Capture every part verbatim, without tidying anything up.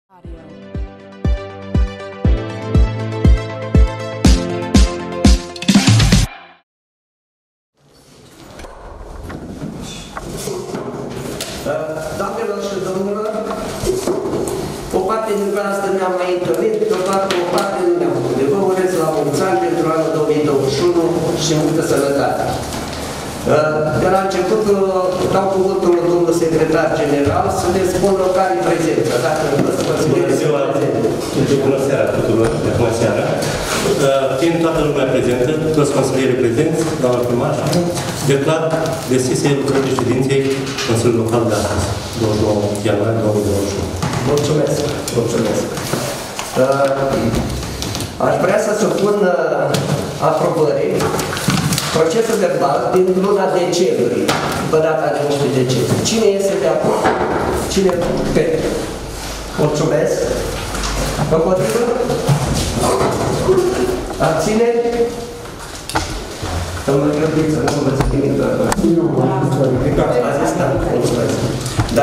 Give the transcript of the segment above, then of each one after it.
Doamnelor și domnilor, o parte din asta ne-am mai întâlnit, o parte, o parte nu ne-am întâlnit. Vă urez la mulți ani pentru anul două mii douăzeci și unu și multă sănătate. De la început dau cuvântul domnul secretar general să ne spună care e prezența. Dacă vă să vă spuneți prezență. Bună seara tuturor, de acum seara. Fiind toată lumea prezentă, toți consilierii prezenți, doamna primar, declar deschise lucrările ședinței Consiliului Local de astăzi, douăzeci și nouă ianuarie două mii douăzeci și unu. Mulțumesc, mulțumesc. Aș vrea să supun aprobării procesul verbal din luna decembrie, după data de unsprezece decembrie. Cine este de acord? Cine pentru? Mulțumesc. Împotrivă? Abține? Domnul Grăbiță, nu vă zic nimic doar. A zis da, mulțumesc. Da.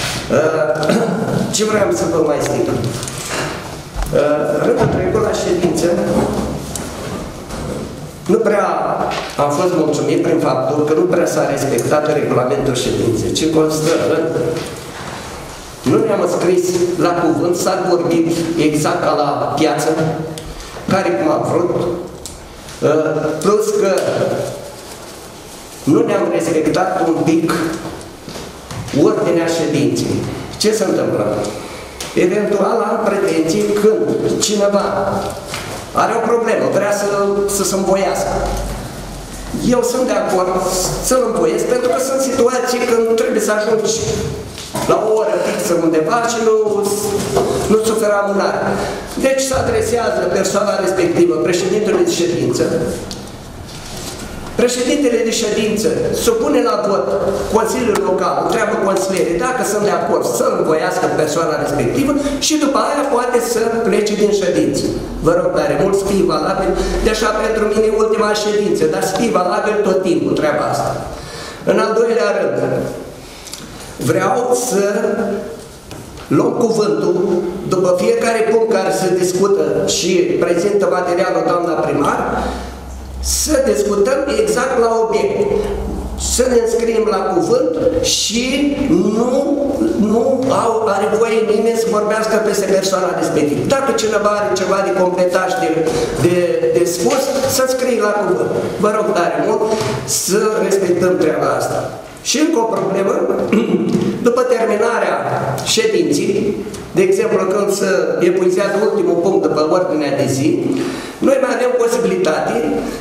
Ce vreau să vă mai zic? Rândul trecut la ședință, nu prea am fost mulțumit prin faptul că nu prea s-a respectat regulamentul ședinței, ci constă în nu ne-am scris la cuvânt, s-a vorbit exact ca la piață, care cum a vrut, plus că nu ne-am respectat un pic ordinea ședinței. Ce se întâmplă? Eventual am pretenții când cineva are o problemă, vrea să, să se învoiască. Eu sunt de acord să-l învoiesc, pentru că sunt situații când trebuie să ajungi la o oră fixă undeva și nu, nu suferă amânare. Deci se adresează persoana respectivă, președintele de ședință. Președintele de ședință supune la vot Consiliul Local, întreabă consilierii dacă sunt de acord să învoiască persoana respectivă și după aia poate să plece din ședință. Vă rog tare mult să fie valabil, de așa pentru mine ultima ședință, dar să fie valabil tot timpul treaba asta. În al doilea rând, vreau să luăm cuvântul după fiecare punct care se discută și prezintă materialul doamna primar, să discutăm exact la obiect, să ne înscriem la cuvânt și nu, nu au, are voie nimeni să vorbească peste persoana respectivă. Dacă cineva are ceva de completat și de, de, de spus, să scrie la cuvânt. Vă rog tare mult să respectăm treaba asta. Și încă o problemă, după terminarea ședinții, de exemplu când se epuizează ultimul punct după ordinea de zi, noi mai avem posibilitate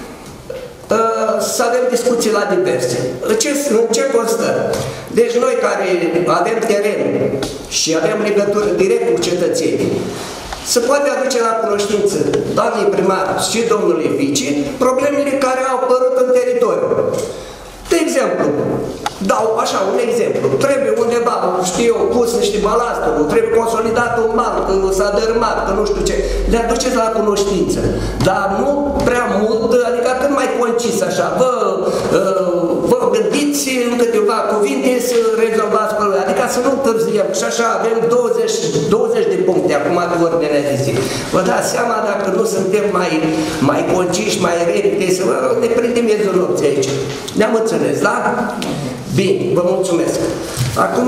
să avem discuții la diverse. Ce, în ce constă? Deci noi care avem teren și avem legătură direct cu cetățenii, se poate aduce la cunoștință doamnei primar și domnului vice problemele care au apărut în teritoriu. De exemplu, dau așa un exemplu, trebuie undeva, știu eu, pus niște balasturi, trebuie consolidat un mal, că s-a dărâmat, că nu știu ce, le aduceți la cunoștință, dar nu prea mult, adică atât mai concis așa, vă, vă gândiți în câteva cuvinte să rezolvați probleme, adică să nu întârziem și așa avem douăzeci, douăzeci de puncte acum cu ordinea de zi. Vă dați seama dacă nu suntem mai, mai conciși, mai repede, să ne prindem miezul nopții aici. Ne-am înțeles, da? Bine, vă mulțumesc. Acum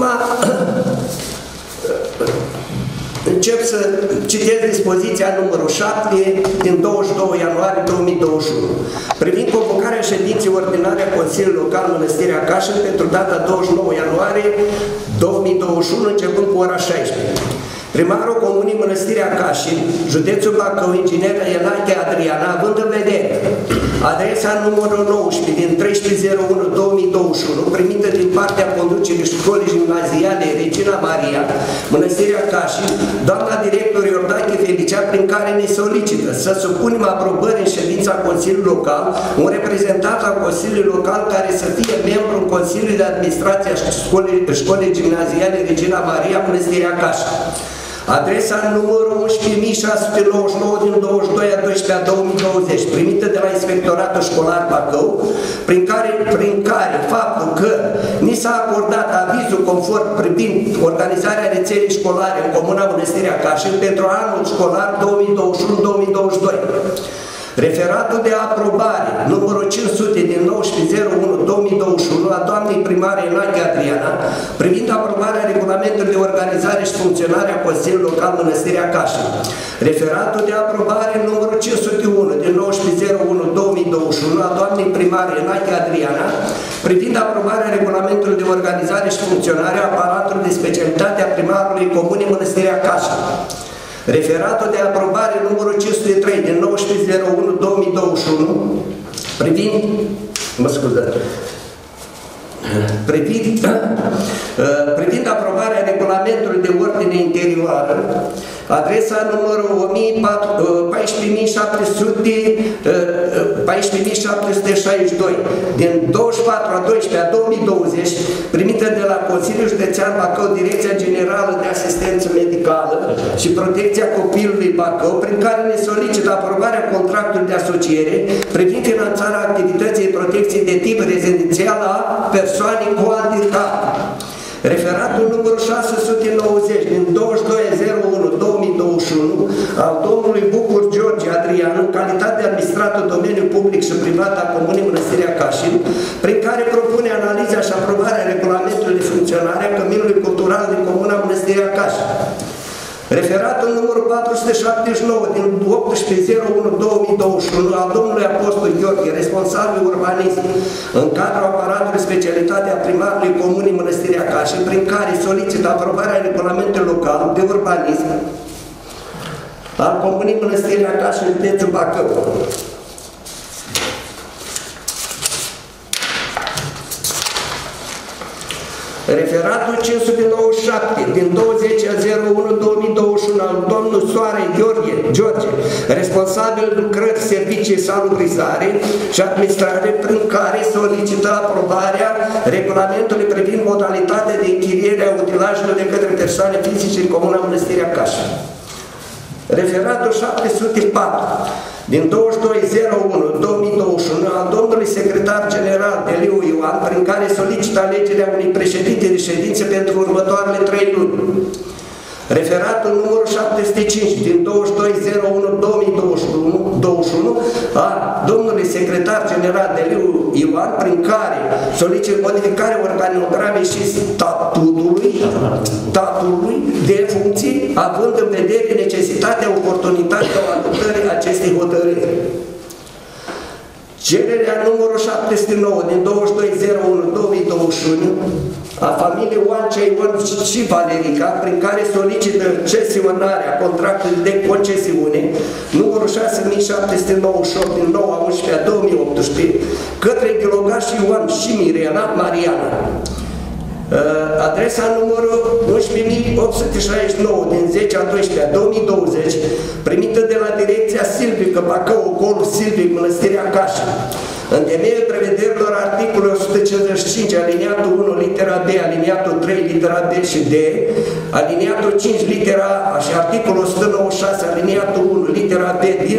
încep să citesc dispoziția numărul șapte din douăzeci și doi ianuarie două mii douăzeci și unu privind convocarea ședinței ordinare a Consiliului Local Mănăstirea Cașin pentru data douăzeci și nouă ianuarie două mii douăzeci și unu începând cu ora șaisprezece. Primarul Comunii Mănăstirea Cașin, județul Bacău, inginer Enache Adriana, având în vedere adresa numărul nouăsprezece din treisprezece zero unu două mii douăzeci și unu, primită din partea conducerii școlii gimnaziale Regina Maria, Mănăstirea Cașin, doamna director Iordache Felicia, prin care ne solicită să supunem aprobări în ședința Consiliului Local un reprezentant al Consiliului Local care să fie membru în Consiliul de Administrație a școlii, școlii gimnaziale Regina Maria, Mănăstirea Cașin. Adresa numărul unsprezece mii șase sute nouăzeci și nouă din douăzeci și doi a doisprezece a două mii douăzeci, primită de la Inspectoratul Școlar Bacău, prin care, prin care faptul că ni s-a acordat avizul conform privind organizarea rețelei școlare în Comuna Mănăstirea Cașin pentru anul școlar două mii douăzeci și unu două mii douăzeci și doi. Referatul de aprobare numărul cinci sute din nouăsprezece zero unu două mii douăzeci și unu a doamnei primare Enache Adriana privind aprobarea regulamentului de organizare și funcționare a Consiliului Local Mănăstirea Cașin. Referatul de aprobare numărul cinci sute unu din nouăsprezece zero unu două mii douăzeci și unu a doamnei primare Enache Adriana privind aprobarea regulamentului de organizare și funcționare a aparatului de specialitate a primarului Comunei Mănăstirea Cașin. Referatul de aprobare numărul cinci sute trei din nouăsprezece zero unu două mii douăzeci și unu privind, mă scuzați, privind, privind aprobarea regulamentului de ordine interioară, adresa numărul paisprezece mii șapte sute șaizeci și doi din douăzeci și patru a doisprezece a două mii douăzeci, primită de la Consiliul Județean Bacău, Direcția Generală de Asistență Medicală și Protecția Copilului Bacău, prin care ne solicită aprobarea contractului de asociere privind finanțarea activității de protecție de tip rezidențial a persoanei cu handicap. Referatul numărul șase sute nouăzeci din douăzeci și doi zero unu două mii douăzeci și unu al domnului Bucur George Adrian, în calitate de administrator domeniul public și privat a Comunei Mănăstirea Cașin, prin care propune analiza și aprobarea regulamentului de funcționare a Căminului Cultural din Comuna Mănăstirea Cașin. Referatul numărul patru sute șaptezeci și nouă din optsprezece zero unu două mii douăzeci și unu al domnului Apostol Gheorghe, responsabil urbanism în cadrul aparatului specialitate a primarului Comunii Mănăstirea Cașin, prin care solicită aprobarea regulamentului local de urbanism al Comunii Mănăstirea Cașin, județul Bacău. Referatul cinci sute nouăzeci și șapte din douăzeci zero unu două mii douăzeci și unu al domnului Soare Gheorghe, George, responsabil lucrări, servicii, salubrizare și administrare, prin care solicită aprobarea regulamentului privind modalitatea de închiriere a utilajelor de către persoane fizice în Comuna Mănăstirea Cașin. Referatul șapte sute patru din douăzeci și doi zero unu două mii douăzeci și unu al domnului secretar general Eliu Ioan, prin care solicită alegerea unui președinte de ședință pentru următoarele trei luni. Referatul numărul șapte sute cinci din douăzeci și doi zero unu două mii douăzeci și unu a domnului secretar general Eliu Ioan, prin care solicită modificarea organogramei și statutului, statutului de funcții, având în vedere necesitatea, oportunitatea adoptării acestei hotărâri. Cererea numărul șapte sute nouă din douăzeci și doi zero unu două mii douăzeci și unu a familiei Oancea Ion și Valerica, prin care solicită cesionarea contractului de concesiune numărul șase mii șapte sute nouăzeci și opt din nouă a unsprezece a două mii optsprezece către Ghilogaș Ioan și Mirela Mariana. Adresa numărul unsprezece mii opt sute șaizeci și nouă din zece a doisprezece a două mii douăzeci, primită de la Direcția Silvică Bacău, Ocolul Silvic, Mănăstirea Cașin. În temeiul prevederilor articolului o sută cincizeci și cinci, aliniatul unu, litera B, aliniatul trei, litera B și D, aliniatul cinci, litera A și articolul o sută nouăzeci și șase, aliniatul unu, litera B din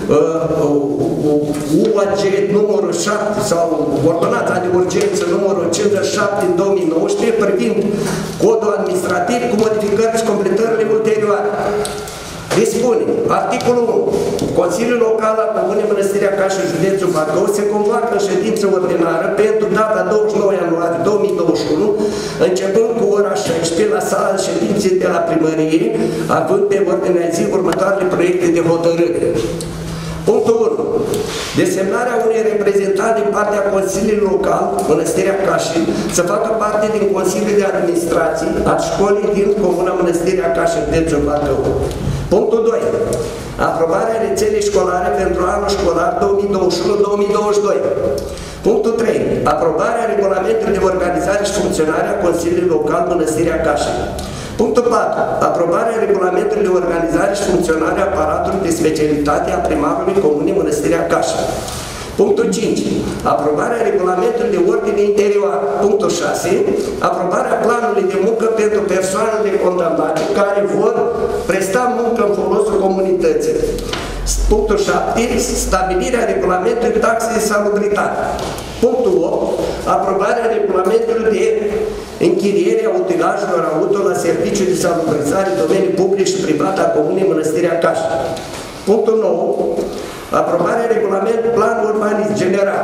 uh, U A G numărul șapte sau ordonanța de urgență numărul cincizeci și șapte din două mii nouăsprezece privind codul administrativ cu modificări și completările ulterioare. Dispune, articolul unu, Consiliul Local al Comunei Mănăstirea Cașin, județul Bacău, se convoacă în ședință ordinară pentru data douăzeci și nouă ianuarie două mii douăzeci și unu, începând cu ora șaisprezece la sala ședinței de la primărie, având pe ordinea zi următoarele proiecte de hotărâre. Punctul unu. Desemnarea unui reprezentant din partea Consiliului Local, Mănăstirea Cașin, să facă parte din Consiliul de Administrație al școlii din Comuna Mănăstirea Cașin, județul Bacău. Punctul doi. Aprobarea rețelei școlare pentru anul școlar două mii douăzeci și unu două mii douăzeci și doi. Punctul trei. Aprobarea regulamentului de organizare și funcționare a Consiliului Local Mănăstirea Cașin. Punctul patru. Aprobarea regulamentului de organizare și funcționare a aparatului de specialitate a primarului Comunei Mănăstirea Cașin. Punctul cinci. Aprobarea regulamentului de ordine interioară. Punctul șase. Aprobarea planului de muncă pentru persoanele condamnate care vor presta muncă în folosul comunității. Punctul șapte. Stabilirea regulamentului taxe de salubritate. Punctul opt. Aprobarea regulamentului de închiriere a utilajelor auto la serviciu de salubrizare în domeniul public și privat a Comunei Mănăstirea Caș. Punctul nouă. Aprobarea regulamentului plan urbanist general.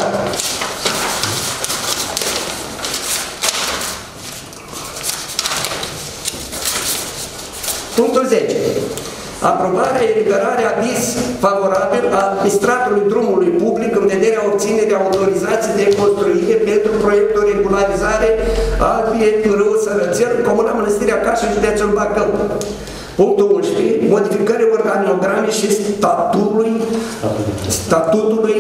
Punctul zece. Aprobarea eliberarea aviz favorabil a administratului drumului public în vederea obținerii autorizații de construire pentru proiectul regularizare al viei Râu Sărățel, Comuna Mănăstirea Caș și județul Bacău. Punctul unsprezece. Modificării organograme și statului statutului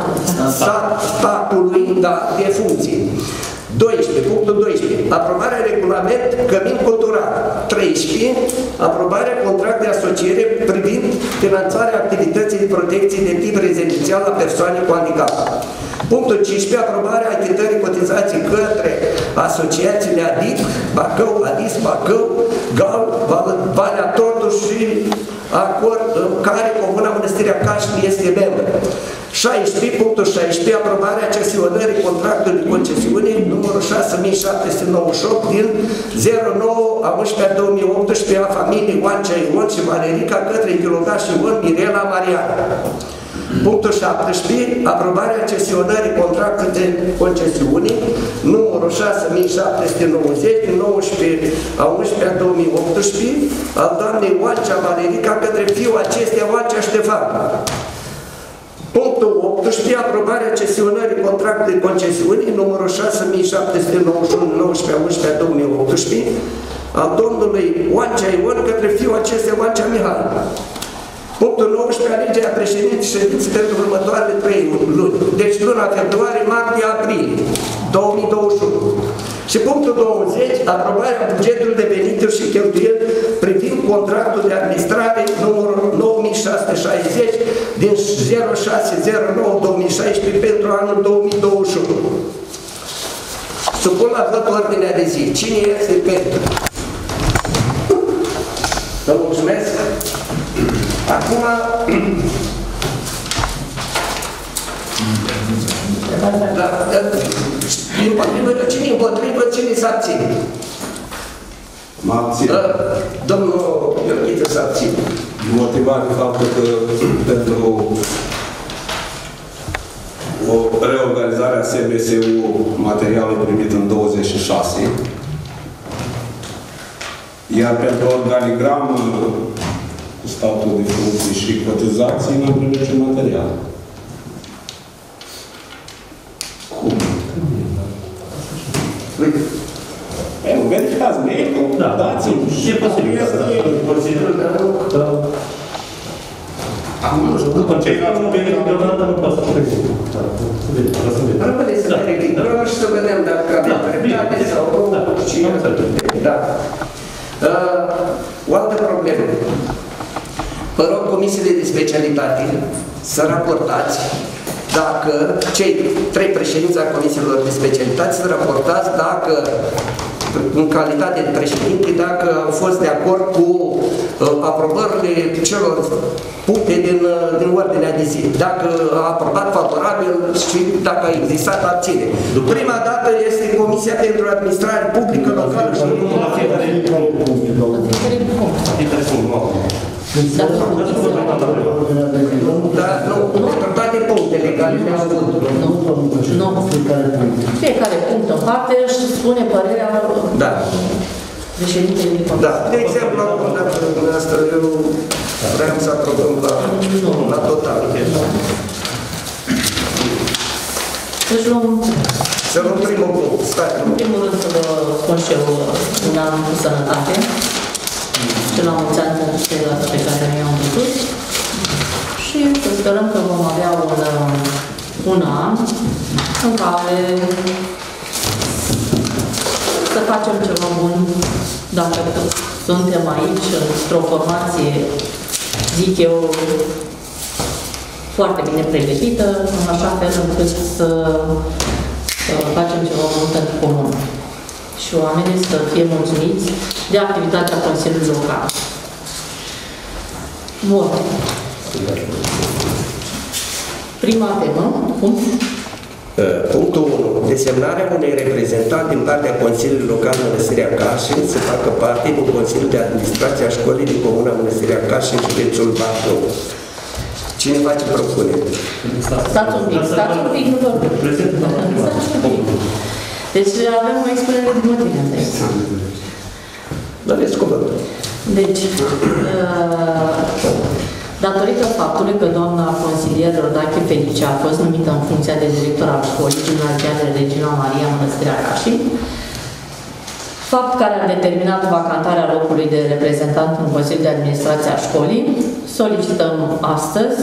statului da, de funcții. doisprezece. Punctul doisprezece. Aprobarea regulament cămin cultural. treisprezece. Aprobarea contract de asociere privind finanțarea activității de protecție de tip rezidențial la persoane cu handicap. Punctul cincisprezece. Aprobarea achitării cotizații către asociațiile A D I C, Bacău, A D I S, Bacău, Gal, Valea Tortu și acord în care Comuna Mănăstirea Caș este membru. șaisprezece. Punctul șaisprezece. Aprobarea cesionării contractului de concesiune numărul șase mii șapte sute nouăzeci și opt din zero nouă a unsprezece două mii optsprezece a familiei Oancea Ion și Valerica către Ghilogaș Ion Mirela Mariana. Punctul șaptesprezece. Aprobarea cesionării contractului de concesiune numărul șase mii șapte sute nouăzeci din nouăsprezece a unsprezece două mii optsprezece al doamnei Oancea Valerica către fiul acesteia Oancea Ștefan. Punctul optsprezece. Aprobarea cesionării contractului de concesiune numărul șase mii șapte sute nouăzeci și unu din nouăsprezece a unsprezece două mii optsprezece al domnului Oancea Ion către fiul acesteia Oancea Mihai. Punctul nouăsprezece. Alegerea președintelui ședinței pentru următoarele trei luni. Deci luna februarie, martie, aprilie două mii douăzeci și unu. Și punctul douăzeci. Aprobarea bugetului de venituri și cheltuieli privind contractul de administrare numărul nouă mii șase sute șaizeci din zero șase zero nouă două mii șaisprezece pentru anul două mii douăzeci și unu. Supun la vot ordinea de zi. Cine este pentru? Vă mulțumesc. Acum, cine împotrivă, cine s-abține? Mă abțin. Domnul Iorghiță s-abține. Motivat de faptul că pentru o reorganizare a S B S-ul materialul primit în douăzeci și șase, iar pentru organigram cu statul de funcții și cotizații n-am primit niciun material. Cum? Verificați mail-ul, da, dați-mi. E posibil. Considerul că acum nu știu. după ce deodată nu poate să fie. Rămâne să ne ridicăm și să vedem dacă avem dreptate sau cine. Da. O altă problemă. Vă rog comisiile de specialitate să raportați dacă cei trei președinți ai comisiilor de specialitate să raportați dacă în calitate de președinte, dacă au fost de acord cu uh, aprobările celor puncte din, uh, din ordinea de zi. Dacă a aprobat favorabil și dacă a existat abține. Prima dată este Comisia pentru Administrare Publică Locală și nu la fiecare Dar nu, pentru toate punctele care le-au avut. Nu, fiecare punct în parte și spune părerea președintelui. Da, de exemplu, dacă dumneavoastră eu vreau să aprobăm la, la total. Deci luăm... Să luăm primul punct. Stai. În primul rând să vă spun și eu un an cu sănătate și la mulți ani pe care mi-au putut și să sperăm că vom avea un, un an în care să facem ceva bun dacă suntem aici într-o formație, zic eu, foarte bine pregătită, în așa fel încât să facem ceva mult în comun și oamenii să fie mulțumiți de activitatea Consiliului Local. Bun. Prima temă, punct. Punctul unu. Desemnarea unui reprezentant din partea Consiliului Local Mănăstirea Cașin să facă parte din Consiliul de Administrație a Școlii din Comuna Mănăstirea Cașin, județul Bacău. Cine face propunere? Stați un pic, stați un pic, nu vă Deci avem o expunere de motive. Aveți cuvântul. Deci, datorită faptului că doamna consilier Rodache Felice a fost numită în funcția de director al școlii gimnaziale Regina Maria Mănăstirea Cașin, fapt care a determinat vacantarea locului de reprezentant în Consiliul de Administrație a școlii, solicităm astăzi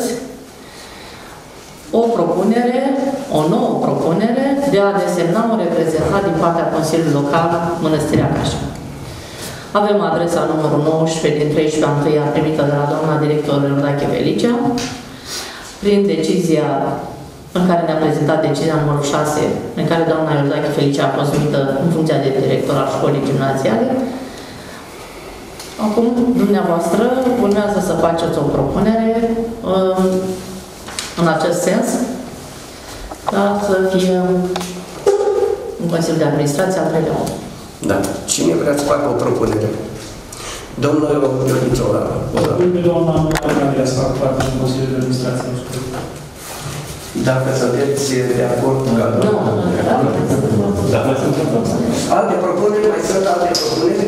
o propunere, o nouă propunere de a desemna un reprezentant din partea Consiliului Local Mănăstirea Cașin. Avem adresa numărul nouăsprezece din treisprezece a întâia primită de la doamna director Rodache Felice, prin decizia în care ne-a prezentat decizia numărul șase, în care doamna Rodache Felice a fost numită în funcția de director al școlii gimnaziale. Acum, dumneavoastră, urmează să faceți o propunere în acest sens, ca să fie în Consiliul de Administrație al treilea om. Da. Cine vrea să facă o propunere? Domnul Ioniță Ola. Domnul doamna Maria să facă parte din Consiliul de Administrație al școlii. Dacă sunteți de acord cu ca Nu, Dacă mai sunt alte propuneri, mai sunt alte propuneri?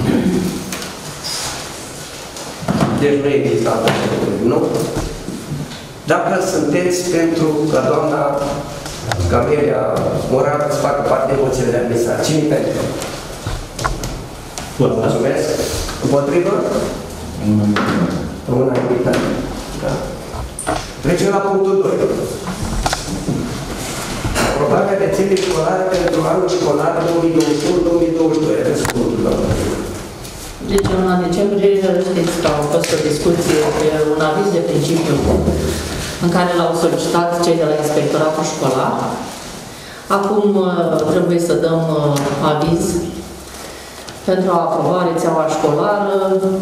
Deci nu există alte propuneri, nu? Dacă sunteți pentru ca doamna Camelia Morar să facă parte din Consiliul de Administrație, cine pentru? Mulțumesc. Împotrivă? Unanimitate. Da. Trecem la punctul doi. Aprobarea rețelei școlare pentru anul școlar două mii douăzeci și unu două mii douăzeci și doi. Aveți cuvântul, doamna. Deci, în luna decembrie, știți că au fost o discuție pe un aviz de principiu în care l-au solicitat cei de la Inspectoratul Școlar. Acum trebuie să dăm aviz pentru a aproba rețeaua școlară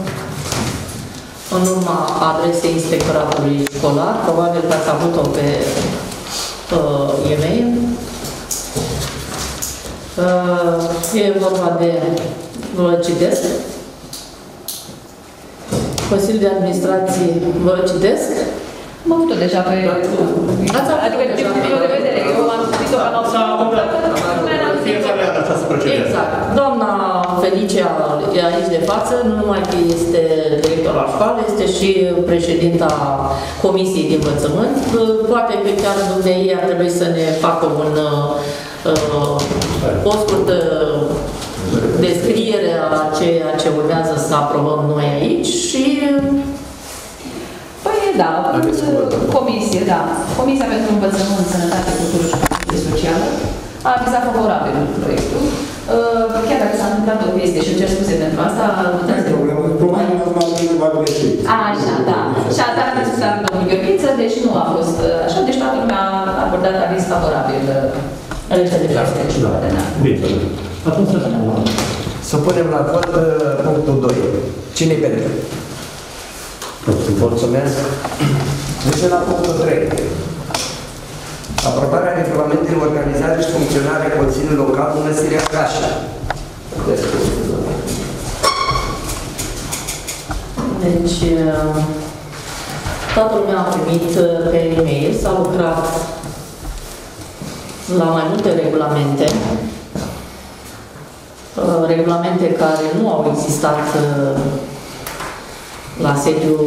în urma adresei Inspectoratului Școlar. Probabil că ați avut-o pe uh, e-mail. Uh, e vorba de, vă citesc, Consiliul de Administrație, vă citesc. Am avut-o deja pe... Adică, din punctul meu de vedere, eu am citit-o ca la Exact. Doamna Felicia e aici de față, nu numai că este director al școlii, este și președinta Comisiei de Învățământ. Poate că chiar dumneavoastră ar trebui să ne facă un, o scurtă descriere a ceea ce urmează să aprobăm noi aici și... Păi, da, comisie, da. Comisia pentru Învățământ, Sănătate, Cultură și Protecție Socială a avizat favorabil proiectul. Chiar dacă s-a întâmplat o chestie și îmi cer scuze pentru asta, puteți de... Probabil că v-a greșit. Așa, da. Și asta a necesar domnul Gheorghiță, deși nu a fost așa, deci toată lumea a abordat aviz favorabil. Bine. Atunci să punem la vot punctul doi. Cine-i pentru? Mulțumesc. Deci la punctul trei. Aprobarea regulamentelor organizare și funcționare a Consiliului Local Mănăstirea Cașin. Deci, toată lumea a primit pe e-mail, s-a lucrat la mai multe regulamente, regulamente care nu au existat la sediul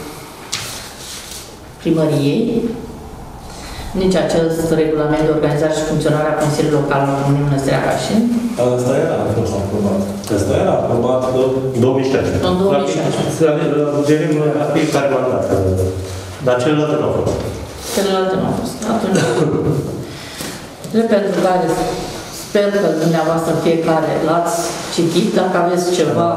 primăriei, nici acest regulament de organizare și funcționare a Consiliului Local al Comunei Mănăstirea Cașin. Asta era a fost aprobat. Asta era aprobat în două mii șaisprezece. În două mii șaisprezece. Gerim la fiecare mandat. Dar celelalte nu au fost. Celelalte nu au fost. Atunci, pentru care sper că dumneavoastră fiecare l-ați citit. Dacă aveți ceva,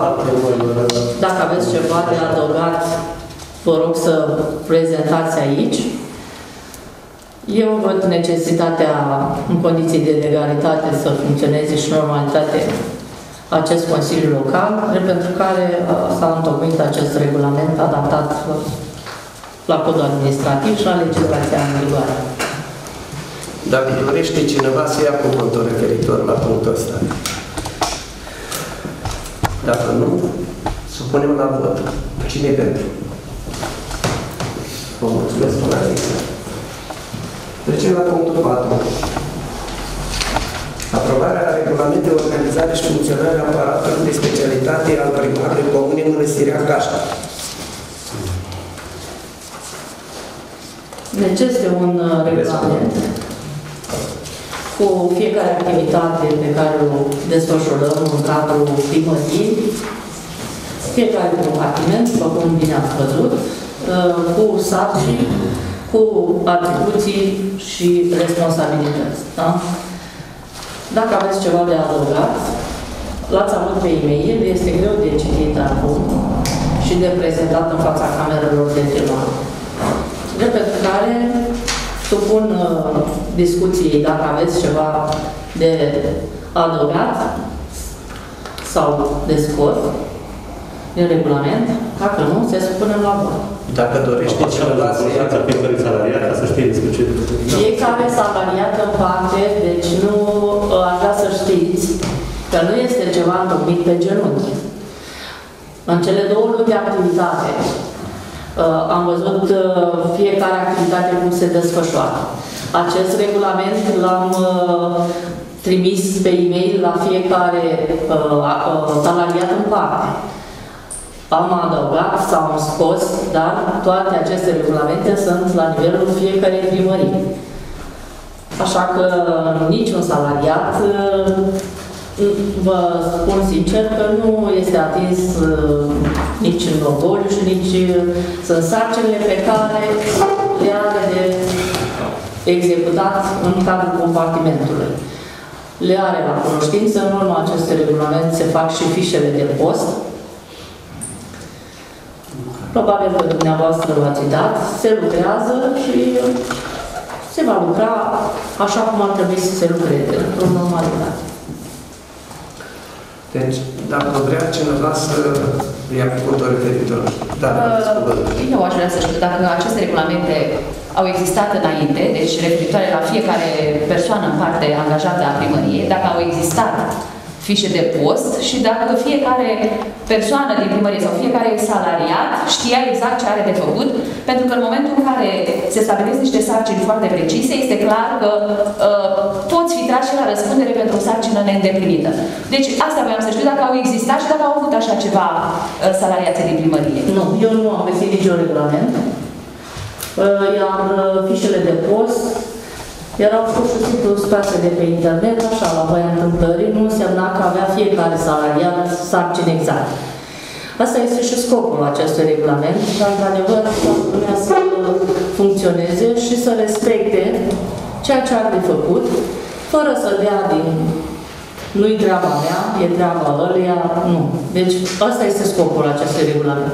dacă aveți ceva de adăugat, vă rog să prezentați aici. Eu văd necesitatea, în condiții de legalitate, să funcționeze și normalitate acest Consiliu Local, pentru care s-a întocmit acest regulament adaptat la codul administrativ și la legislația în vigoare. Dacă dorește cineva să ia cuvântul referitor la punctul ăsta. Dacă nu, supunem la vot. Cine e pentru? Vă mulțumesc, Larisa. Trecem la punctul patru. Aprobarea regulamentului de organizare și funcționare a aparatului de specialitate al primarului Comunei Mănăstirea Gașca. Deci este un regulament cu fiecare activitate pe care o desfășurăm în cadrul primăriei, fiecare compartiment, după cum bine ați văzut, cu sarcini, cu atribuții și responsabilități. Da? Dacă aveți ceva de adăugat, l-ați avut pe e-mail, este greu de citit acum și de prezentat în fața camerelor de filmare. Pentru care supun uh, discuției dacă aveți ceva de adăugat sau de scos din regulament. Dacă nu, se supunem la vot. Dacă dorește cineva să ia fiecare salariat, ca să știe despre ce... Fiecare salariat în parte, deci nu aș vrea să știți că nu este ceva întocmit pe genunchi. În cele două luni de activitate, Uh, am văzut uh, fiecare activitate cum se desfășoară. Acest regulament l-am uh, trimis pe e-mail la fiecare uh, uh, salariat în parte. Am adăugat sau am scos, dar toate aceste regulamente sunt la nivelul fiecarei primării. Așa că niciun salariat, uh, vă spun sincer că nu este atins uh, nici în logoriu și nici uh, sunt sarcinile pe care le are de executat în cadrul compartimentului. Le are la cunoștință, în urma acestui regulament se fac și fișele de post. Probabil că dumneavoastră l-ați dat, se lucrează și se va lucra așa cum ar trebui să se lucreze, în normalitate. Deci, dacă vrea cineva să ia cuvântul referitor. Da, uh, eu aș vrea să știu dacă aceste regulamente au existat înainte, deci referitoare la fiecare persoană în parte angajată a primăriei, dacă au existat fișe de post și dacă fiecare persoană din primărie sau fiecare salariat știa exact ce are de făcut, pentru că în momentul în care se stabilesc niște sarcini foarte precise, este clar că uh, poți fi trași la răspundere pentru o sarcină neîndeplinită. Deci asta voiam să știu dacă au existat și dacă au avut așa ceva uh, salariații din primărie. Nu, eu nu am găsit niciun regulament, uh, iar uh, fișele de post erau pur și simplu scoase de pe internet, așa, la voia întâmplării, nu însemna că avea fiecare salariat sarcini exacte. Asta este și scopul acestui regulament, ca într-adevăr lumea să funcționeze și să respecte ceea ce are de făcut, fără să dea din nu-i treaba mea, e treaba ăluia, nu. Deci asta este scopul acestui regulament.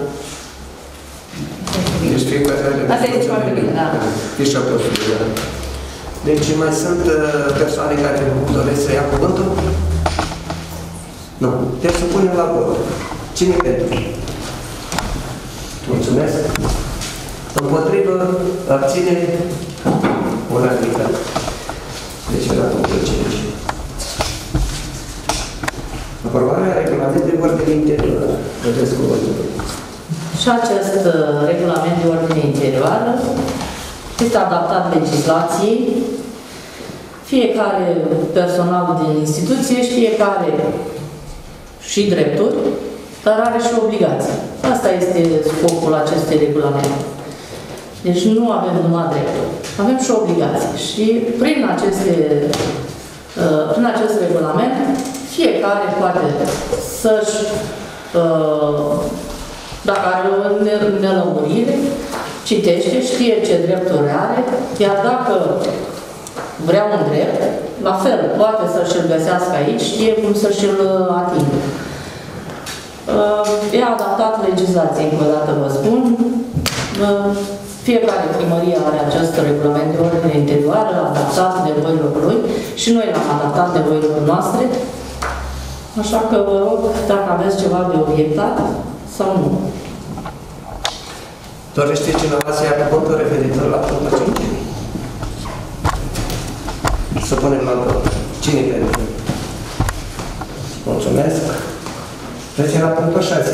Deci fiecare... Asta este foarte bine, da. Fișa postului, da. Deci mai sunt uh, persoane care doresc să ia cuvântul? Nu. Deci să punem la vot. Cine pentru? Mulțumesc. Împotrivă, abține, unanimitate. Deci la punctul cinci. Aprobarea regulamentului de ordine interioară. Vedeți cuvântul. Și acest uh, regulament de ordine interioară este adaptat legislației. Fiecare personal din instituție și fiecare și drepturi, dar are și obligații. Asta este scopul acestui regulament. Deci nu avem numai drepturi, avem și obligații. Și prin, aceste, prin acest regulament, fiecare poate să-și, dacă are o nelămurire, citește, știe ce drepturi are, iar dacă vrea un drept, la fel, poate să-și-l găsească aici, știe cum să-și-l atingă. E adaptat legislației, încă o dată vă spun. Fiecare primărie are acest regulament de ordine interioară, adaptat nevoilor lui și noi l-am adaptat nevoilor noastre. Așa că vă rog, dacă aveți ceva de obiectat sau nu. Dorește cineva să ia cuvântul referitor la punctul cinci? Să punem la vot. Cine pentru? Mulțumesc. Trecem la punctul șase.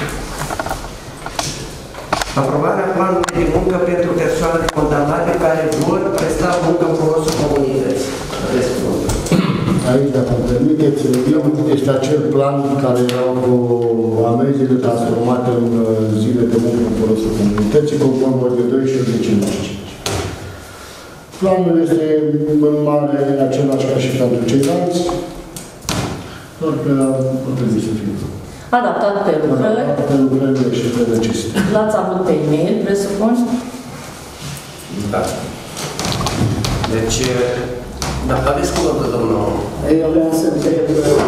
Aprobarea planului de muncă pentru persoanele condamnate care vor presta muncă în folosul comunității. Aici, dacă îmi permiteți, este acel plan care erau cu amenziile transformate în zile de muncă în folosul comunității, conform O D doi și O D cincizeci și cinci. Planul este în mare același ca și pentru ceilalți, doar că nu trebuie să fie. Adaptat pe lucrări. Pe lucrările și pe necesitate. L-ați avut pe e-mail, presupun? Da. Deci, da, aveți cuvântul, domnul. Eu vreau să întreb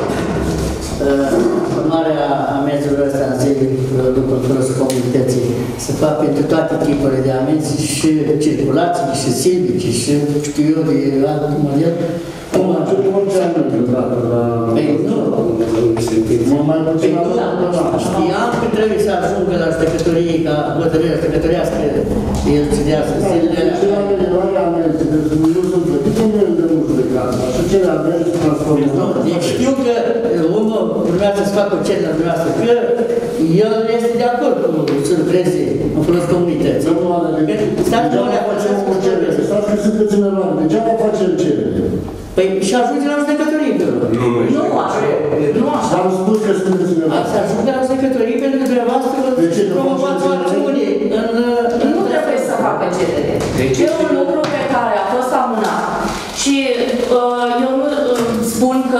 urmarea amenzilor astea în zile după folosul comunității se fac pentru toate tipurile de amenzi și circulații, și silvici, și știu eu de alt model. Cum a început orice amendă, dacă la... Păi nu. Mă mai puțin Păi nu, știam că trebuie să ajungă la judecătorie, ca hotărârea judecătorească, el ținească zilele alea. Cele amendă, amenzi, deci nu sunt plătite, nu le nu judecată. Așa cele amenzi transformă. Deci știu că omul urmează să facă o cerere dumneavoastră, că el este de acord cu să lucreze în folos comunității. Stați nu le-a făcut cu cerere. Stați că sunteți în eroare. Degeaba facem cerere. Păi și ajunge la judecătorie, Nu, Nu așa. Nu așa. Am spus că sunteți în eroare. Ați ajunge la judecătorie pentru că dumneavoastră promovați o acțiune în... Nu trebuie să facă cerere. E un lucru pe care a fost amânat. Și uh, eu nu uh, spun că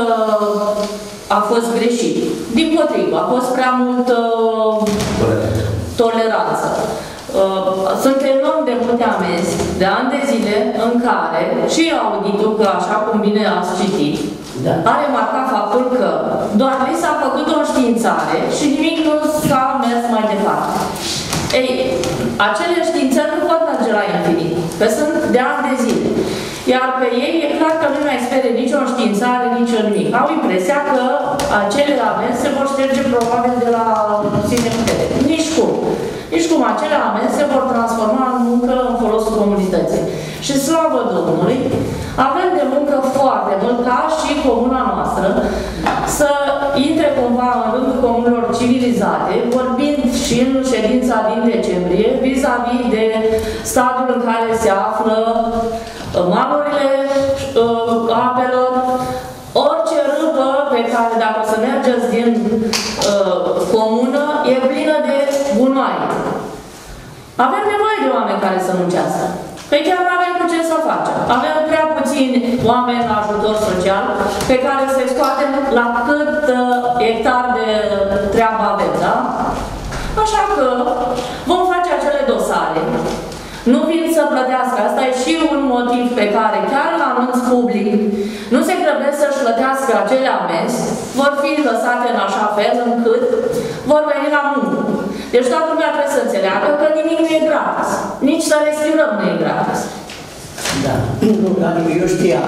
a fost greșit. Dimpotrivă, a fost prea mult uh, toleranță. Uh, sunt enorm de multe amenzi de ani de zile în care și auditul, că așa cum bine ați citit, da, a remarcat faptul că doar li s-a făcut o științare și nimic nu s-a mers mai departe. Ei, acele științări nu pot merge la infinit, că sunt de ani de zile. Iar pe ei e clar că nu mai sperie nicio științare, nicio nimic. Au impresia că acele amenzi se vor șterge probabil de la sine putere. Nici cum. Nici cum acele amenzi se vor transforma în muncă în folosul comunității. Și slavă Domnului, avem de muncă foarte mult, ca și comuna noastră, să intre cumva în rândul comunelor civilizate, vorbind și în ședința din decembrie, vis-a-vis de stadiul în care se află malurile apelor, orice râpă pe care, dacă o să mergeți din uh, comună, e plină de gunoaie. Avem nevoie de oameni care să muncească. Păi chiar nu avem cu ce să facem. Avem prea puțini oameni la ajutor social pe care să-i scoatem la cât uh, hectar de treabă avem, da? Așa că vom face acele dosare. Nu vin să plătească. Asta e și un motiv pe care, chiar la anunț public, nu se grăbesc să-și plătească acele amenzi, vor fi lăsate în așa fel încât vor veni la muncă. Deci toată lumea trebuie să înțeleagă că nimic nu e gratis. Nici să respirăm nu e gratis. Da. Eu știam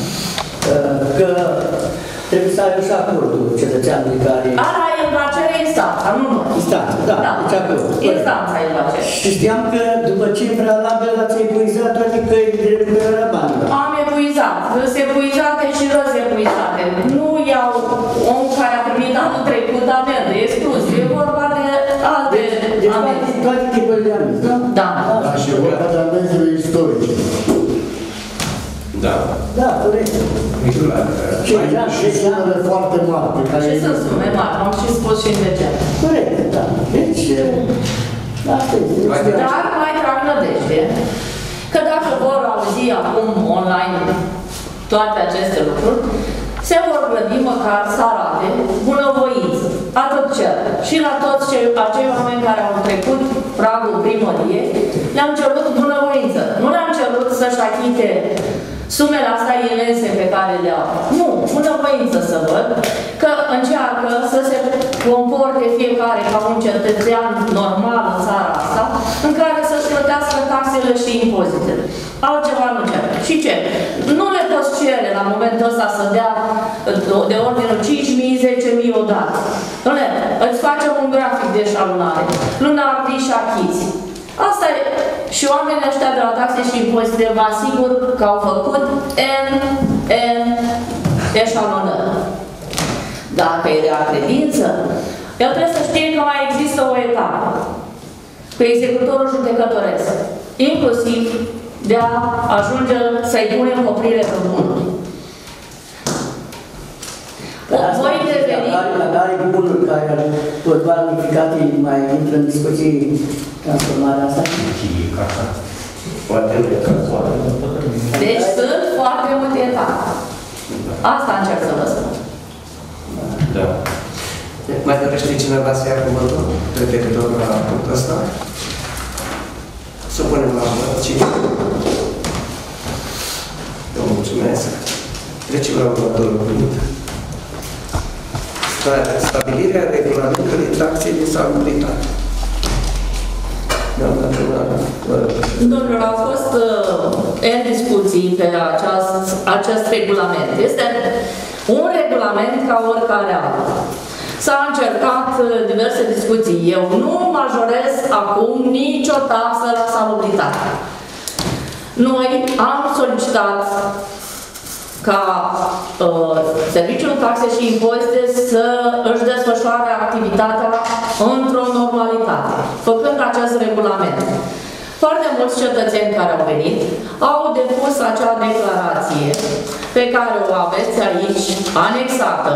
că trebuie să ai și acordul cetățeanului care... Ala e în acele instanța, nu nu. Instanța, da, da. Deci acolo. Instanța e în acele. Și știam că după ce în prealabil ați epuizat toate căile de recuperare bani. Am epuizat. Sunt epuizate și răs epuizate. Nu iau omul care a primit anul trecut amendă, exclus. E vorba de alte deci, amenzi. Deci toate tipurile de amenzi, da? Da. Da, și e vorba de amenzile istorice. Da. Da, corect. Și sumele foarte mari pe care... Și sunt sume mari, am și spus și în decembrie. Corect, da. Deci, asta este. Dar mai trag nădejde că dacă vor auzi acum online toate aceste lucruri, se vor gândi măcar să arate bunăvoință. Atât cer. Și la toți cei, acei oameni care au trecut pragul primărie, le-am cerut bunăvoință. Nu le-am cerut să-și achite sumele astea imense pe care le au. Nu, bunăvoință să văd că încearcă să se comporte fiecare ca un cetățean normal în țara asta, în care să-și plătească taxe taxele și impozitele. Altceva nu cer. Și ce? Nu le poți cere la momentul ăsta să dea de ordinul cinci mii, zece mii odată. Doamne, îți facem un grafic de eșalonare. Luna aprilie și achizi. Asta e. Și oamenii ăștia de la taxe și impozite vă asigur că au făcut N, N eșalonări. Dacă e de a credință, el trebuie să știe că mai există o etapă cu executorul judecătoresc, inclusiv de a ajunge să-i punem oprire pe bunuri. Voi deveni... Are bunuri care pot valorificate, mai intră în discuții transformarea asta? Poate nu e transformare. Deci sunt foarte multe etape. Asta încerc să vă spun. Da. Mai dorește cineva să ia cuvântul referitor la punctul ăsta? Să punem la vot. Cine? Eu mulțumesc. Trecem la următorul punct. Stabilirea regulamentului taxei de salubritate. Domnilor, au fost uh, în discuții pe aceast, acest regulament. Este un regulament ca oricare altul. S-a încercat uh, diverse discuții. Eu nu majorez acum nicio taxă la salubritate. Noi am solicitat ca uh, Serviciul Taxe și Impozite să își desfășoare activitatea într-o normalitate, făcând acest regulament. Foarte mulți cetățeni care au venit au depus acea declarație pe care o aveți aici, anexată,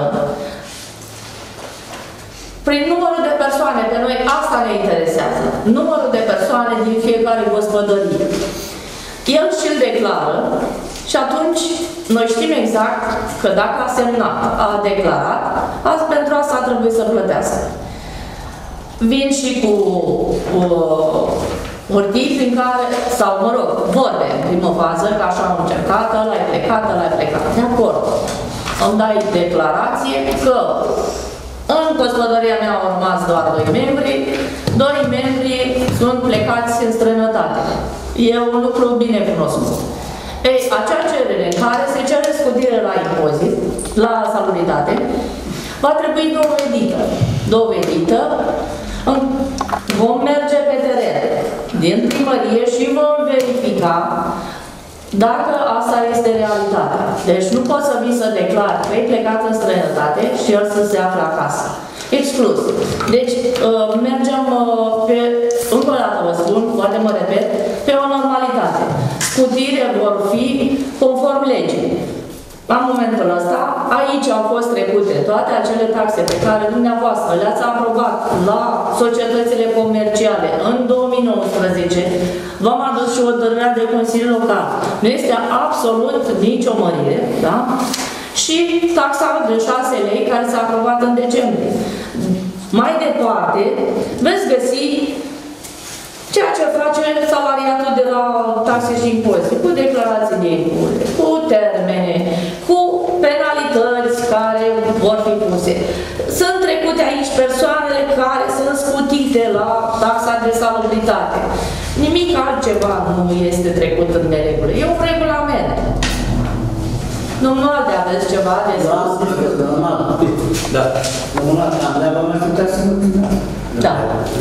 prin numărul de persoane. Pe noi asta ne interesează, numărul de persoane din fiecare gospodărie. El și-l declară și atunci noi știm exact că dacă a semnat, a declarat, azi pentru asta trebuie să plătească. Vin și cu uh, hârtii prin care, sau mă rog, vorbe în primă fază, că așa am încercat, ăla-i plecat, ăla-i plecat. De acord. Îmi dai declarație că în gospodăria mea au rămas doar doi membri, doi membri sunt plecați în străinătate. E un lucru bine cunoscut. Ei, acea cerere în care se cere scutire la impozit, la salubritate, va trebui dovedită. Dovedită, vom merge pe teren din primărie și vom verifica dacă asta este realitatea. Deci nu poți să vii să declari că ai plecat în străinătate și el să se afle acasă. Exclus. Deci mergem pe, încă o dată vă spun, poate mă repet, pe o normalitate. Scutire vor fi conform legii. La momentul ăsta, aici au fost trecute toate acele taxe pe care dumneavoastră le-ați aprobat la societățile comerciale în două mii nouăsprezece. V-am adus și o hotărâre de Consiliu Local. Nu este absolut nicio mărire, da? Și taxa de șase lei care s-a aprobat în decembrie. Mai departe, veți găsi ceea ce face salariatul de la taxe și impozite, cu declarații de impozite, cu termene, cu penalități care vor fi puse. Sunt trecute aici persoanele care sunt scutite la taxa de salubritate. Nimic altceva nu este trecut în neregulă. E un regulament. Domnul Alde, aveți ceva de spus? Da. Domnul Alde, am mai putea să nu... Da.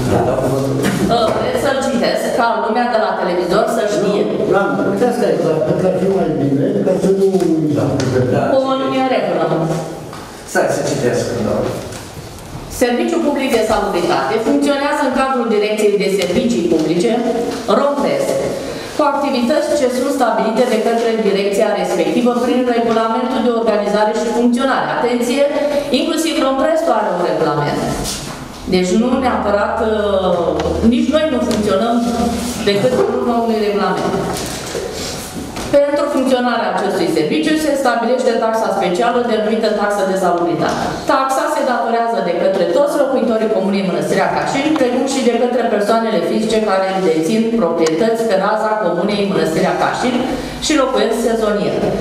Vreți să-l citesc, ca lumea de la televizor să știe. Da, puteți că ar fi mai bine, ca să nu... Bun, e în regulă. Stai să citesc, doamne. Serviciul Public de Salubritate funcționează în cadrul Direcției de Servicii Publice, ROMPES, cu activități ce sunt stabilite de către direcția respectivă prin regulamentul de organizare și funcționare. Atenție, inclusiv ROMPES are un regulament. Deci nu neapărat, nici noi nu funcționăm decât în urma unui regulament. Pentru funcționarea acestui serviciu se stabilește taxa specială denumită taxă de salubritate. Taxa se datorează de către toți locuitorii Comunei Mănăstirea Cașin, precum și de către persoanele fizice care dețin proprietăți pe raza Comunei Mănăstirea Cașin și locuiesc sezonier.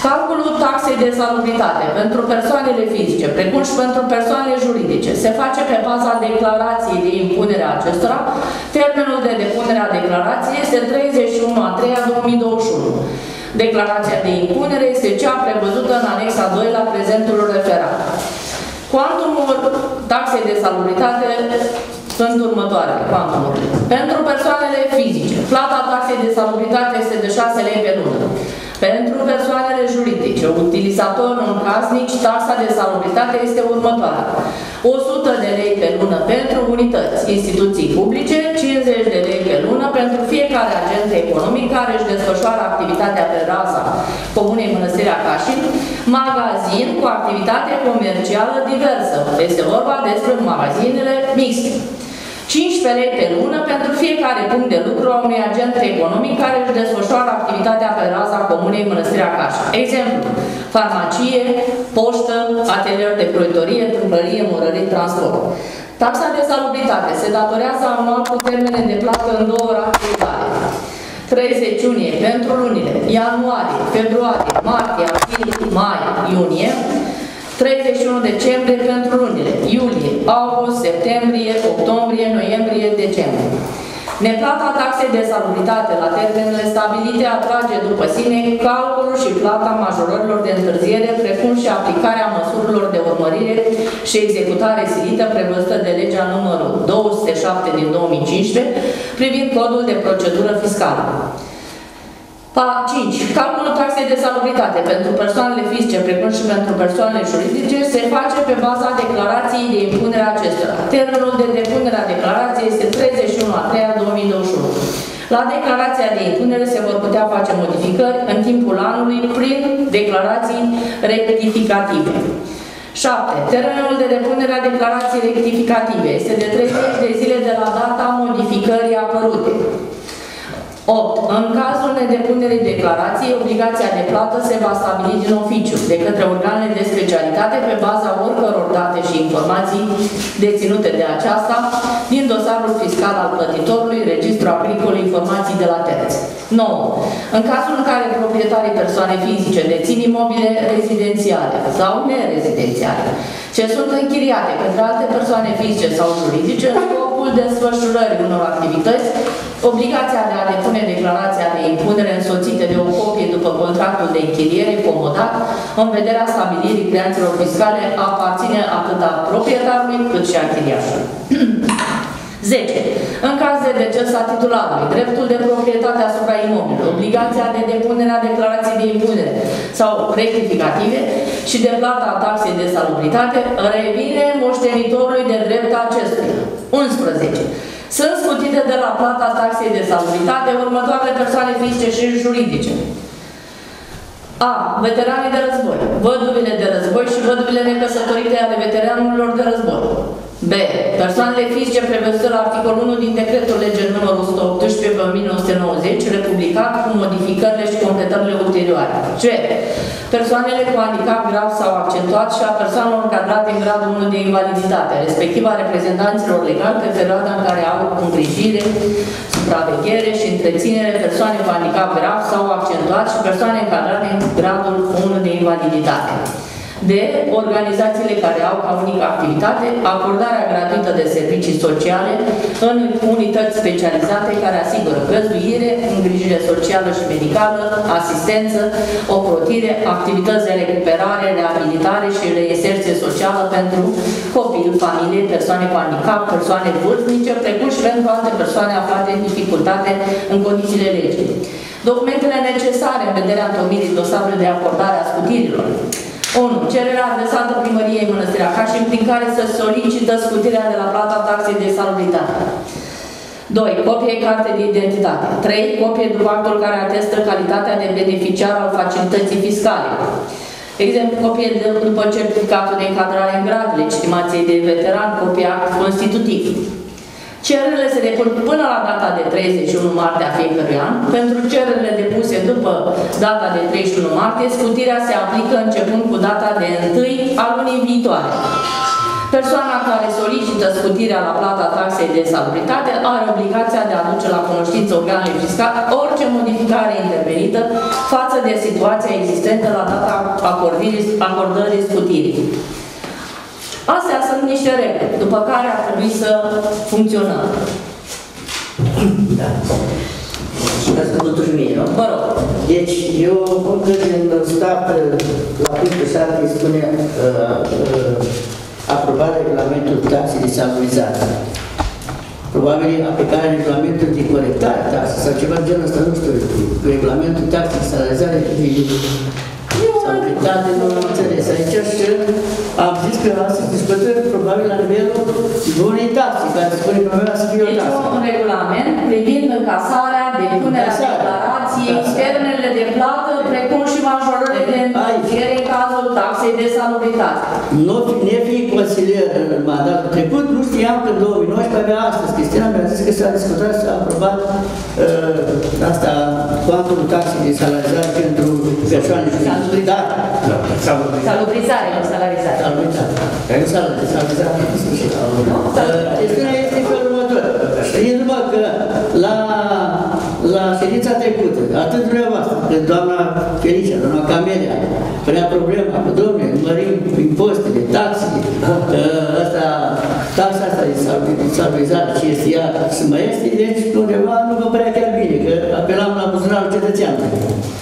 Calculul taxei de salubritate pentru persoanele fizice, precum și pentru persoanele juridice, se face pe baza declarației de impunere a acestora. Termenul de depunere a declarației este treizeci și unu a treia două mii douăzeci și unu. Declarația de impunere este cea prevăzută în anexa doi la prezentul referat. Cuantumul taxei de salubritate sunt următoarele. Cuantumul. Pentru persoanele fizice, plata taxei de salubritate este de șase lei pe lună. Pentru persoanele juridice, utilizator non-casnici, taxa de salubritate este următoarea. o sută de lei pe lună pentru unități, instituții publice, cincizeci de lei pe lună pentru fiecare agent economic care își desfășoară activitatea pe raza Comunei Mănăstirea Cașin, magazin cu activitate comercială diversă. Este vorba despre magazinele mixte. cincisprezece lei pe lună pentru fiecare punct de lucru a unui agent economic care își desfășoară activitatea pe raza Comunei Mănăstirea Cașin. Exemplu, farmacie, poștă, atelier de croitorie, tâmplărie, murării, transport. Taxa de salubritate se datorează anual cu termene de plată în două rate egale. treizeci iunie pentru lunile ianuarie, februarie, martie, aprilie, mai, iunie. treizeci și unu decembrie pentru lunile iulie, august, septembrie, octombrie, noiembrie, decembrie. Neplata taxei de salubritate la termenele stabilite atrage după sine calculul și plata majorărilor de întârziere, precum și aplicarea măsurilor de urmărire și executare silită prevăzută de legea numărul două sute șapte din două mii cincisprezece privind codul de procedură fiscală. cinci. Calculul taxei de salubritate pentru persoanele fizice, precum și pentru persoanele juridice, se face pe baza declarației de impunere a acestora. Termenul de depunere a declarației este treizeci și unu a treia două mii douăzeci și unu. La declarația de impunere se vor putea face modificări în timpul anului prin declarații rectificative. șapte. Termenul de depunere a declarației rectificative este de treizeci de zile de la data modificării apărute. opt. În cazul nedepunerii declarației, obligația de plată se va stabili din oficiu de către organele de specialitate pe baza oricăror date și informații deținute de aceasta din dosarul fiscal al plătitorului, registru agricol, informații de la terți. nouă. În cazul în care proprietarii persoane fizice dețin imobile rezidențiale sau nerezidențiale ce sunt închiriate către alte persoane fizice sau juridice în scopul desfășurării unor activități, obligația de a depune declarația de impunere însoțită de o copie după contractul de închiriere comodat în vederea stabilirii creanțelor fiscale aparține atât a proprietarului cât și a chiriașului. zece. În caz de deces a titularului, dreptul de proprietate asupra imobilului, obligația de depunere a declarației de impunere sau rectificative și de plata a taxei de salubritate revine moștenitorului de drept acestuia. unsprezece. Sunt scutite de la plata taxei de salubritate următoarele persoane fizice și juridice. A. Veteranii de război, văduvile de război și văduvile necăsătorite ale veteranilor de război. B. Persoanele fizice prevăzute la articolul unu din decretul lege numărul o sută optsprezece pe o mie nouă sute nouăzeci, republicat cu modificările și completările ulterioare. C. Persoanele cu handicap grav sau accentuat și a persoanelor încadrate în gradul unu de invaliditate, respectiv a reprezentanților legali pe perioada în care au îngrijire, supraveghere și întreținere persoane cu handicap grav sau accentuat și persoane încadrate în gradul unu de invaliditate. D. Organizațiile care au ca unică activitate acordarea gratuită de servicii sociale în unități specializate care asigură găzduire, îngrijire socială și medicală, asistență, ocrotire, activități de recuperare, reabilitare și reinserție socială pentru copii, familie, persoane cu handicap, persoane vârstnice, precum și pentru alte persoane aflate în dificultate în condițiile legii. Documentele necesare în vederea întocmirii dosarului de acordare a scutirilor. unu. Cererea adresată primăriei Mănăstirea Cașin prin care se solicită scutirea de la plata taxei de salubritate. doi. Copie carte de identitate. trei. Copie după actul care atestă calitatea de beneficiar al facilității fiscale. Exemplu, copie de, după certificatul de încadrare în grad, legitimației de veteran, copie act constitutiv. Cererile se depun până la data de treizeci și unu martie a fiecărui an. Pentru cererile depuse după data de treizeci și unu martie, scutirea se aplică începând cu data de întâi a lunii viitoare. Persoana care solicită scutirea la plata taxei de salubritate are obligația de a aduce la cunoștință organului fiscal orice modificare intervenită față de situația existentă la data acordării scutirii. Astea sunt niște reguli, după care ar trebui să funcționăm. Da. Ca să totuși mie, nu? Vă rog. Deci, eu încă din start, la punctul șapte, spune uh, uh, aprobarea regulamentului taxei de salubritate. Probabil aplicarea regulamentului de corectare taxei sau ceva genul ăsta, nu știu, regulamentul taxei de salarizare de salubritate, nu am înțeles. Aici și am zis că asta se discută probabil la nivelul unei taxe, care spune problema să fie o taxă. Deci un regulament privind încasarea, depunerea declarației, termenele de plată, precum și majorările de întârziere în cazul taxei de salubritate. Nu, nefiind consilier în mandatul trecut, nu știam că în două mii nouăsprezece avea astăzi. Cristina mi-a zis că s-a discutat și s-a aprobat uh, asta, cuantumul taxei de salarizare pentru persoane juridice. Da. Salubrizare, nu salarizare. Salubrizare. Salarizare, în sfârșit. Chestiunea este în felul următor. E numai că la, la ședința trecută, atât dumneavoastră, cât doamna Felicia, doamna Camelia, prea problema cu domnule, mărim impozitele, taxele, asta, taxa asta de salubrizare, ce este ea, să mai este, deci undeva nu vă părea chiar bine, că apelam la buzunarul cetățeanului.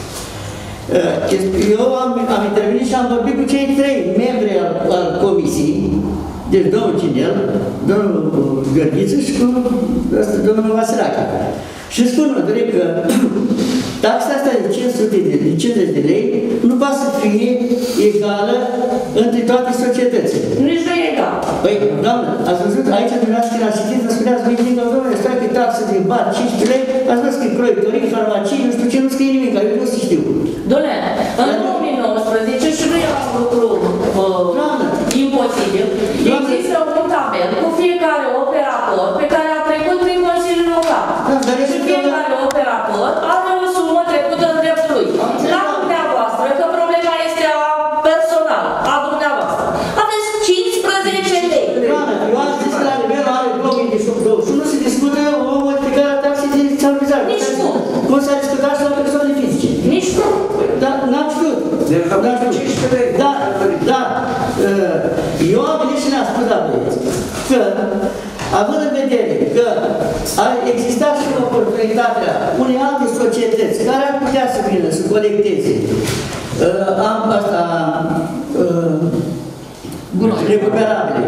Eu am, am intervenit și am vorbit cu cei trei membri al, al comisiei, deci domnul Cinel, domnul Gărghiță și cu ăsta, domnul Vasilache. Și spun direct că taxa asta de cinci sute de, de cincizeci de lei nu va să fie egală între toate societățile. Nici nu e egal. Păi, doamnă, ați văzut aici dumneavoastră când ați citit, vă spuneați, vă indică, domnule, stai că taxă de bar cincisprezece lei, ați văzut că croitorii, farmacii, nu știu ce, nu scrie nimic, eu nu știu. Doamne, în două mii nouăsprezece și nu era un lucru uh, imposibil. Există un tabel cu fiecare operator pe care a trecut prin Consiliul Local. Și fiecare operator are o sumă trecută în dreptul lui. La dumneavoastră, că problema este a personal, a dumneavoastră. Aveți cincisprezece lei. Doamne, eu am zis că la nivelul are două mii de și nu se discută o modificare a taxei de salubritate. Nici cum. Cum s-a discutat și la persoane fizice. Nici cum. Dar n-am știut. N-am știut. Da, da. Eu am venit și ne-am spus la băieți că, având în vedere că ar exista și oportunitatea unei alte societăți care ar putea să vină, să colecteze am asta recuperabile.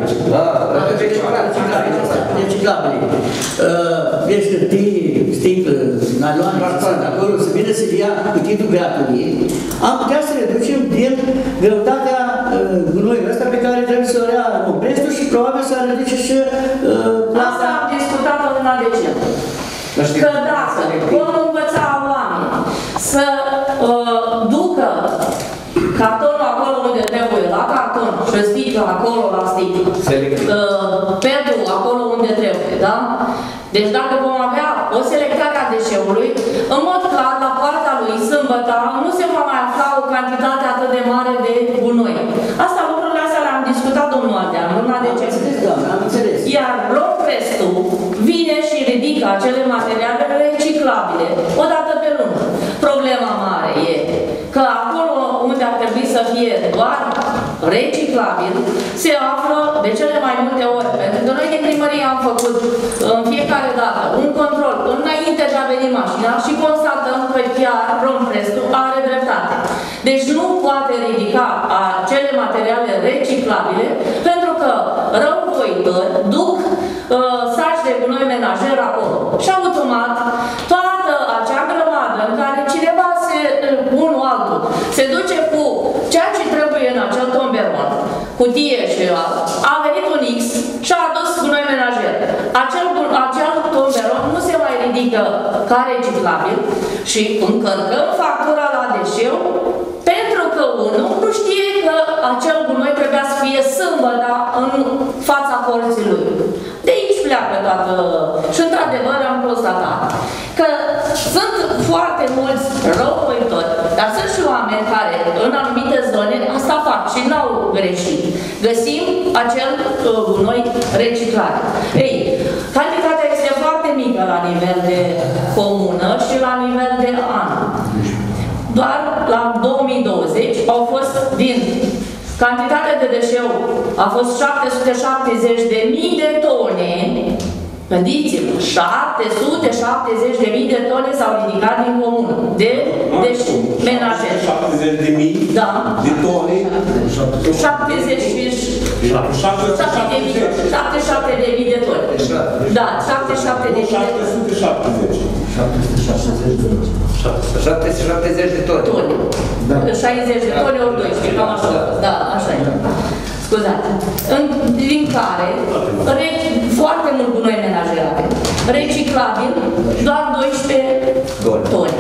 Reciclabile. Deci hârtii, sticlă, nailoane, acolo, să vină să ia cutitul gratuit, am putea să reducem din greutatea gunoiului ăsta pe care trebuie să o ia Oprestul și probabil să reduce și asta am discutat în luna decembrie. Că dacă vom învăța oameni să ducă cartonul acolo unde trebuie, la carton, și sticlă acolo la sticlă, pedul acolo unde trebuie, da? Deci dacă vom avea o selectare a deșeului, în mod clar, la partea lui sâmbătă, nu se va mai afla o cantitate atât de mare de gunoi. Asta, lucrurile astea le-am discutat domnul Adea, în luna decembrie. Iar Romprestul vine și ridică acele materiale reciclabile, o dată pe lună. Problema mare e că acolo unde ar trebui să fie doar reciclabil, se află de cele mai multe ori. Pentru că noi din primărie am făcut în fiecare dată un control înainte de a veni mașina și constatăm că chiar Romprestul are dreptate. Deci nu poate ridica acele materiale reciclabile pentru că răuvoitori duc uh, saci de gunoi menajer acolo. Și automat, toată acea grămadă în care cineva se, unul altul, se duce cu ceea ce trebuie în acel tomberon, cutie și alt, a venit un X și a adus gunoi menajer. Acel, acel tomberon nu se mai ridică ca reciclabil și încărcăm factura la deșeu pentru că unul nu știe că acel gunoi trebuia să fie sâmbătă în fața porții lui. De aici pleacă constatat, și într-adevăr am constatat, că sunt foarte mulți răuvoitori, dar sunt și oameni care în anumite zone asta fac și n-au greșit. Găsim acel gunoi reciclat. Ei, cantitatea este foarte mică la nivel de comună și la nivel de an. Doar la două mii douăzeci au fost din cantitatea de deșeu a fost șapte sute șaptezeci de mii de tone. Gândiți-vă, șapte sute șaptezeci de mii de tone s-au ridicat din comună. De, deci, menajeri. șaptezeci de mii da. de tone. șaptezeci de mii șaptezeci și șapte de mii de tone. Da, șaptezeci și șapte de mii de tone. șapte sute șaptezeci. șapte sute șaptezeci de tone. șaizeci de tone ori doisprezece, cam așa. Da, așa e. Scuzați. În, din care re, foarte mult gunoi menajerate. Reciclabil, doar doisprezece tone.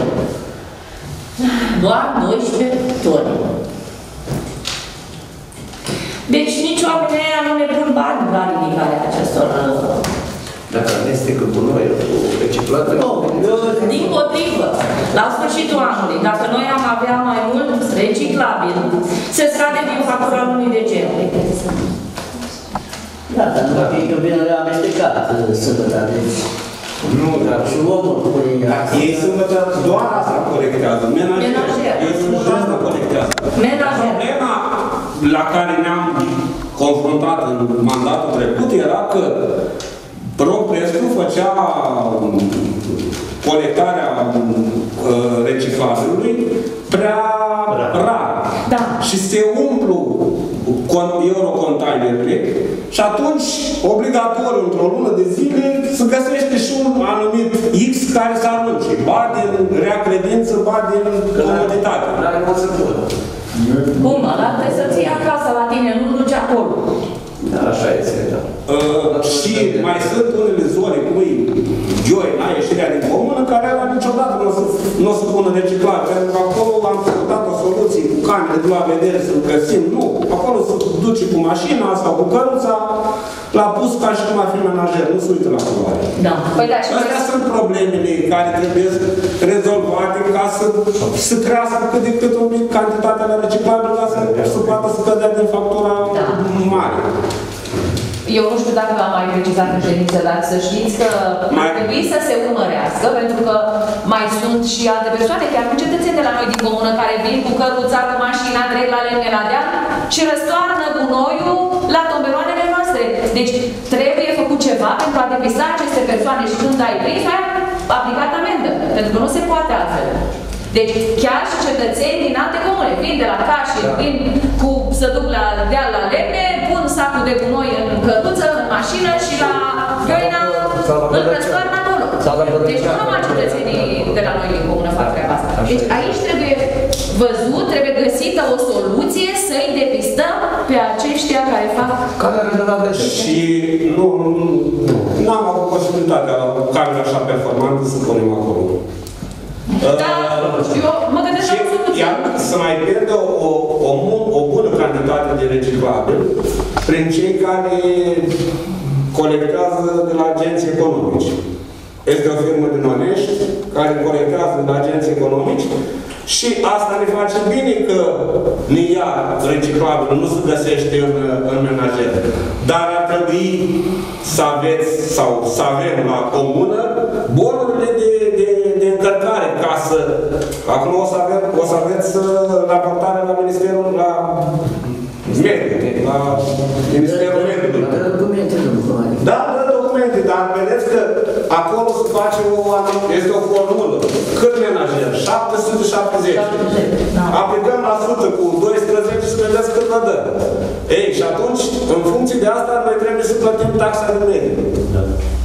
Doar doisprezece tone. Deci nici oamenii aia nu ne pun bani la ridicarea acestor. Dacă amestecă gunoiul cu reciclatul. Nu, din potrivă, la sfârșitul anului, dacă noi am avea mai mult reciclabil, se scade din factura lunii decembrie. Da, dar nu va fi că bine le-a amestecat sâmbătă, deci... Nu, dar și omul pune... ei sâmbătă doar asta colectează, menajer. Ei sâmbătă asta colectează. Problema la care ne-am confruntat în mandatul trecut era că Proprestu făcea colectarea uh, reciclabilului prea rar. Da. Și se umplu eurocontainerele și atunci, obligatoriu, într-o lună de zile, se găsește și un anumit X care se arunce. Ba din rea credință, ba din comoditate. Cum? Ăla trebuie să ții acasă la tine, nu-l duci acolo. Da, așa este, da. Uh, și mai sunt unele zone, cum e Gioina, ieșirea din comună, care ala niciodată nu o să, nu o să pună reciclat, pentru că acolo am căutat o soluție cu camere de la vedere să-l găsim. Nu. Acolo se duce cu mașina sau cu căruța, l-a pus ca și cum ar fi menajer, nu se uită la culoare. Da. Păi da, și astea sunt problemele care trebuie rezolvate ca să, să crească cât de cât un pic cantitatea de reciclabil, ca să se poată scădea din factura da. mare. Eu nu știu dacă am mai precizat în ședință, dar să știți că mai... ar trebui să se urmărească, pentru că mai sunt și alte persoane, chiar cu cetățeni de la noi din comună, care vin cu căruța, cu mașina, trec la lemne la deal și răstoarnă gunoiul la tomberoanele noastre. Deci trebuie făcut ceva pentru a depista aceste persoane și când ai prins, ai aplicat amendă, pentru că nu se poate altfel. Deci chiar și cetățeni din alte comune, vin de la Cașe, da. vin cu, să duc la deal la lemne, pun sacul de gunoi în căruță, în mașină și la Gioina îl răstoarnă acolo. Deci nu numai cetățenii de la noi din comună fac treaba asta. Deci aici trebuie văzut, trebuie găsită o soluție să-i depistăm pe aceștia care fac... Camera de la vedere. Și nu, nu am avut posibilitatea camera așa performantă să punem acolo. Da, eu mă gândesc la o soluție. Să mai pierdă o, o, o bună cantitate de reciclabil prin cei care colectează de la agenții economici. Este o firmă din Onești care colectează de la agenții economici și asta ne face bine că ne ia reciclabil, nu se găsește în, în menajer. Dar ar trebui să aveți sau să avem la comună bonurile de, de, de încărcare ca să... Acum o să, avem, o să aveți raportare la Ministerul la Mediu, la Ministerul Mediului. Da, da, documente, dar vedeți că acolo se face o, este o formulă. Cât menajer? șapte sute șaptezeci. Aplicăm la sută cu doisprezece și vedeți cât vă dă. Ei, și atunci, în funcție de asta, noi trebuie să plătim taxa de mediu. Da.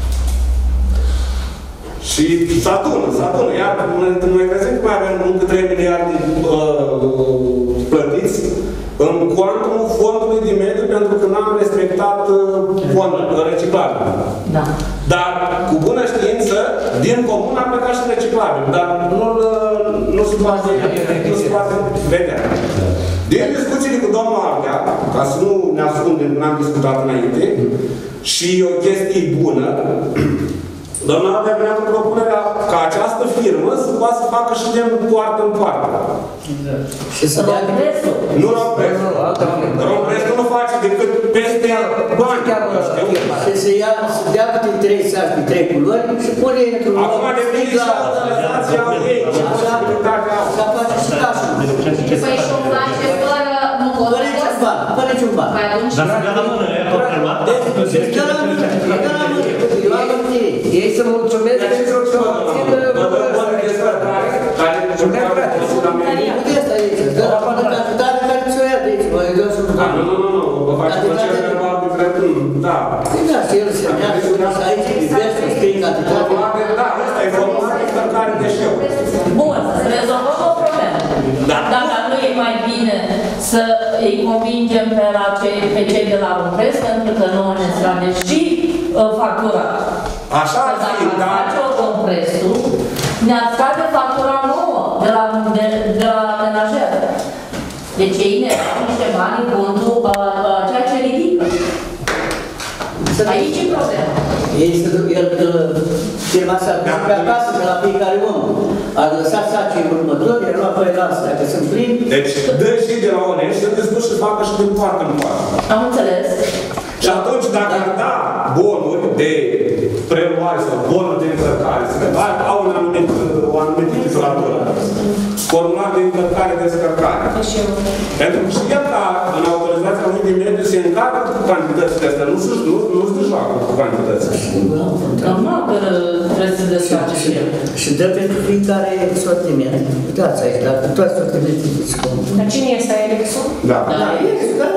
Și se adună, se adună. Iar noi crezem că mai avem încă trei miliarde uh, plătiți în cuantumul fondului de mediu pentru că n-am respectat fondul reciclabil. Da. Dar cu bună știință, din comun am plecat și reciclabil. Dar nu se poate, nu se poate vedea. Din discuțiile cu domnul Ardea, ca să nu ne ascundem, n-am discutat înainte, și o chestie bună, domnul Ardea venea cu propunerea ca această firmă să poată să facă și de poartă în poartă. Și să dea prețul. Nu Romprestul. Romprestul nu face decât peste bani. Și să ia, să dea câte trei saci de trei culori și pune într-un... Acum depinde și autorizația ei, și posibilitatea au. Să face și cașul. Păi și o face fără... Nu, Fără niciun ban, fără niciun ban. Păi atunci... Dar să dea la mână, e confirmat? Deci, dă la mână, dă la mână. Eu am întâlnit. Ei să mulțumesc pentru că obțină... Uite asta aici, dă la mână cantitate care ți-o ia de aici, mai dă și-un ban. Nu, nu, nu, nu, vă faci plăcere verbal de dreptul, da. Păi da, și el se meargă și aici privește, scrie cantitate. Da, ăsta e formulare care deșeu. Bun, rezolvăm o problemă. Da. Dar nu e mai bine să îi convingem pe, la cei, pe cei de la Rumpres, pentru că nu ne scade și uh, factura. Așa ar fi, dacă da. face o Rumpresul, ne-ar scade factura nouă de la, de, de la menajer. Deci ei ne dau niște bani în contul uh, ceea ce ridică. Aici e problema. Ei se duc, el, firma s-a dus pe acasă, de la fiecare om. A lăsat sacii în următor, i-a luat pe ăla astea, că sunt plini. Deci, dă și de la onești, să te duci și facă și din poartă în poartă. Am înțeles. Și atunci, dacă ar da bonuri de preluare sau bonuri de încărcare, să au un anumit, o anumită titulatură, formular de încărcare-descărcare. Pentru că și el, ca în autorizația lui de mediu, se încarcă cu cantitățile astea, nu se nu, nu se joacă cu cantitățile. Normal că trebuie să descarce și el. Și dă pentru fiecare sortiment. Uitați aici, dacă toate sortimentele se cum. Dar cine este Alexul? Da. Da, Alexul, dar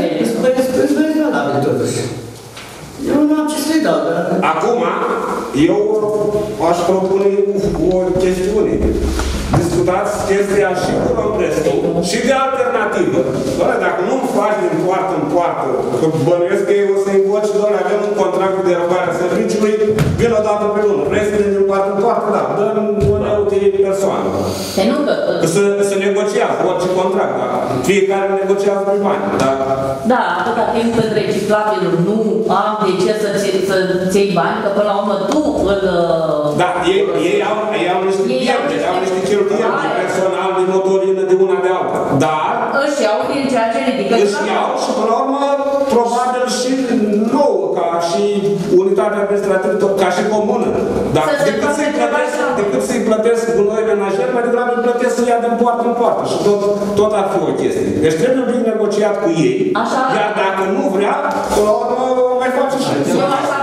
nu e rezonabil totuși. Eu nu am ce să-i dau, dar... Acum, eu aș propune o chestiune. Discutați chestia și cu Romprestul și de alternativă. Doamne, dacă nu-mi faci din poartă în poartă, că bănuiesc că eu o să-i văd și doamne, avem un contract de derogare a serviciului, vin o dată pe lună. Vrei să din poartă în poartă? Da, dăm o de persoană. Păi nu că... Să, să negociază orice contract, da? Fiecare negociază pe bani, da? Da, atâta timp cât reciclabilul nu am de ce să-ți să iei bani, că până la urmă tu îl... Da, ei, ei au, ei au niște pierderi, au niște cheltuieli de personal, de motorină, de una de alta. Dar... Își iau din ceea ce ridică. Își iau și până la urmă, probabil și nouă, ca și unitate administrativă, ca și comună. Dar decât să-i plătesc, decât să-i plătesc cu noi menajer, mai degrabă îi plătesc să ia din poartă în poartă. Și tot, tot ar fi o chestie. Deci trebuie bine negociat cu ei. Așa. Iar dacă nu vrea, până la urmă, mai face și eu așa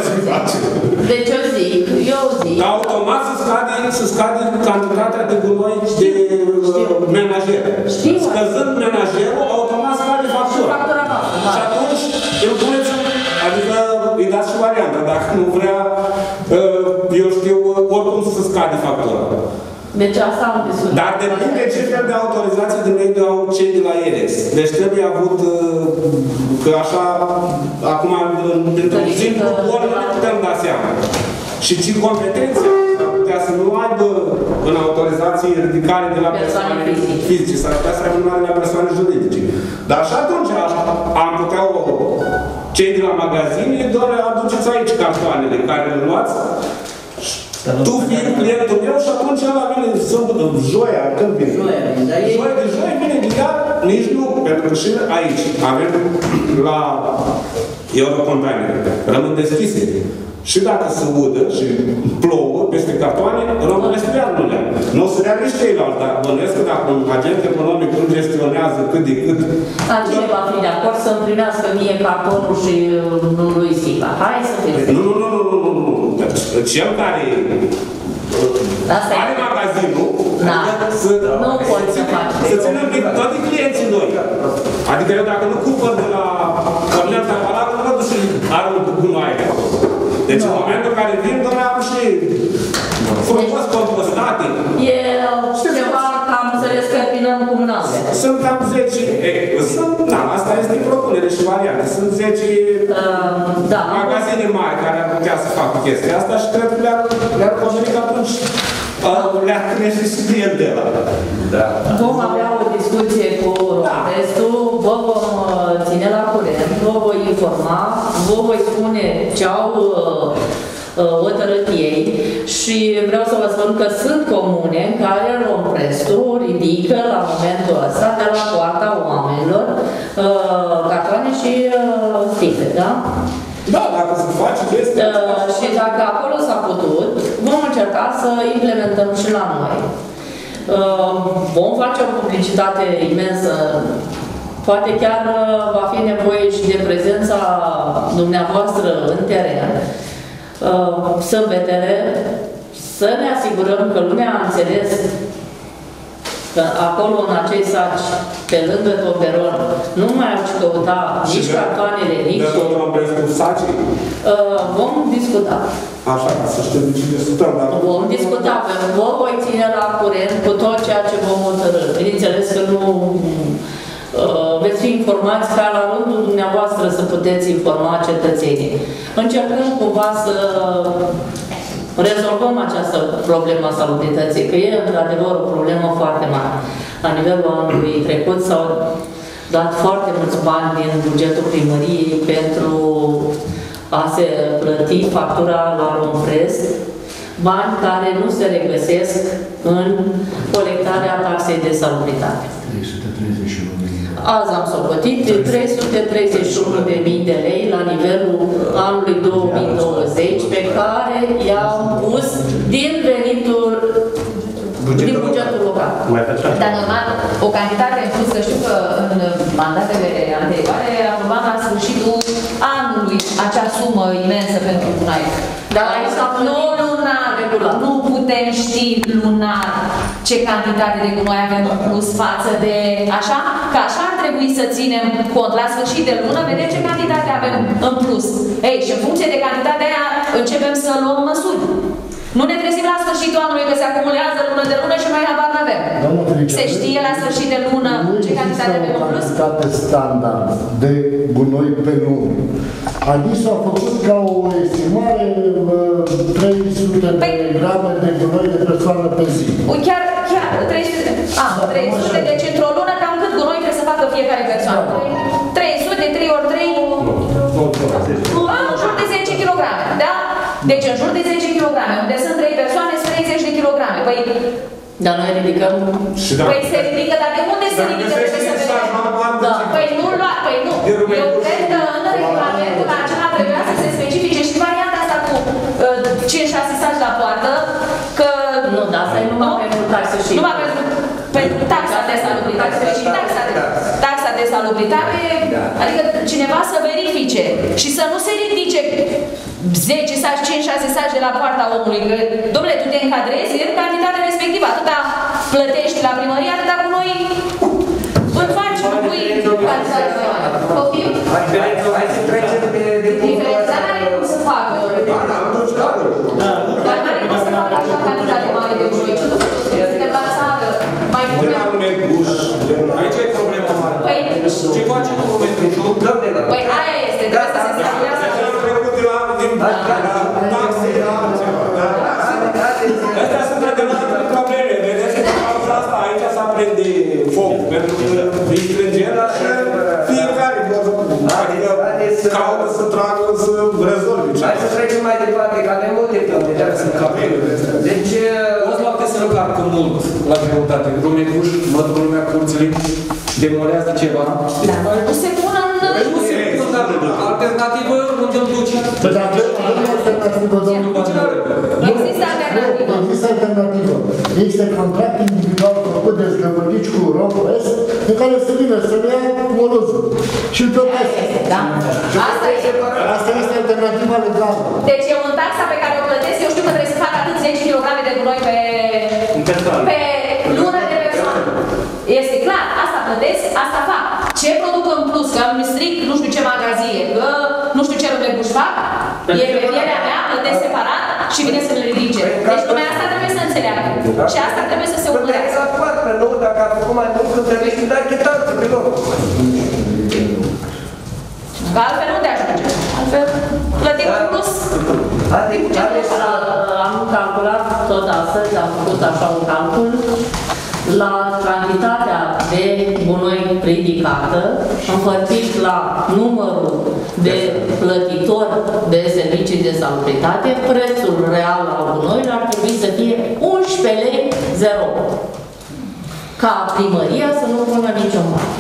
deci eu zic, eu zic... Dar automat se scade, se scade cantitatea de gunoi de menajer. Știu. Scăzând menajerul, automat scade factura. Factura noastră, da. Și atunci, îl puneți, adică îi dați și varianta. Dacă nu vrea, eu știu, oricum să scade factura. Deci asta am discutat. Dar depinde ce fel de autorizație de mediu au cei de la E R E X. Deci trebuie avut, că așa, acum, într-un simplu bol, nu ne putem da seama. Și ce competențe ar putea să nu aibă în autorizații ridicare de la persoane fizice, s-ar putea să aibă numai la persoane juridice. Dar și atunci am putea o, cei de la magazine, doar aduceți aici cartoanele care le luați. Tu fii clientul meu și atunci ăla vine sâmbătă, joia, când vine? Joia, dar ei... Joia de joia vine imediat, nici nu, pentru că și aici avem la Eurocontainer, rămân deschise. Și dacă se udă și plouă peste cartoane, rămâne să dea nu le Nu o să dea nici ceilalți, dar bănuiesc că dacă un agent economic nu gestionează cât de cât... Dar cine va fi de acord să împrimească mie cartonul și nu lui Sica? Hai să fie. Nu, nu, nu, nu, nu, nu, nu. Cel care Asta are e. magazinul, Da. să, Nu poți să faci. să ținem toate clienții noi. Adică eu dacă nu cumpăr de la Cornel Tapalac, nu mă duc și arunc cu gunoaie. Deci în momentul în care vin, doar am și frumos compostate. E ceva, că am înțeles că pinăm cu mânaule. Să Sunt cam zece, e, sunt, na, asta este propunere și variante. Sunt zece Uh, da. magazine mari care ar putea să facă chestia asta și cred că le-ar le-ar conveni că atunci uh, le-ar crește și clientela. Da. Vom avea o discuție cu Romprestul, vă vom ține la curent, vă voi informa, vă voi spune ce au hotărât ei și vreau să vă spun că sunt comune în care Romprestul ridică la momentul ăsta de la poarta oamenilor cartoane și sticle, da? Da, dacă se face chestia uh, și dacă acolo s-a putut, vom încerca să implementăm și la noi. Uh, vom face o publicitate imensă. Poate chiar uh, va fi nevoie și de prezența dumneavoastră în teren, uh, sâmbetele, să ne asigurăm că lumea a înțeles că acolo, în acei saci, pe lângă tomberon, nu mai au ce căuta nici cartoanele, nici... De tot Romprestul sacii? Uh, vom discuta. Așa, ca să știm de ce discutăm, dar... Vom discuta, pentru că vă voi ține la curent cu tot ceea ce vom hotărâ. Bineînțeles că nu uh, veți fi informați ca la rândul dumneavoastră să puteți informa cetățenii. Încercăm cumva să rezolvăm această problemă a salubrității, că e într-adevăr o problemă foarte mare. La nivelul anului trecut s-au dat foarte mulți bani din bugetul primăriei pentru a se plăti factura la Rompres, bani care nu se regăsesc în colectarea taxei de salubritate. trei sute treizeci și unu de mii. Azi am socotit trei sute treizeci și unu de mii de lei la nivelul anului două mii douăzeci, pe care i-am pus din venitul din bugetul local. Dar normal, o cantitate în plus, că știu că în mandatele anterioare aprobat la sfârșitul anului acea sumă imensă pentru gunoi. Dar aici s-a nu lunar, nu putem ști lunar ce cantitate de gunoi avem în plus față de așa, că așa ar trebui să ținem cont. La sfârșit de lună, vedem ce cantitate avem în plus. Ei, și în funcție de cantitatea aia începem să luăm măsuri. Nu ne trezim la sfârșitul anului că se acumulează lună de lună și mai habar n-avem. Se știe la sfârșit de lună ce cantitate avem în plus? Nu există o cantitate standard de gunoi pe lună. Adică s-a făcut ca o estimare trei sute de grame de gunoi de persoană pe zi. Chiar, chiar, trei sute, a, trei sute, deci într-o lună cam cât gunoi trebuie să facă fiecare persoană? trei sute, trei ori trei, în jur de zece kilograme, da? Deci în jur de zece kilograme, unde sunt trei persoane, sunt treizeci de kilograme. Păi, dar noi ridicăm... Păi se ridică, dar de unde se ridică? Trebuie să vedem. Da. Păi nu lua, păi nu. Eu cred că în regulamentul acela trebuia să se specifice și varianta asta cu cinci șase saci la poartă, că... Nu, dar asta e numai pentru taxe și... Numai pentru, pentru taxa de salubritate. Și taxa de, taxa de salubritate, adică cineva să verifice și să nu se ridice zece saci, cinci șase saci de la poarta omului, că, dom'le, tu te încadrezi în cantitatea respectivă, atâta plătești la primărie, atâta cu noi îl faci, nu pui cantitatea mai mare. Poftim? Hai să trecem de diferențarea are cum să facă. Dar nu are cum să facă așa cantitate mare de gunoi. Ce nu suntem la țară, mai bune. Aici e problema mare. Ce face cu momentul? Păi aia este, trebuie să se stabilească. Astea sunt adevărate probleme, vedeți? Din cauza asta aici s-a prinde foc, pentru că e strângent și fiecare caută să tragă, să rezolve. Hai să trecem mai departe, că avem multe puncte. Deci... Poți la să încarcă mult la greutate. Rumecuș, văd că lumea curțile demolează ceva. Dar nu se pună în... Nu se pună, dar alternativă unde îl duci. Păi dar avem o alternativă, domnul Manuel. Există alternativă. Există alternativă. Este contract individual făcut de zgăvănici cu Rompress, în care să vină să le ia molozul și îl plătesc. Da. Asta este. Asta este alternativa legală. Deci eu în taxa pe care o plătesc, eu știu că trebuie să fac atât zece kilograme de gunoi pe, pe lună de persoană. Este clar, asta plătesc, asta fac. Ce produc în plus? Că îmi stric nu știu ce magazie, că nu știu ce rumecuș fac, e pe pielea mea, plătesc separat și vine să-mi ridice. Deci lumea asta trebuie să înțeleagă. Și asta trebuie să se urmărească. primară nouă, dacă a făcut mai mult, că trebuie să dai chitanță pe loc. Că altfel nu te ajunge. Altfel plătim Da. plus. Adică, ales Am calculat tot astăzi, am făcut așa un calcul la cantitatea de gunoi ridicată, împărțit la numărul de plătitori de servicii de salubritate, prețul real al gunoiului ar trebui să fie unsprezece lei zero. Ca primăria să nu pună niciun bani.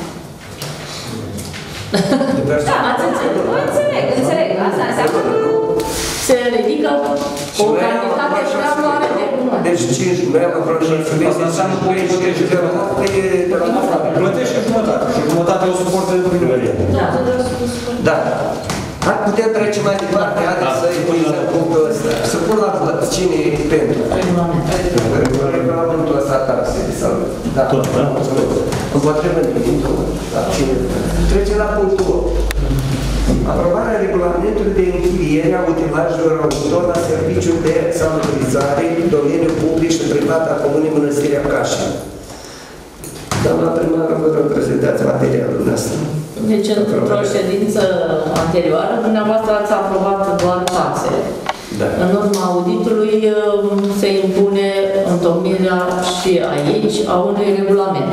Da, ați înțeles. Înțeleg, înțeleg. Asta înseamnă că Se ridică o cantitate prea mare de gunoi. Deci cinci, noi am vrut să fie Asta înseamnă că plătește plătește jumătate. Și jumătate o suportă de primărie. Da. Da. Hai, putem trece mai departe, haideți să-i punem punctul ăsta. Să pun la vot cine e pentru. Regulamentul ăsta taxe de salut. Da. Tot, da? Împotrivă din tot. Da, cine? Trecem la punctul opt. Aprobarea regulamentului de închiriere a utilajelor autor la serviciul de salubrizare în domeniul public și privat a Comunei Mănăstirea Cașin. Doamna primară, vă rog, prezentați materialul ăsta. Deci, într-o ședință anterioară, dumneavoastră ați aprobat doar taxele. Da. În urma auditului se impune întocmirea și aici a unui regulament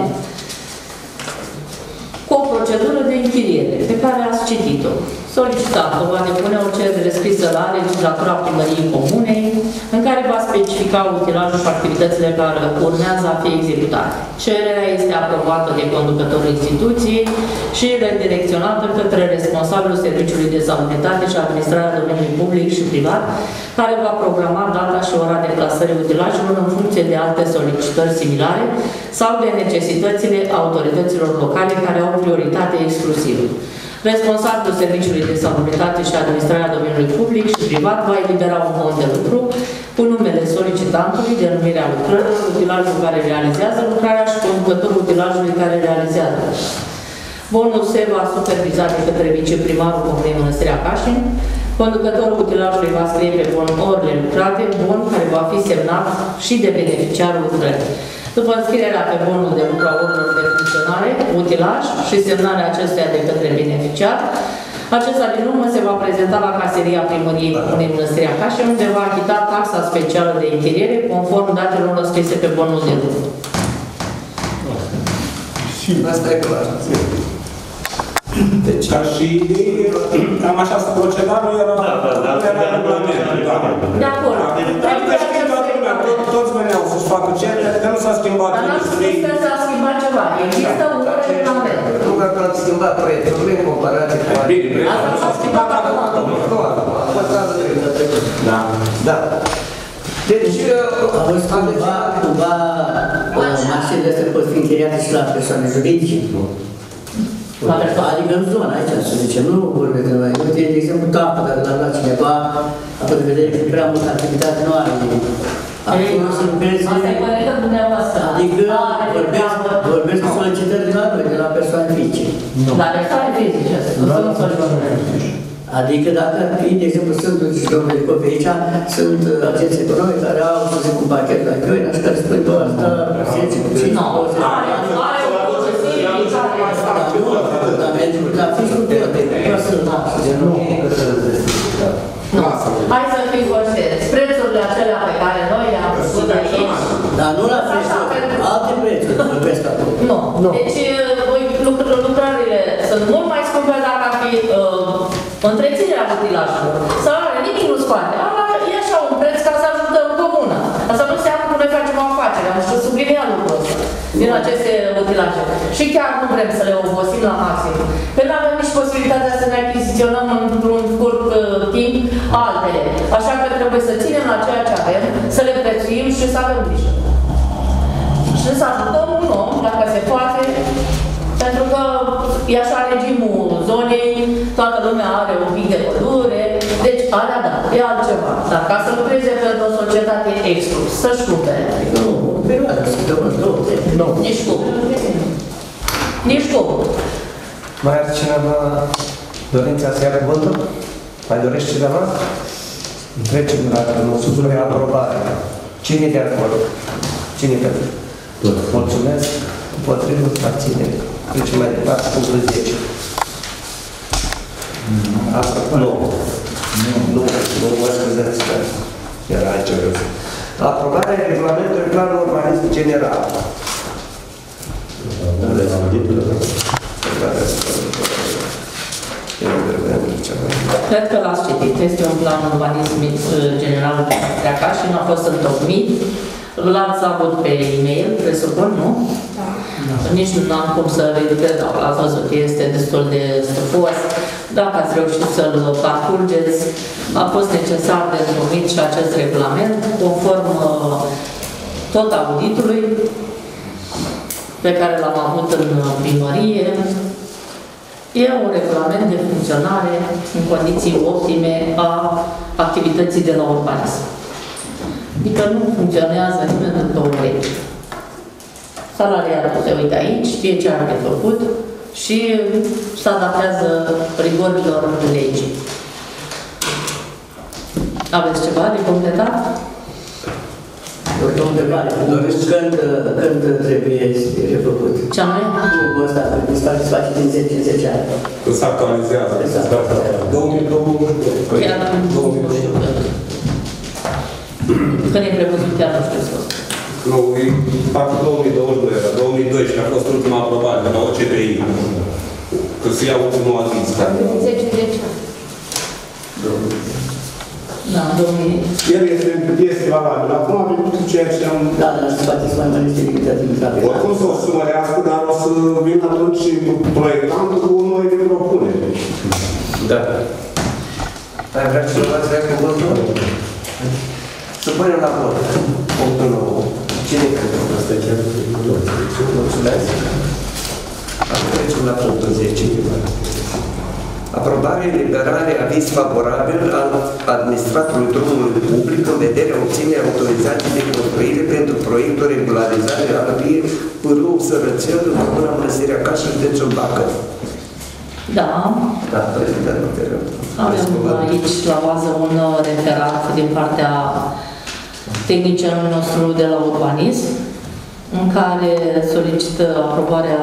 cu o procedură de închiriere pe care ați citit-o. Solicitantul va depune o cerere scrisă la legislatura primăriei comunei în care va specifica utilajul și activitățile care urmează a fi executate. Cererea este aprobată de conducătorul instituției și redirecționată către responsabilul Serviciului de Salubritate și Administrarea Domeniului Public și Privat, care va programa data și ora deplasării utilajelor în funcție de alte solicitări similare sau de necesitățile autorităților locale care au prioritate exclusivă. Responsabilul Serviciului de Salubritate și Administrarea Domeniului Public și Privat va elibera un cont de lucru cu numele solicitantului, denumirea lucrărilor, utilajul care realizează lucrarea și conducătorul utilajului care realizează. Bonul se va superviza de către viceprimarul Comunei Mănăstirea Cașin. Conducătorul utilajului va scrie pe bon orele lucrate, bon care va fi semnat și de beneficiarul lucrării. După înscrierea pe bonul de lucru a orelor de funcționare, utilaj și semnarea acestuia de către beneficiar, acesta din urmă se va prezenta la caseria primăriei Comunei Mănăstirea Cașin, unde va achita taxa specială de închiriere conform datelor înscrise pe bonul de lucru. Asta e clar. Deci, Ca și cam așa să proceda, nu era Da, da, da, nu era da, regulament. da. De acord. Adică știi toată lumea, to- toți veneau să-și facă cerere, că nu s-a schimbat Dar n-am spus că s-a schimbat ceva. Există un regulament. nu că am schimbat proiectul, nu e comparație cu alții. Bine, bine, Asta s-a schimbat acum. Nu, acum, a fost anul trecut. Da. Da. Deci, A fost cumva, cumva, mașinile astea pot fi închiriate și la persoane juridice. La persoane. Adică în zona aici, să zicem, nu vorbim de noi. Uite, de exemplu, tapă, dacă l-a luat cineva, având în vedere că prea multă activitate nu are. Acum sunt prețe. Asta e părerea dumneavoastră. Adică vorbesc, vorbesc cu solicitări de la noi, de la persoane fizice. La persoane fizice, nu sunt solicitări. Adică dacă ar fi, de exemplu, sunt și domnule Copi aici, sunt agenții economici care au, să zic, un pachet la Gheoina și care spun, bă, asta, zece, cinci, Nu, douăzeci. are, are o procesiune care asta. Dar pentru că a fi și cu toate, nu sunt, nu. Nu. Hai să fim conștienți. Prețurile acelea pe care noi le-am făcut aici, Dar nu la prețuri, alte prețuri, vorbesc acum. nu. Deci lucr- lucrările sunt mult mai scumpe dacă ar fi uh, întreținerea utilajelor. Sau are nimic nu scoate. Ala e așa un preț ca să ajutăm comuna. Asta nu înseamnă că noi facem o afacere, am să sublinia lucrul ăsta din aceste utilaje. Și chiar nu vrem să le obosim la maxim. Că nu avem nici posibilitatea să ne achiziționăm într-un scurt uh, timp altele. Așa că trebuie să ținem la ceea ce avem, să le prețuim și să avem grijă. Și să ajutăm un om, dacă se poate, pentru că e așa regimul zonei, toată lumea are un pic de pădure, deci alea da, e altceva. Dar ca să lucreze pentru o societate exclus, să-și cumpere. Nu, o perioadă, să dăm în două, trei. Nici cum. Nici cum. mai are cineva dorința să ia cuvântul? Mai dorește cineva? Trecem la supune aprobare. Cine de acord? Cine pentru? Mulțumesc. Împotrivă, abținere. Trecem mai departe, punctul zece. Nu. Nu, nu mă scuzați, că era aici. Aprobarea regulamentului planului urbanism general. Cred că l-ați citit. Este un plan urbanism general pleacat și nu a fost întocmit. L-ați avut pe e-mail, presupun, nu? Da. Nici nu am cum să reducez, dar ați văzut că este destul de stufos. Dacă ați reușit să-l parcurgeți, a fost necesar de întocmit și acest regulament, conform tot auditului pe care l-am avut în primărie. E un regulament de funcționare în condiții optime a activității de la urbanism. Adică nu funcționează nimeni în două legi. Salariatul se uită aici, știe ce are de făcut și se adaptează rigorilor legii. Aveți ceva de completat? O întrebare. Când, când trebuie refăcut? Ce anume? Cu ăsta, când se face din zece în zece ani. Când se actualizează. două mii douăzeci și doi. Chiar nu știu. Când e prevăzut, chiar nu știu să Nu, e parcă două mii douăzeci și doi, era două mii doisprezece, a fost ultima aprobare de la O C P I. Că se ia ultimul aviz. zece zece. Da, două mii. El este, este valabil. Acum am venit cu ceea ce am... Da, dar se poate să mai mărește limitativitatea. Oricum să o să mărească, dar o să vină atunci și proiectantul cu noi de propunere. Da. Ai vrea să luați vrea cuvântul? Să punem la vot. Punctul nouă. Cine pentru asta e chiar? Mulțumesc. Acum trecem la punctul zece. Aprobare, eliberare, aviz favorabil al administratorului drumului public în vederea obținerea autorizației de construire pentru proiectul regularizare al vie Pârâul Sărățel în comuna Mănăstirea Caș, județul Bacău. Da. Da, prezidentul, te rog. Avem aici la bază un referat din partea tehnicului nostru de la urbanism, în care solicită aprobarea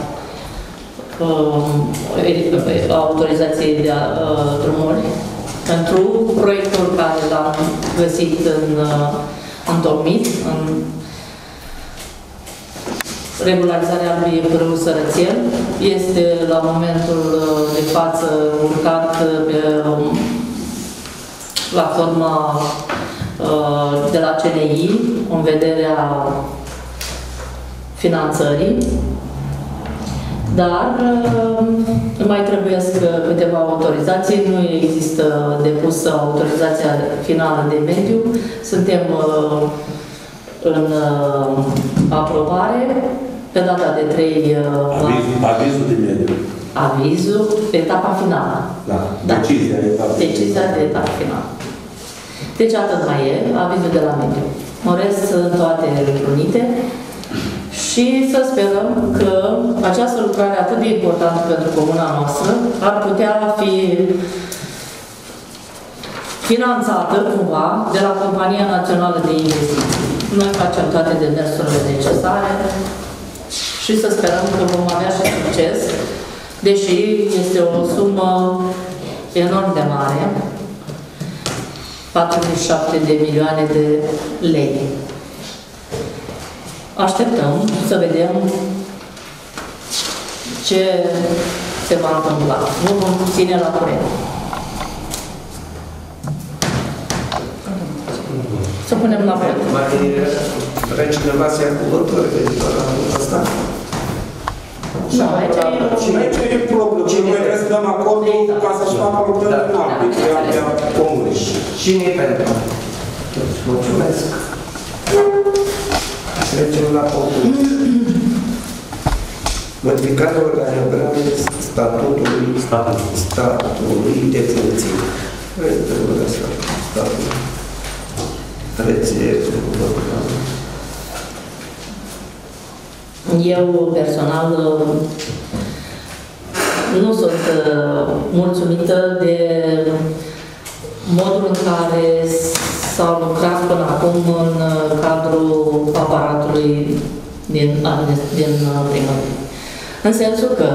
uh, autorizației de uh, drumuri pentru proiectul care l-am găsit în uh, întocmit, în regularizarea lui Pârâul Sărățel. Este la momentul de față urcat pe platforma de la C N I în vederea finanțării, dar mai trebuie câteva autorizații. Nu există depusă autorizația finală de mediu. Suntem în aprobare pe data de trei... Aviz, avizul de mediu. Avizul, etapa finală. Da, da. Decizia de etapa finală. Decizia de etapa finală. Deci atât mai e, avizul de la mediu. În rest sunt toate întrunite și să sperăm că această lucrare atât de importantă pentru comuna noastră ar putea fi finanțată cumva de la Compania Națională de Investiții. Noi facem toate demersurile necesare și să sperăm că vom avea și succes, deși este o sumă enorm de mare, patruzeci și șapte de milioane de lei. Așteptăm să vedem ce se va întâmpla. Nu vom ține la curent. Să punem la vot. Mai vrea cineva să ia cuvântul referitor la asta? Nu, aici e... Aici e problemă. Noi trebuie să dăm acordul ca să-și facă lucrări înalte, crearea comunei. Cine e pentru? Mulțumesc. Trecem la punctul. Modificarea organigramei statutului statului definitiv. Eu, personal, nu sunt mulțumită de modul în care s-a lucrat până acum în cadrul aparatului din, din primărie. În sensul că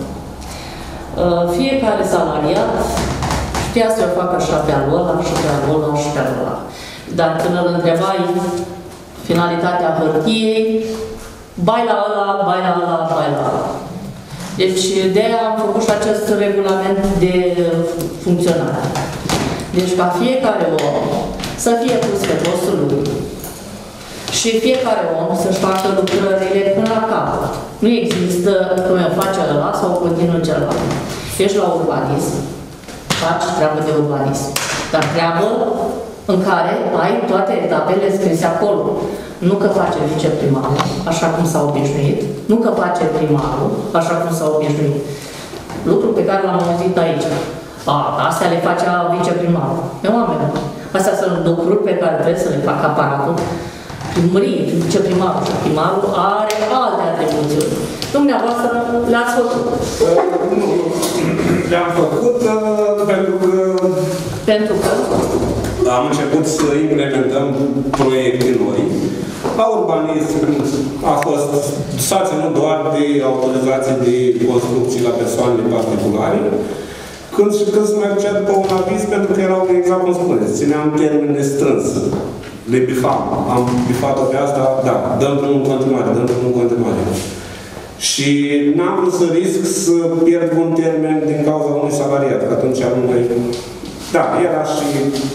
fiecare salariat știa să o facă așa pe alul ăla, și pe alul ăla, și pe alul ăla. Dar când îl întrebai finalitatea hârtiei, bai la ăla, bai la ăla, bai la ăla. Deci de-aia am făcut și acest regulament de funcționare. Deci ca fiecare om să fie pus pe postul lui și fiecare om să-și facă lucrările până la capăt. Nu există cum o face ăla sau continuă celălalt. Ești la urbanism, faci treabă de urbanism, dar treabă în care ai toate etapele scrise acolo. Nu că face viceprimarul, așa cum s-a obișnuit, nu că face primarul, așa cum s-a obișnuit. Lucru pe care l-am auzit aici. A, astea le face viceprimarul. E oameni. Astea sunt lucruri pe care trebuie să le facă aparatul primărie, viceprimarul și primarul are alte atribuții. Dumneavoastră le-ați făcut. Nu, le-am făcut pentru că... Pentru că? Am început să implementăm proiecte noi. La urbanism a fost s-a ținut doar de autorizații de construcții la persoanele particulare. Când și când se mai ducea după un aviz, pentru că erau, exact cum spuneți, țineam termenele strâns. Le bifam. Am bifat-o pe asta, da, dăm drumul în continuare, dăm drumul în continuare. Și n-am vrut să risc să pierd un termen din cauza unui salariat, că atunci am mai... Da, era și...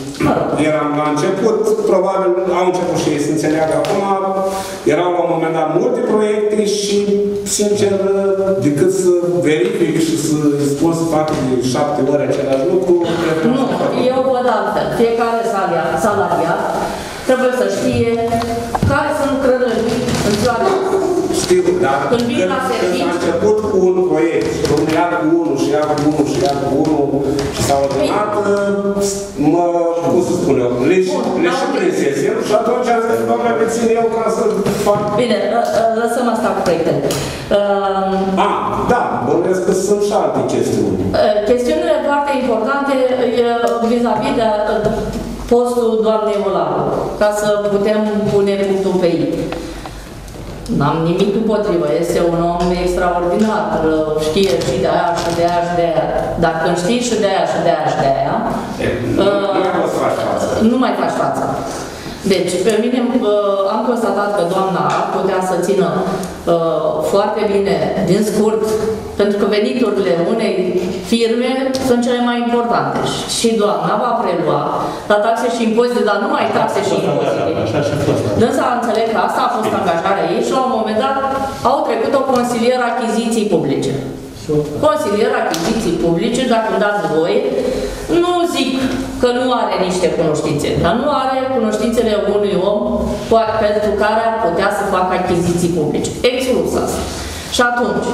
Eram la început, probabil au început și ei să înțeleagă acum. Erau la un moment dat multe proiecte și, sincer, decât să verific și să spun să fac de șapte ore același lucru... Nu, eu văd altfel. Fiecare salariat trebuie să știe care sunt lucrările lui în ziua de azi. Știu, dar când vine la serviciu, când a început cu un proiect, domnul ia cu unul și ia cu unul și ia cu unul și s-a ordonat, mă, cum să spun eu, le și prinsesem și atunci am zis, doamne, pe țin eu ca să fac... Bine, lăsăm asta cu proiectele. A, da, bănuiesc că sunt și alte chestiuni. Chestiunile foarte importante vis-a-vis de postul doamnei Olaru, ca să putem pune punctul pe ei. N-am nimic împotrivă, este un om extraordinar, știe și de aia, și de aia, și de aia. Dar când știi și de aia, și de aia, și de aia, nu mai faci față. Deci, pe mine am constatat că doamna putea să țină uh, foarte bine, din scurt, pentru că veniturile unei firme sunt cele mai importante. Și doamna va prelua la taxe și impozite, dar nu mai taxe și impozite. Dânsa a înțeles că asta a fost angajarea ei și la un moment dat au trecut o consilier achiziții publice. Consilier achiziții publice, dacă îmi dați voie, nu zic că nu are niște cunoștințe, dar nu are cunoștințele unui om pentru care ar putea să facă achiziții publice. Exclus asta. Și atunci,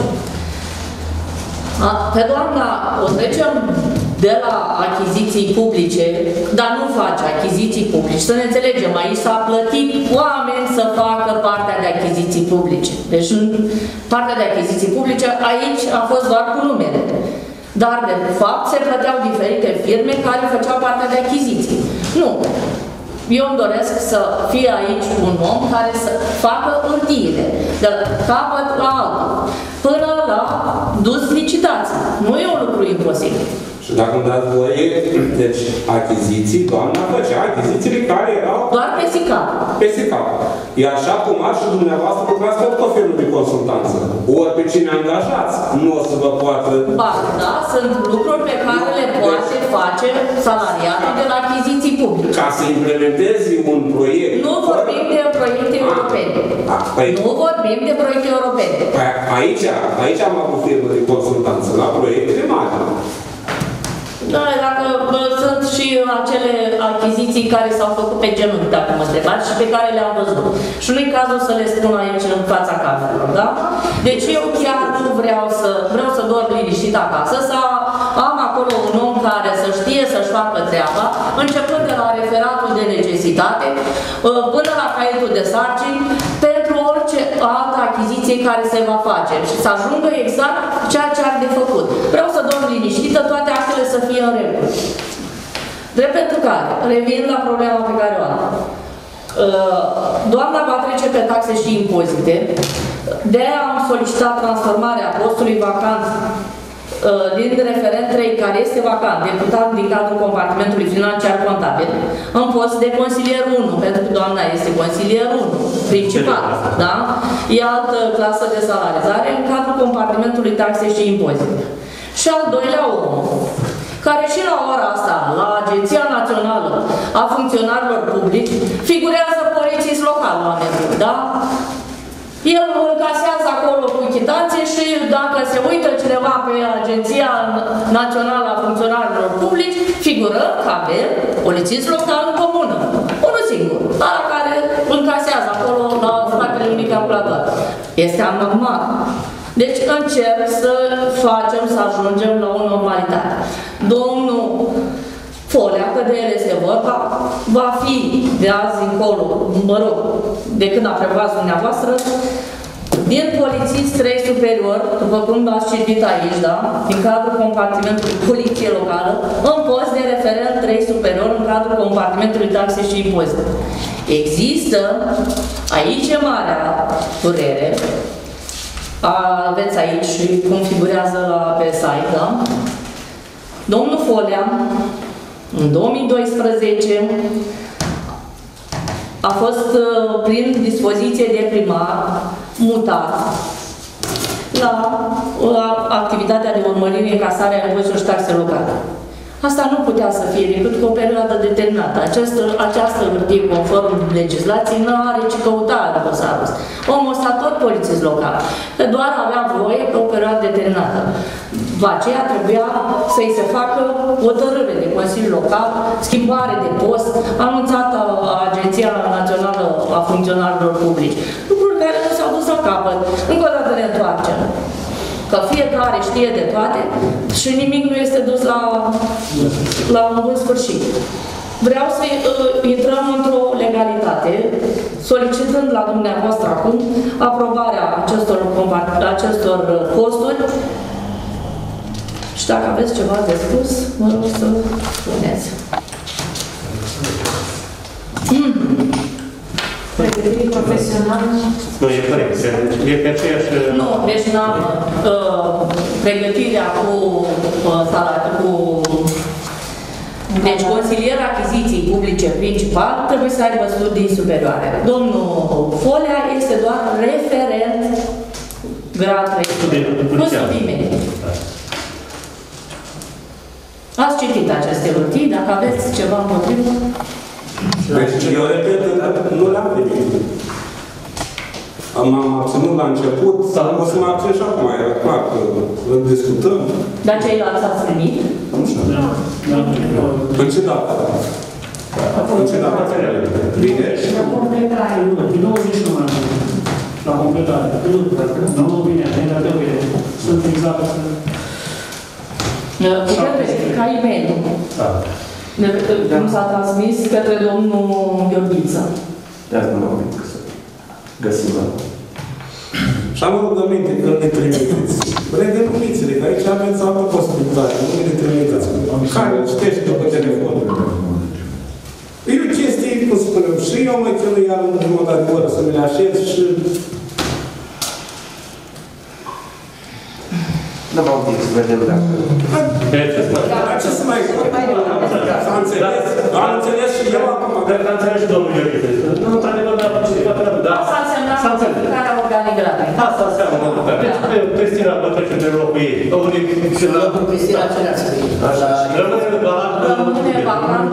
a, pe doamna o trecem de la achiziții publice, dar nu face achiziții publice. Să ne înțelegem, aici s-a plătit oameni să facă partea de achiziții publice. Deci partea de achiziții publice aici a fost doar cu numele. Dar, de fapt, se plăteau diferite firme care făceau partea de achiziții. Nu. Eu îmi doresc să fie aici un om care să facă hârtiile, de la capăt la altul, până la dus licitații. Nu e un lucru imposibil. Și dacă îmi dați voie, deci achiziții, doamna făcea achizițiile care erau... Doar pe SICAP. Pe SICAP. E așa cum ar și dumneavoastră lucrați cu tot felul de consultanță. Ori pe cine angajați, nu o să vă poată... Ba, da, sunt lucruri pe care le poate face salariatul de la achiziții publice. Ca să implementezi un proiect... Nu vorbim de proiecte europene. A, păi, nu vorbim de proiecte europene. Aici, aici am avut firmă de consultanță, la proiectele mari. Da, dacă bă, sunt și acele achiziții care s-au făcut pe genunchi, dacă mă întrebați, și pe care le-am văzut. Și nu-i cazul să le spun aici în fața camerelor, da? Deci eu chiar nu vreau să, vreau să dorm liniștit acasă, să am acolo un om care să știe să-și facă treaba, începând de la referatul de necesitate, până la caietul de sarcini, pentru orice altă achiziție care se va face și să ajungă exact ceea ce ar de făcut. Vreau să dorm liniștită, toate actele să fie în regulă. Drept pentru care, revin la problema pe care o am. doamna va trece pe taxe și impozite. De-aia am solicitat transformarea postului vacant din referent trei, care este vacant, deputat din cadrul compartimentului financiar contabil, în post de consilier unu, pentru că doamna este consilier unu, principal, da? E altă clasă de salarizare în cadrul compartimentului taxe și impozite. Și al doilea om, care și la ora asta, la Agenția Națională a Funcționarilor Publici, figurează polițist local, oameni, da? El încasează acolo cu chitanțe și dacă se uită cineva pe Agenția Națională a Funcționarilor Publici, figură că avem polițist local în comună. Unul singur, ăla care încasează acolo la spatele unui calculator. Este anormal. Deci încerc să facem, să ajungem la o normalitate. Domnul Folea, că de el este vorba, va fi de azi încolo, mă rog, de când a preluat dumneavoastră, din polițist trei superior, după cum l-ați citit aici, da? Din cadrul compartimentului poliție locală, în post de referent trei superior, în cadrul compartimentului taxe și impozite. Există, aici e marea durere, aveți aici cum figurează la, pe site, da? Domnul Folea, în două mii doisprezece, a fost, prin dispoziție de primar, mutat la, la activitatea de urmărire, încasare a impozitelor și taxe locale. Asta nu putea să fie decât cu o perioadă determinată. Această, această hârtie, conform legislației, nu are ce căuta în dosarul ăsta. Omul ăsta tot polițist local, că doar avea voie pe o perioadă determinată. După aceea trebuia să-i se facă o hotărâre de Consiliu Local, schimbare de post, anunțată Agenția Națională a Funcționarilor Publici. Lucruri care nu s-au dus la capăt. Încă o dată ne întoarcem. Că fiecare știe de toate și nimic nu este dus la, la un bun sfârșit. Vreau să uh, intrăm într-o legalitate, solicitând la dumneavoastră acum aprobarea acestor, acestor posturi. Și dacă aveți ceva de spus, mă rog să spuneți. Mm. Pregătire profesională? Nu, e corect. E pe aceeași... Nu, deci n-am uh, pregătirea cu uh, salariul, cu... Deci, consilier achiziții publice principal trebuie să aibă studii superioare. Domnul Folea este doar referent grad trei. Nu studii medii. Ați citit aceste hârtii, dacă aveți ceva împotrivă? Deci, eu repet, nu le-am primit. M-am abținut la început, o să mă abțin și acum, era clar că îl discutăm. Dar ceilalți ați primit? Nu știu. În ce dată? În ce dată? Bine? La completare, din douăzeci și unu. La completare. Nu vine, dar trebuie. Sunt exact. Putem verifica e-mail-ul. Cum s-a transmis către domnul Gheorghiță. De asta nu am venit să găsim. Și am o rugăminte că ne trimiteți. Redenumiți-le, că aici aveți altă posibilitate. Nu ne trimiteți. Care citește după telefon. E o chestie, cum spunem, și eu mă chelui iar în jumătate de oră să mi le așez și... Nu m-am zis, să vedem dacă... Dar ce să mai... S-a înțeles? Am înțeles și eu acum. Dar am înțeles și domnul Gheorghiță. Nu, într-adevăr, dar da. Asta înseamnă modificarea organigramei. Asta înseamnă modificarea. Deci, Cristina vă trece între locul ei. Domnul Cristina Cerească. Rămâne valabil. Rămâne vacant.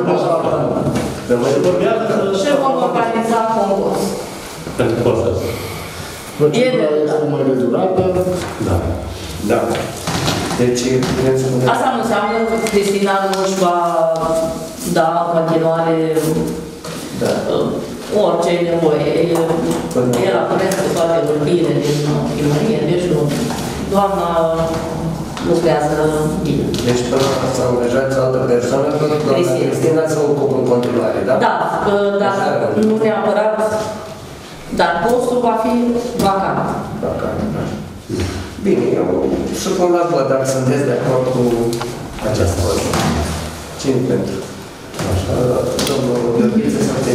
Și vom organiza concurs. Pentru postul ăsta. Procedura este mai de durată. Da. Da. Deci, asta nu înseamnă că Cristina nu își va da în continuare da. orice nevoie. E la curent cu toate vorbire din primărie, deci nu. Doamna lucrează bine. Deci, până s-a angajat altă persoană, până doamna Cristina să ocupă în continuare, da? Da, dar nu neapărat, dar postul va fi vacant. Vacant, da. Bine, eu supun la vot, dacă sunteți de acord cu această oră. Cine pentru? Domnul Gheorghiță să fie.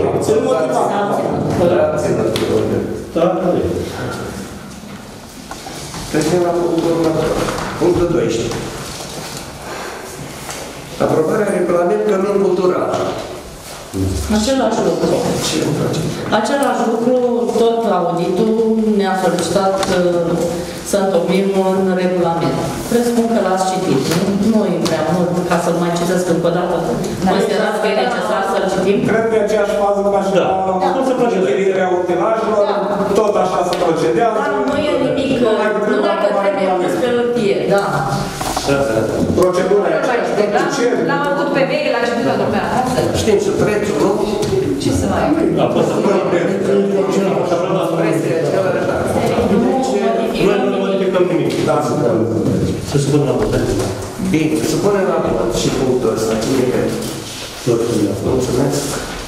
Da, da. Trecem la punctul următor. Punctul doisprezece. Aprobarea regulamentului cămin cultural. Același lucru. Același lucru, tot auditul ne-a solicitat uh, să întocmim un regulament. Presupun că l-ați citit, nu? Nu e prea mult, ca să-l mai citesc încă o dată. Considerați că e necesar să-l citim? Cred că e aceeași fază ca și la închirierea utilajelor, tot așa se procedează. Da, nu e nimic, numai că trebuie pus pe hârtie, da. Procedura e aceeași. L-am avut pe vechi la începutul lumea. Știm și prețul, nu? Ce să mai... A fost să punem prețul. Noi nu modificăm nimic. Să se pună la vot. Bine, să punem la vot și punctul ăsta. Cine crede? Mulțumesc.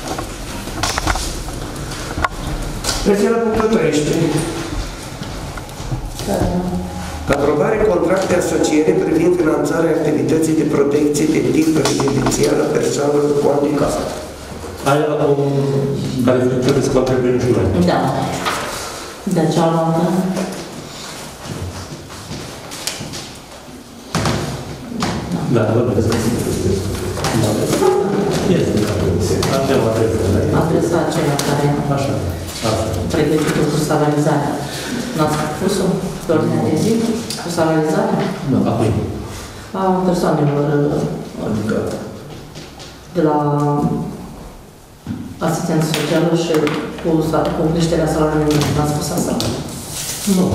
Trecem la punctul treisprezece. Aprobare contract de asociere privind finanțarea activității de protecție de tip rezidențial a persoanelor cu handicap. Aia o... care trebuie să contribuim și noi. Da. De cealaltă. Da, vorbesc. Este. Avem adresă. Adresa aceea care... Așa. Pregătitul cu salarizarea. N-ați pus-o pe ordinea de zi? Cu salarizarea? Nu, apoi. A persoanelor de la asistență socială și cu, cu creșterea salariului. N-ați pus asta? Nu.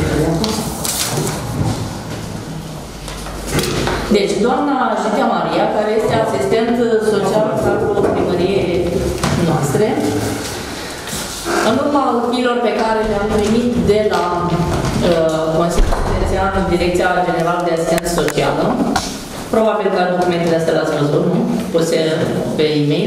Deci, doamna Jitea Maria, care este asistent social în cadrul primăriei noastre, în urma lucrurilor pe care le-am primit de la uh, Consiliul Județean în Direcția Generală de Asistență Socială, probabil că documentele astea le-ați văzut, nu? Puse pe e-mail.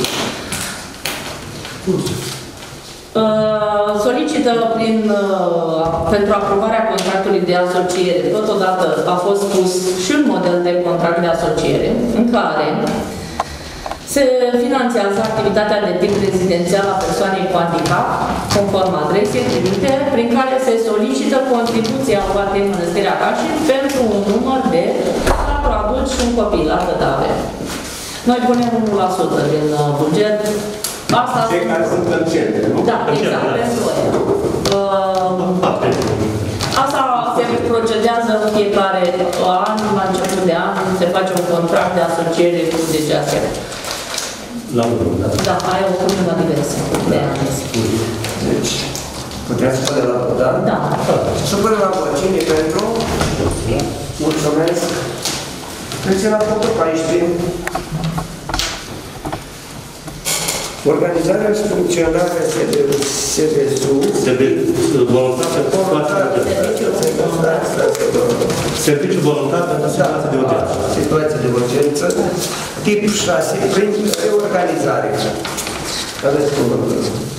Uh, solicită prin, uh, pentru aprobarea contractului de asociere. Totodată a fost pus și un model de contract de asociere în care se finanțează activitatea de tip rezidențial a persoanei cu handicap, conform adresei trimite, prin care se solicită contribuția luatei Mănăstirea Cașin pentru un număr de patru adulți și un copil, atât avem. Noi punem unu la sută din buget. Asta... Cei care sunt în centru, nu? Da, exact, pentru ei. Asta se procedează în fiecare an, la început de an, se face un contract de asociere cu D G A S R. La urmă, da? Da, ai o problemă diversă de ales. Deci, puteți să pune la vot, da? Da. Să pune la vot. Cine pentru? Mulțumesc. Trecem la punctul paisprezece. Organizarea și funcționarea S D S U. Serviciu voluntar pentru situații de urgență. Situații de urgență. Tip șase, prin reorganizare. Aveți cuvântul.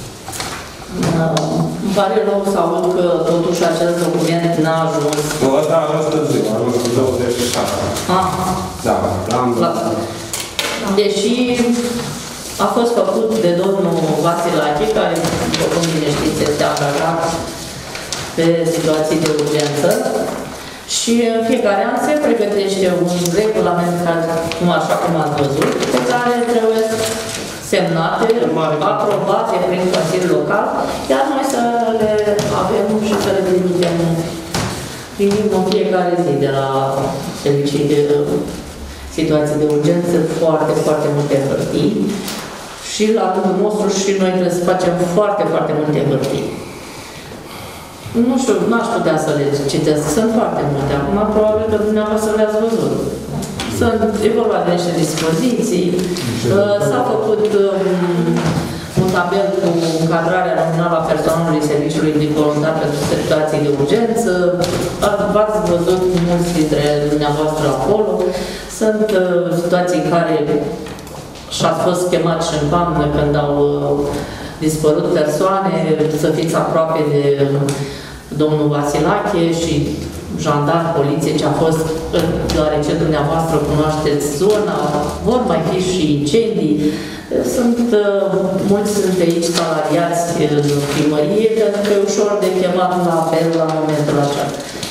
Îmi pare rău să aud că totuși acest document n-a ajuns. Nu, ăsta a ajuns târziu, a ajuns douăzeci și șase. Ah. Da, l-am dat. Deși a fost făcut de domnul Vasilache, care, după cum bine știți, este angajat pe situații de urgență. Și în fiecare an se pregătește un regulament, cum așa cum ați văzut, pe care trebuie semnate, aprobate prin Consiliul Local, iar noi să le avem și să le trimitem. Primim în fiecare zi de la servicii de situații de urgență foarte, foarte multe hârtii. Și la rândul nostru și noi trebuie să facem foarte, foarte multe hârtii. Nu știu, n-aș putea să le citesc, sunt foarte multe. Acum, probabil că dumneavoastră le-ați văzut. Sunt evoluate niște dispoziții, s-a făcut um, un tabel cu încadrarea nominală a personalului serviciului de voluntar pentru situații de urgență. V-ați văzut mulți dintre dumneavoastră acolo. Sunt uh, situații în care și-ați fost chemați și în toamnă când au uh, dispărut persoane, să fiți aproape de domnul Vasilache și jandar, poliție, ce a fost, deoarece dumneavoastră cunoașteți zona, vor mai fi și incendii. Sunt, mulți sunt aici salariați în primărie, pentru că e ușor de chemat la apel la momentul așa.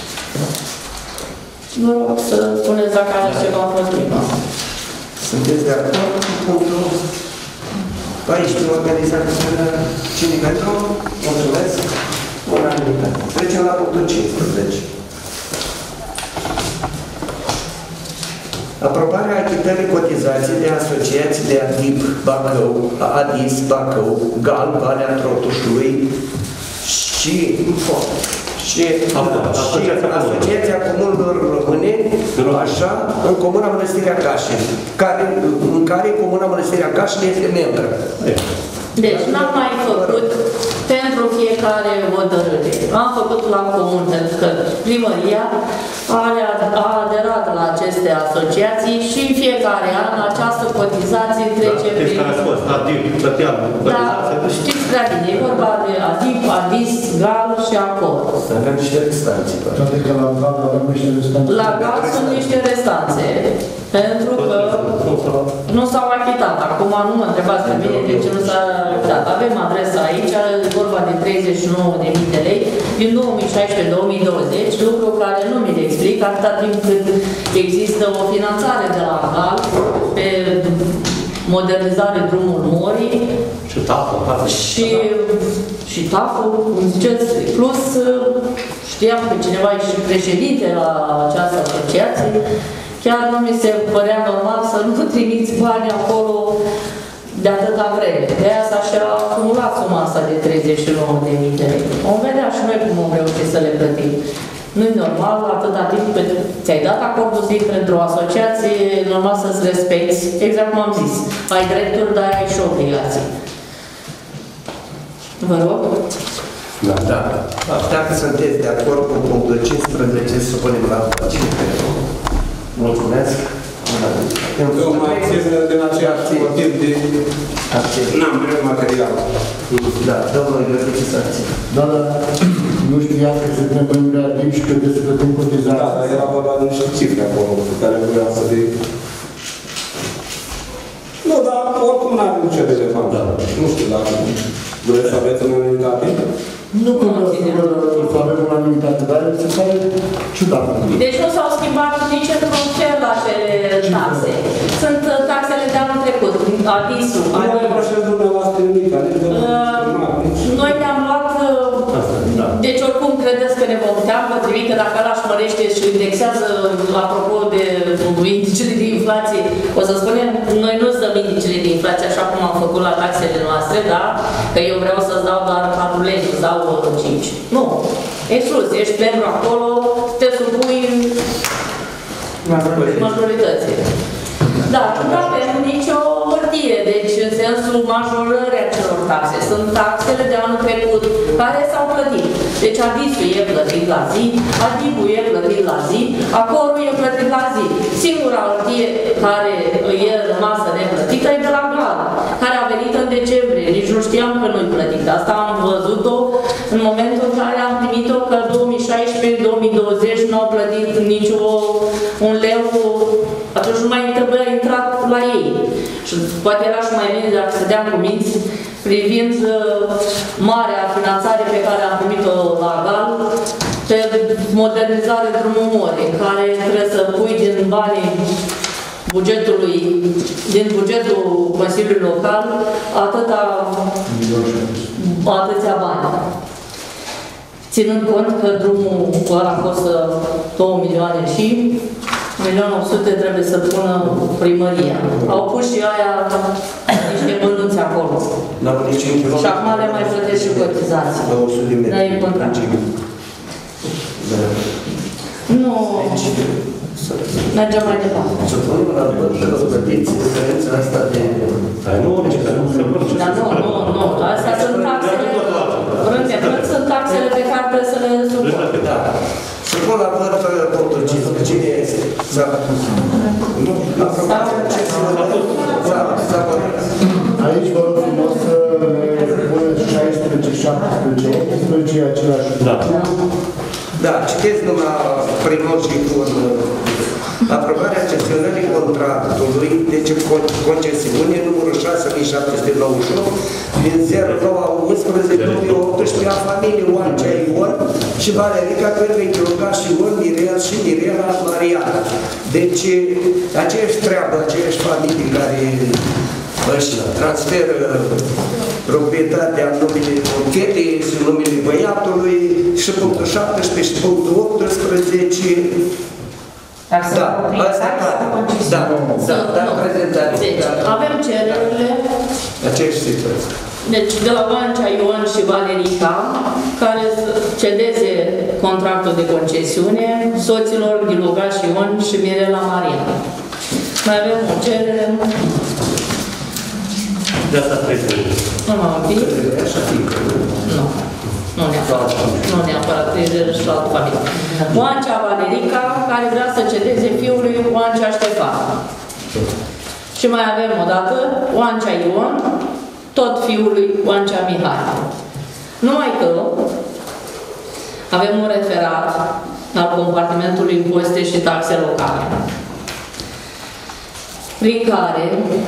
Vă rog să spuneți dacă aveți ceva împotriva. Sunteți de acord cu punctul paisprezece organizat cine pentru? Mulțumesc. Unanimitate. Trecem la punctul cincisprezece. Aprobarea achitării cotizații de asociații de ADIP Bacău, ADIS Bacău, GAL, Valea Trotușului și, și, și Asociația Comunelor Române, așa, în Comuna Mănăstirea Cașin, care, în care Comuna Mănăstirea Cașin este membră. Deci n-am mai făcut pentru fiecare hotărâre. Am făcut la comun, pentru că primăria a aderat la aceste asociații și în fiecare an această cotizație trece da, prin... care a fost, ADIP, plăteam cotizație. Da, știți prea bine, e vorba de ADIP, ADIS, GAL și ACOR. Avem niște restanțe. Toate că la GAL avem niște restanțe. La GAL sunt niște restanțe, pentru că nu s-au achitat. Acum nu mă întrebați pe mine de ce nu s-a achitat. Avem adresa aici, e vorba de treizeci și nouă de mii de lei din două mii șaisprezece două mii douăzeci, lucru care nu mi le explic atâta timp cât există o finanțare de la GAL pe modernizare drumul Morii și taful, și, și taful, cum ziceți, plus știam că cineva e și președinte la această asociație. Chiar nu mi se părea normal să nu trimiți bani acolo de atâta vreme. De aia s-a și acumulat suma asta de treizeci și nouă de mii de lei. Vom vedea și noi cum vom reuși să le plătim. Nu-i normal, atâta timp cât ți-ai dat acordul zi pentru o asociație, e normal să-ți respecti, exact cum am zis. Ai drepturi, dar ai și obligații. Vă rog? Da. Da. Dacă sunteți de acord cu punctul cincisprezece, să punem la vot. Mulțumesc. Eu mă abțin din aceeași motiv de... N-am primit material. Da, domnul Gheorghe să abțin. Da, dar nu știam că se trebuie în ADIP și că trebuie să plătim cotizații. Da, dar era vorba de niște cifre acolo, pe care vreau să le... Nu, dar oricum n-are nicio relevant. Nu știu dacă vreți să aveți unanimitate. Nu că vreau să avem unanimitate, dar se pare ciudat. Deci nu s-au schimbat nici într-un fel acele taxe. Sunt taxele de anul trecut, ADIS-ul. Nu mai proșesc dumneavoastră nimic, noi ne-am luat... Deci oricum credeți că ne vom putea împotrivi că dacă ăla își mărește și indexează, apropo de indicele de inflație, o să spunem, noi nu dăm indicele de inflație așa cum am făcut la taxele noastre, da? Că eu vreau să-ți dau doar patru lei, să-ți dau cinci. Nu. Exclus, ești membru acolo, te supui majorității. Da, nu avem nicio hârtie, deci în sensul majorării acelor taxe. Sunt taxele de anul trecut care s-au plătit. Deci ADIS-ul e plătit la zi, ADIP-ul e plătit la zi, ACOR-ul e plătit la zi. Singura hârtie care e rămasă neplătită e de la GAL, care a venit în decembrie. Nici nu știam că nu-i plătit. Asta am văzut-o în momentul în care am primit-o că două mii șaisprezece două mii douăzeci nu au plătit nici un leu. Atunci nu mai trebuia intrat la ei. Și poate era și mai bine dacă stăteam cu minți privind uh, marea finanțare pe care am primit-o la GAL pe modernizare drumul Morii, în care trebuie să pui din banii bugetului, din bugetul Consiliului Local, atâta, atâția bani. Ținând cont că drumul ăla costă două milioane și un milion opt sute trebuie să pună primăria. Au pus și aia niște bănuți acolo. Și acum le mai plătesc și cotizații. Dar e contract. Nu. Mergem mai departe. Să punem la vot că vă plătiți diferența asta de... Dar nu, nici că nu se vor. Dar nu, nu, nu. Astea sunt taxele... Rândea, sunt taxele pe care trebuie să le suportă. Da. Să pun la vot punctul cincisprezece. Cine este? Nu, aici vă rog frumos să puneți șaisprezece, șaptesprezece, optsprezece, același. Da. Da, citesc numai primul și cu aprobarea gestionării contractului, deci concesiune numărul șase mii șapte sute nouăzeci și opt din zero nouă unsprezece două mii optsprezece a familiei Oancea Ion și Valerica Către Chilogaș Ion, Mirel și Mirela Mariana. Deci, aceeași treabă, aceeași familii care își transferă proprietatea în numele fetei și în numele băiatului și punctul șaptesprezece și punctul optsprezece. Da, asta e clar. Da, da, da, prezentare. Deci, avem cererile. Aceeași situație. Deci, de la Oancea Ion și Valerica, care cedeze contractul de concesiune soților Ghilogaș Ion și Mirela Mariana. Mai avem o cerere. De asta trebuie. Nu mă fi. Nu. Nu neapărat. Nu neapărat. Trebuie și la altă familie. Oancea Valerica, care vrea să cedeze fiului Oancea Ștefan. Și mai avem o dată Oancea Ion, tot fiului Oancea Mihai. Numai că avem un referat al compartimentului impozite și taxe locale, prin care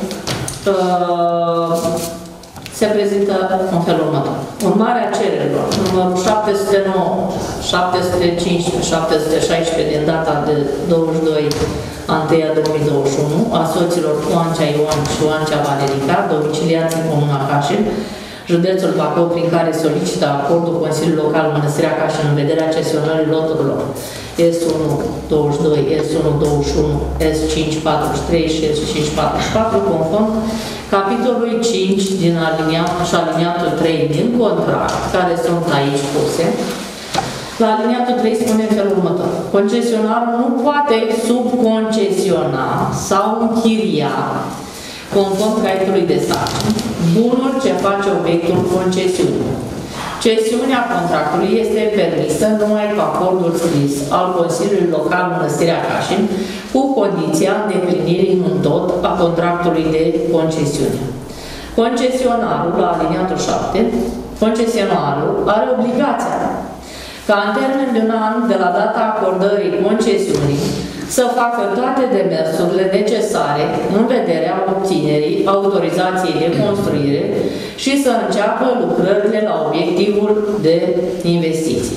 uh, se prezintă în felul următor. Urmarea cererilor, numărul șapte sute nouă, șapte sute cincisprezece, șapte sute șaisprezece din data de douăzeci și doi a întâi două mii douăzeci și unu, a soților Oancea Ion și Oancea Valerica, domiciliați în Comuna Cașin, județul Bacău, prin care solicită acordul Consiliului Local Mănăstirea Cașin în vederea cesionării loturilor S unu douăzeci și doi, S unu douăzeci și unu, S cinci patruzeci și trei și S cinci patruzeci și patru, conform capitolului cinci din aliniatul și aliniatul trei din contract, care sunt aici puse. La aliniatul trei spune în felul următor. Concesionarul nu poate subconcesiona sau închiria, conform caietului de sarcini, bunul ce face obiectul concesiunii. Cesiunea contractului este permisă numai cu acordul scris al Consiliului Local Mănăstirea Cașin, cu condiția îndeplinirii în tot a contractului de concesiune. Concesionarul, la aliniatul șapte, concesionarul are obligația ca în termen de un an de la data acordării concesiunii să facă toate demersurile necesare în vederea obținerii autorizației de construire și să înceapă lucrările la obiectivul de investiții.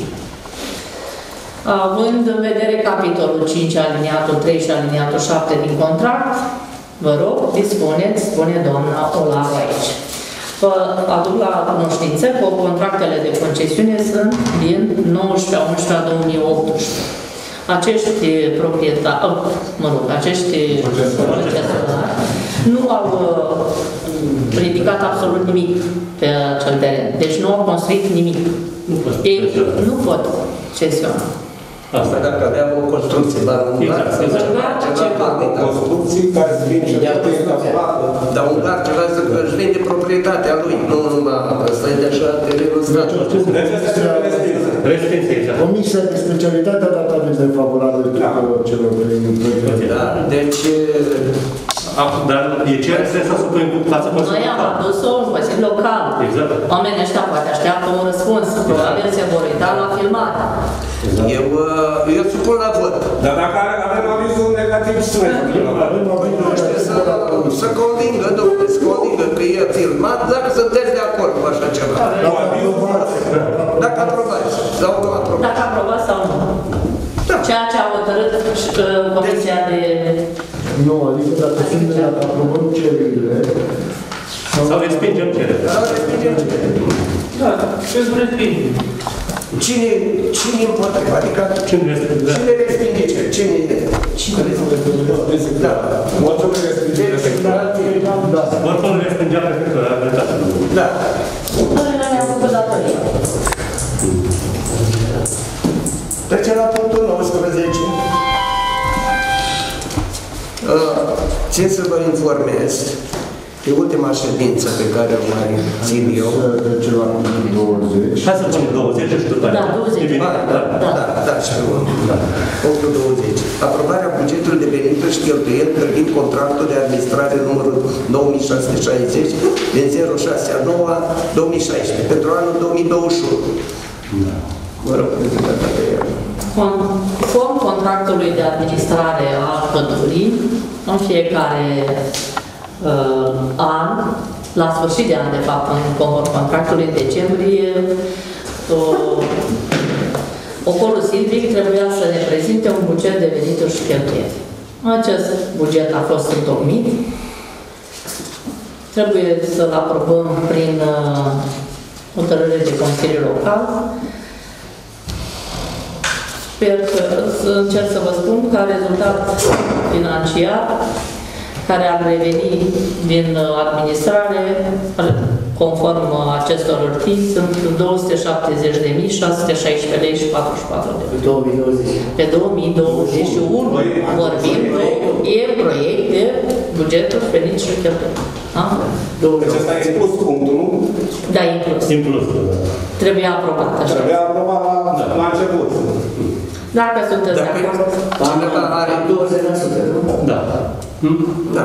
Având în vedere capitolul cinci, aliniatul trei și aliniatul șapte din contract, vă rog, dispuneți, spune doamna Olaru aici. Vă aduc la cunoștință că contractele de concesiune sunt din nouăsprezece a unsprezece a două mii optsprezece. Acești proprietari, mă rog, acești concesionari nu au ridicat absolut nimic pe acel teren. Deci nu au construit nimic. Ei nu pot cesiona. Asta dacă aveam o construcție, dar un gar, ceva, construcții care se vin și dar un gar ceva își vinde proprietatea lui, nu numai asta e de așa terenul stat. Comisia de specialitate a dat aviz defavorabil celor trei proiecte. Da, deci... Dar e ceea ce trebuie să supunem cu față Noi am adus-o în Consiliul Local. Exact. Oamenii ăștia poate așteaptă un răspuns. Probabil se vor uita la filmare. Eu, eu supun la vot. Dar dacă avem avizul negativ, să să convingă, domnule, să convingă că e filmat, dacă sunteți de acord cu așa ceva. Dacă aprobați sau nu aprobați. Dacă aprobați sau nu. Ceea ce a hotărât Comisia de... Nu, adică dacă sunt dacă aprobăm cererile... Sau respingem cererile. Sau respingem cererile. Da, ce-ți respinge? Cine, cine împotriva? Adică cine respinge? Cine respinge ce? Cine? Cine respinge? Da. Mulțumesc respinge. Da. Oricum respingea prefectura, a dreptate. Da. Noi ne-am făcut datoria. Trece la punctul nouăsprezece. Țin să vă informez de ultima ședință pe care o mai țin eu. Trece la punctul douăzeci. Hai să punem douăzeci și după Da, douăzeci. Da, da, da, da, și pe urmă. Punctul douăzeci. Aprobarea bugetului de venituri și cheltuieli privind contractul de administrare numărul nouă mii șase sute șaizeci din zero șase a nouă două mii șaisprezece pentru anul două mii douăzeci și unu. Mă rog, Conform contractului de administrare a pădurii, în fiecare uh, an, la sfârșit de an, de fapt, în conform contractului, în decembrie, uh, Ocolul Silvic trebuia să ne prezinte un buget de venituri și cheltuieli. Acest buget a fost întocmit. Trebuie să-l aprobăm prin uh, hotărâre de Consiliu Local. Sper că să încerc să vă spun că rezultat financiar care ar reveni din administrare, conform acestor hârtii, sunt două sute șaptezeci de mii șase sute șaisprezece lei și patruzeci și patru de lei. două mii douăzeci. Pe două mii douăzeci și unu vorbim, e proiect de bugetul venit și cheltuieli. Deci ăsta e inclus punctul, nu? Da, inclus. Inclus, da. Trebuie aprobat. Trebuie aprobat la, la început. Dacă sunteți de acord. Cineva are douăzeci la sută, nu? Da. Hmm? Da.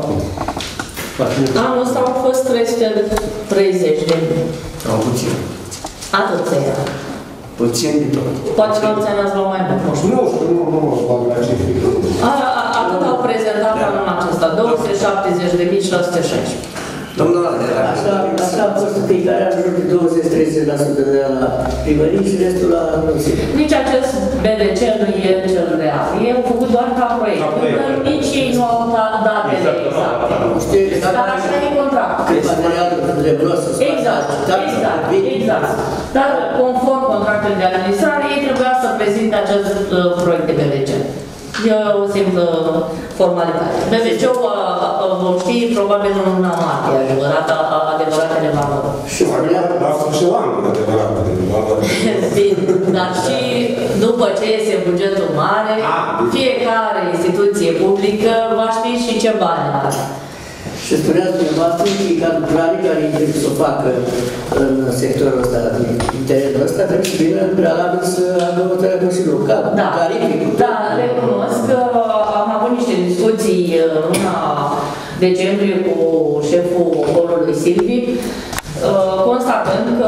Anul ăsta au fost trei sute treizeci de mii. Au puțin. Atât era. Puțin de tot. Poate că alții ați luat mai mult, nu știu. Nu știu, nu, nu, nu, la cifre. Atât au prezentat anul acesta, două sute șaptezeci de mii șase sute șaisprezece. Domnul Ale, Așa, așa a fost fiecare în jur de douăzeci la treizeci la sută de la primării și restul la Consiliu. Nici acest B D C nu e cel real. E făcut doar ca proiect. Nici ei nu au datele exacte. Dar așa e contract. Cât material de bros. Exact, exact, exact. Dar conform contractului de administrare, ei trebuia să prezinte acest uh, proiect de B D C. E o simplă formalitate. B D C-ul vom ști probabil în luna martie, adevărata, adevăratele valori. Și la sfârșitul anului, adevăratele valori. Dar și după ce iese bugetul mare, fiecare instituție publică va ști și ce bani are. Și spuneați dumneavoastră că ca lucrare care trebuie să o facă în sectorul ăsta, în terenul ăsta, trebuie să vină în prealabil să aibă hotărârea Consiliului Local. Da, da, recunosc că am avut niște discuții în luna decembrie cu șeful Ocolului Silvic, constatând că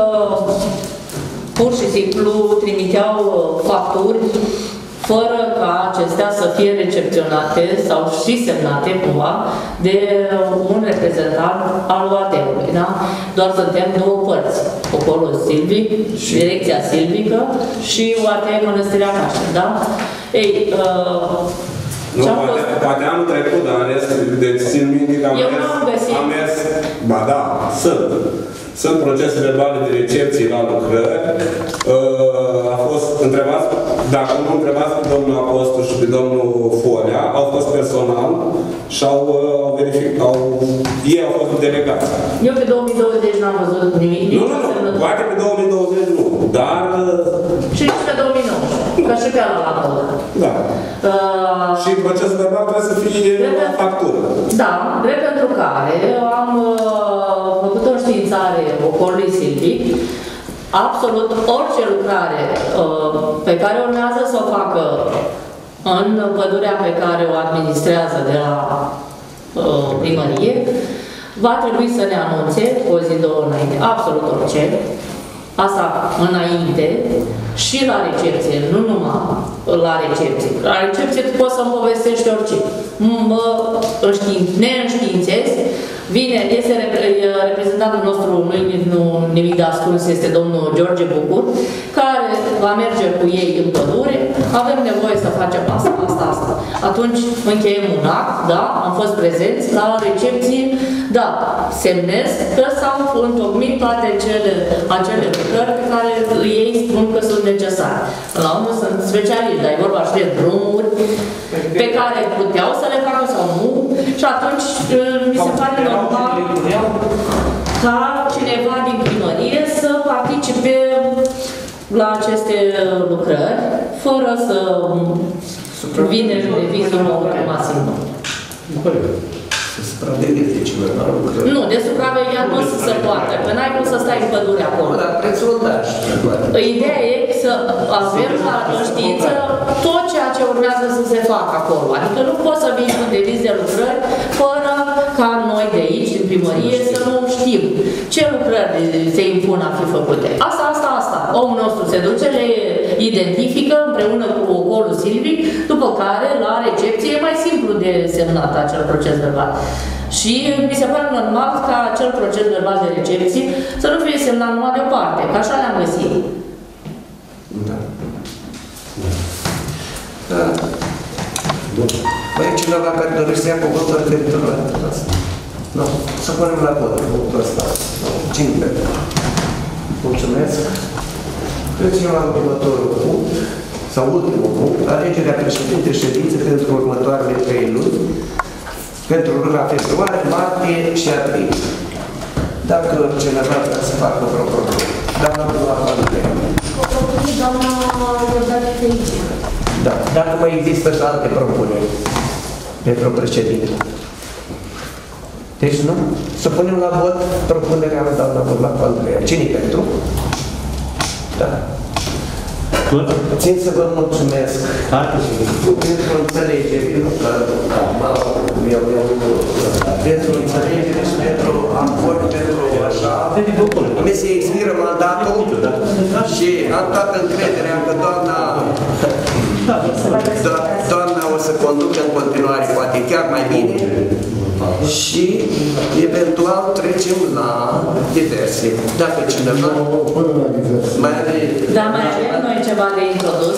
pur și simplu trimiteau facturi fără ca acestea să fie recepționate sau și semnate cumva de un reprezentant al U A T-ului, da? Doar suntem două părți, Ocolul Silvic, Direcția Silvică și U A T Mănăstirea Cașin, da? Ei, uh, nu, poate, poate anul trecut, dar în rest, deci țin minte că am Eu mers, n-am găsit. am mers, ba da, sunt. Sunt procese verbale de recepție la lucrări. A fost întrebați, dacă nu întrebați pe domnul Apostol și pe domnul Folea, au fost personal și au, au verificat, au, ei au fost delegați. Eu pe două mii douăzeci n-am văzut nimic. Nu, nu, nu, poate pe două mii douăzeci nu, dar... Și nici pe două mii nouăsprezece, că și pe ala la căutat. Da. Uh, și procesul verbal trebuie să fie la factură. Da, drept pentru care am uh, făcut o înștiințare Ocolului Silvic, absolut orice lucrare uh, pe care urmează să o facă în pădurea pe care o administrează de la uh, primărie, va trebui să ne anunțe o zi, două înainte, absolut orice, asta înainte și la recepție, nu numai la recepție. La recepție tu poți să-mi povestești orice. Mă ne înștiințez, vine, este reprezentantul nostru, nu nimic de ascuns, este domnul George Bucur, care va merge cu ei în pădure, avem nevoie să facem asta, asta, asta. Atunci încheiem un act, da, am fost prezenți la recepție, da, semnez că s-au întocmit toate cele, acele lucrări pe care ei spun că sunt necesare. La urmă sunt specialiști, dar e vorba și de drumuri pe care puteau să le facă sau nu și atunci mi se pare normal ca cineva din primărie să participe la aceste lucrări fără să vină în revizul automatic. Să supravegheze cineva lucrări. Nu, de supravegheat nu se poate, că n-ai cum să stai în pădure acolo. Dar prețul da și Ideea e să avem la știință tot ceea ce urmează să se facă acolo. Adică nu poți să vii cu devizi de lucrări fără ca noi de aici, din primărie, să nu știm ce lucrări se impun a fi făcute. Asta, asta, asta. Omul nostru se duce, le identifică împreună cu ocolul silvic, după care la recepție e mai simplu de semnat acel proces verbal. Și mi se pare normal ca acel proces verbal de recepție să nu fie semnat numai de o parte, că așa le-am găsit. Da. Da. Mai e cineva care dorește să ia cuvântul referitor la asta? Nu. Să punem la vot cuvântul ăsta. Cine pentru? Mulțumesc. Trecem la următorul punct, sau ultimul punct, alegerea președintei ședințe pentru următoarele trei luni, pentru luna februarie, martie și aprilie. Dacă cineva vrea să facă o propunere. Doamna Andreea. O propunere, doamna Iordane Felice. Da. Dacă mai există și alte propuneri pentru președinte. Deci nu? Să punem la vot propunerea lui doamna Burlac Andreea. Cine pentru? Da. Țin să vă mulțumesc pentru înțelegere, pentru înțelegere și pentru acord, pentru așa. Mi se expiră mandatul și am toată încrederea că doamna doamna o să conducă în continuare, poate chiar mai bine. Și eventual trecem la diverse. Dacă cineva mai are... Da, mai avem noi ceva de introdus.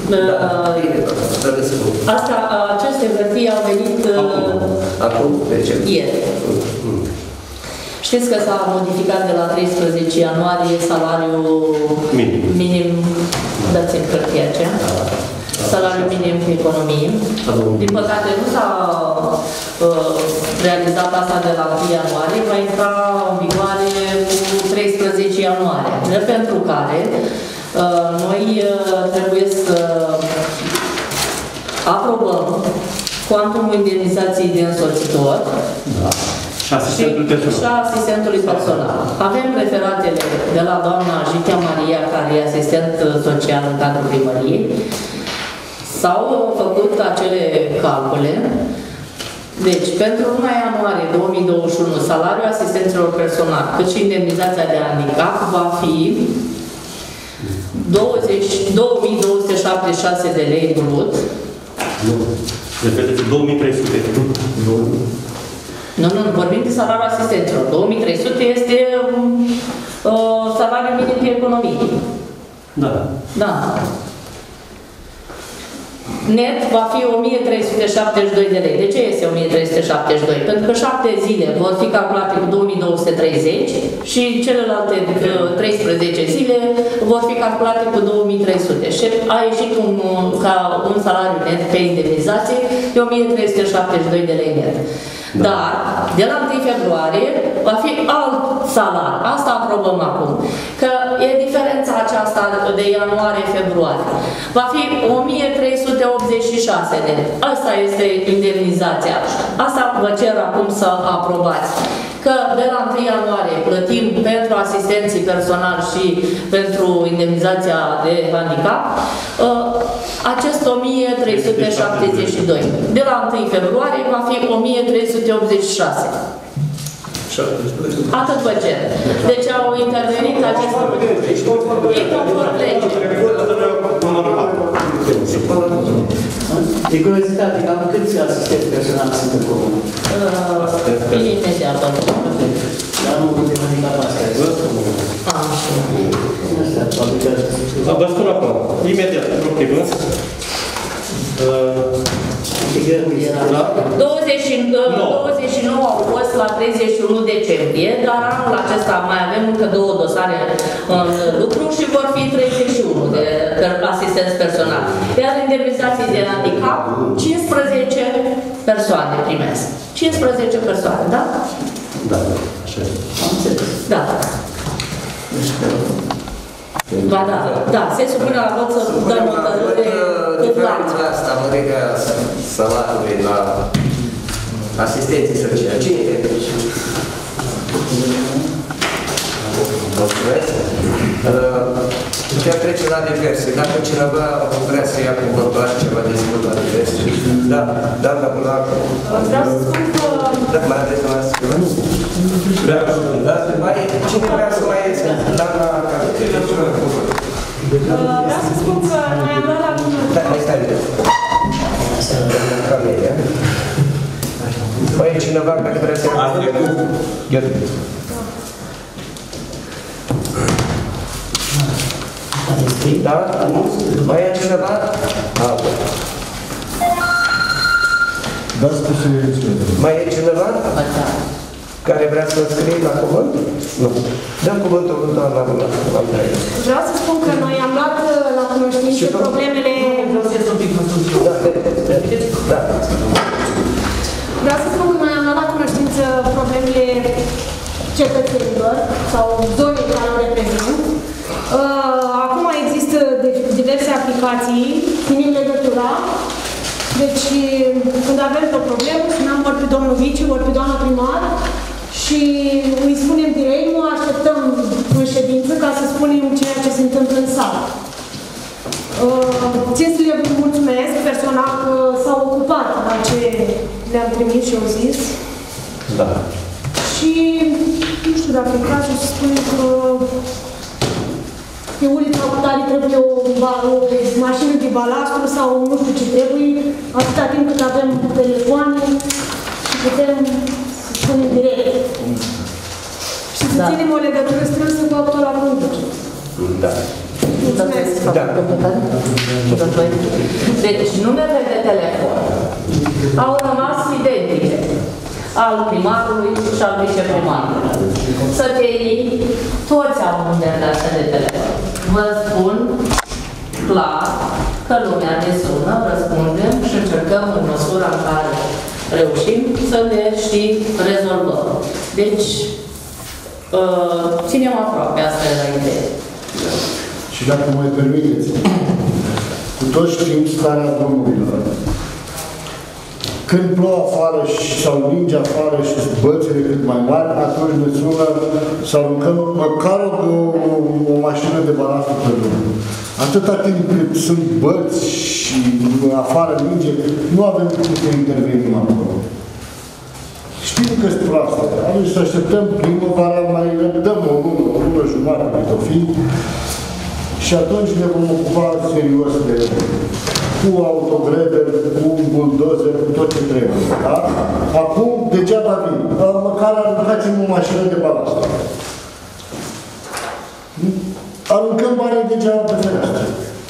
Asta, aceste hârtii au venit acum, ieri. Știți că s-a modificat de la treisprezece ianuarie salariul minim, minim dați-mi hârtia aceea. Salariul minim pe economie. Din păcate nu s-a uh, realizat asta de la întâi ianuarie, va intra în vigoare cu treisprezece ianuarie. Pentru care uh, noi uh, trebuie să aprobăm cuantumul indemnizației de însoțitor. Da. Și asistentului personal. Și asistentului personal. Avem referatele de la doamna Jitea Maria, care e asistent social în cadrul primăriei. S-au făcut acele calcule. Deci, pentru luna ianuarie două mii douăzeci și unu, salariul asistenților personal, cât și indemnizația de handicap, va fi două mii două sute șaptezeci și șase de lei brut. Nu. Repede, două mii trei sute. Nu, nu, vorbim de salariul asistenților. două mii trei sute este uh, salariul minim pe economie. Da. Da. Net va fi o mie trei sute șaptezeci și doi de lei. De ce este o mie trei sute șaptezeci și doi? Pentru că șapte zile vor fi calculate cu două mii două sute treizeci și celelalte treisprezece zile vor fi calculate cu două mii trei sute. Și a ieșit un, ca un salariu net pe indemnizație de o mie trei sute șaptezeci și doi de lei net. Da. Dar, de la întâi februarie, va fi alt salariu. Asta aprobăm acum. Că e diferența aceasta de ianuarie-februarie. Va fi o mie trei sute optzeci și șase de lei. Asta este indemnizația. Asta vă cer acum să aprobați. Că de la întâi ianuarie plătim pentru asistenții personali și pentru indemnizația de handicap acest o mie trei sute șaptezeci și doi. De la întâi februarie va fi o mie trei sute optzeci și șase. Atât vă cer. Deci au intervenit aceste lucruri. E conform legii. De curiozitate, cam câți asistenți personali sunt în comun? Imediat, domnule. Dar nu putem adică asta. Vă spun acum, imediat, propriu. douăzeci și nouă au fost la treizeci și unu decembrie, dar anul acesta mai avem încă două dosare în lucru și vor fi treizeci și unu de asistenți personali. Iar indemnizații de handicap, cincisprezece persoane primesc. cincisprezece persoane, da? Da, așa e. Am înțeles. Da. Ba da, da, se supune la vot să dăm hotărâre cu plan. Diferența asta, mărirea salariului la asistenții sociali. Cine e pentru? Mulțumesc. Chiar trece la diverse. Dacă cineva vrea să ia cuvântul ceva de spus la diverse. Da, da, da, până la... Vreau să spun că... Da, mai aveți la scălă? Vreau să spun, da? Cine vrea să mai iese? Doamna, care... Vreau să spun că noi am luat la cunoștință. Da, hai stai bine. Camelia. Mai e cineva care vrea să... Ați trecut? Gheorghe. Da? Mai e cineva? Da. Da, spuse mai e cineva? Care vrea să scrie la cuvânt? Nu. Dăm cuvântul lui doamna Andrei. Vreau să spun că noi am luat la cunoștință problemele... Da. Vreau să spun că noi am luat la cunoștință problemele cetățenilor sau zonei care o reprezint. Acum există diverse aplicații, ținem legătura. Deci, când avem o problemă, sunăm ori pe domnul Viciu, ori pe doamna primar și îi spunem direct, nu așteptăm în ședință ca să spunem ceea ce se întâmplă în sală. Țin să le mulțumesc personal că s-au ocupat la ce le-am trimis și au zis. Da. Și nu știu dacă e cazul să spunem că pe ulița cu tare trebuie o, o mașină de balastru sau nu știu ce trebuie, atâta timp cât avem telefoane și putem să spunem direct. Și să da. ținem o legătură strânsă cu autora conducerii. Da. Mulțumesc. Da. Deci, numerele de telefon au rămas identice al primarului și al viceprimarului. Sătenii, toți au numerele astea de telefon. Vă spun clar că lumea ne sună, răspundem și încercăm în măsura în care reușim să le și rezolvăm. Deci, ținem aproape asta la idee. Și dacă mai permiteți, cu toți știm starea drumurilor. Când plouă afară sau ninge afară și bălțile cât mai mari, atunci ne sună să aruncăm măcar o, o, o mașină de balastru pe drum. Atâta timp cât sunt bălți și afară ninge, nu avem cum să intervenim acolo. Știm că sunt proaste. Atunci să așteptăm primăvara, mai dăm o lună, o lună jumătate de o fi, și atunci ne vom ocupa serios de cu autogreder, cu buldozer, cu tot ce trebuie. Da? Acum, degeaba vin. Măcar aruncați-mi o mașină de balast. Aruncăm banii degeaba pe fereastră.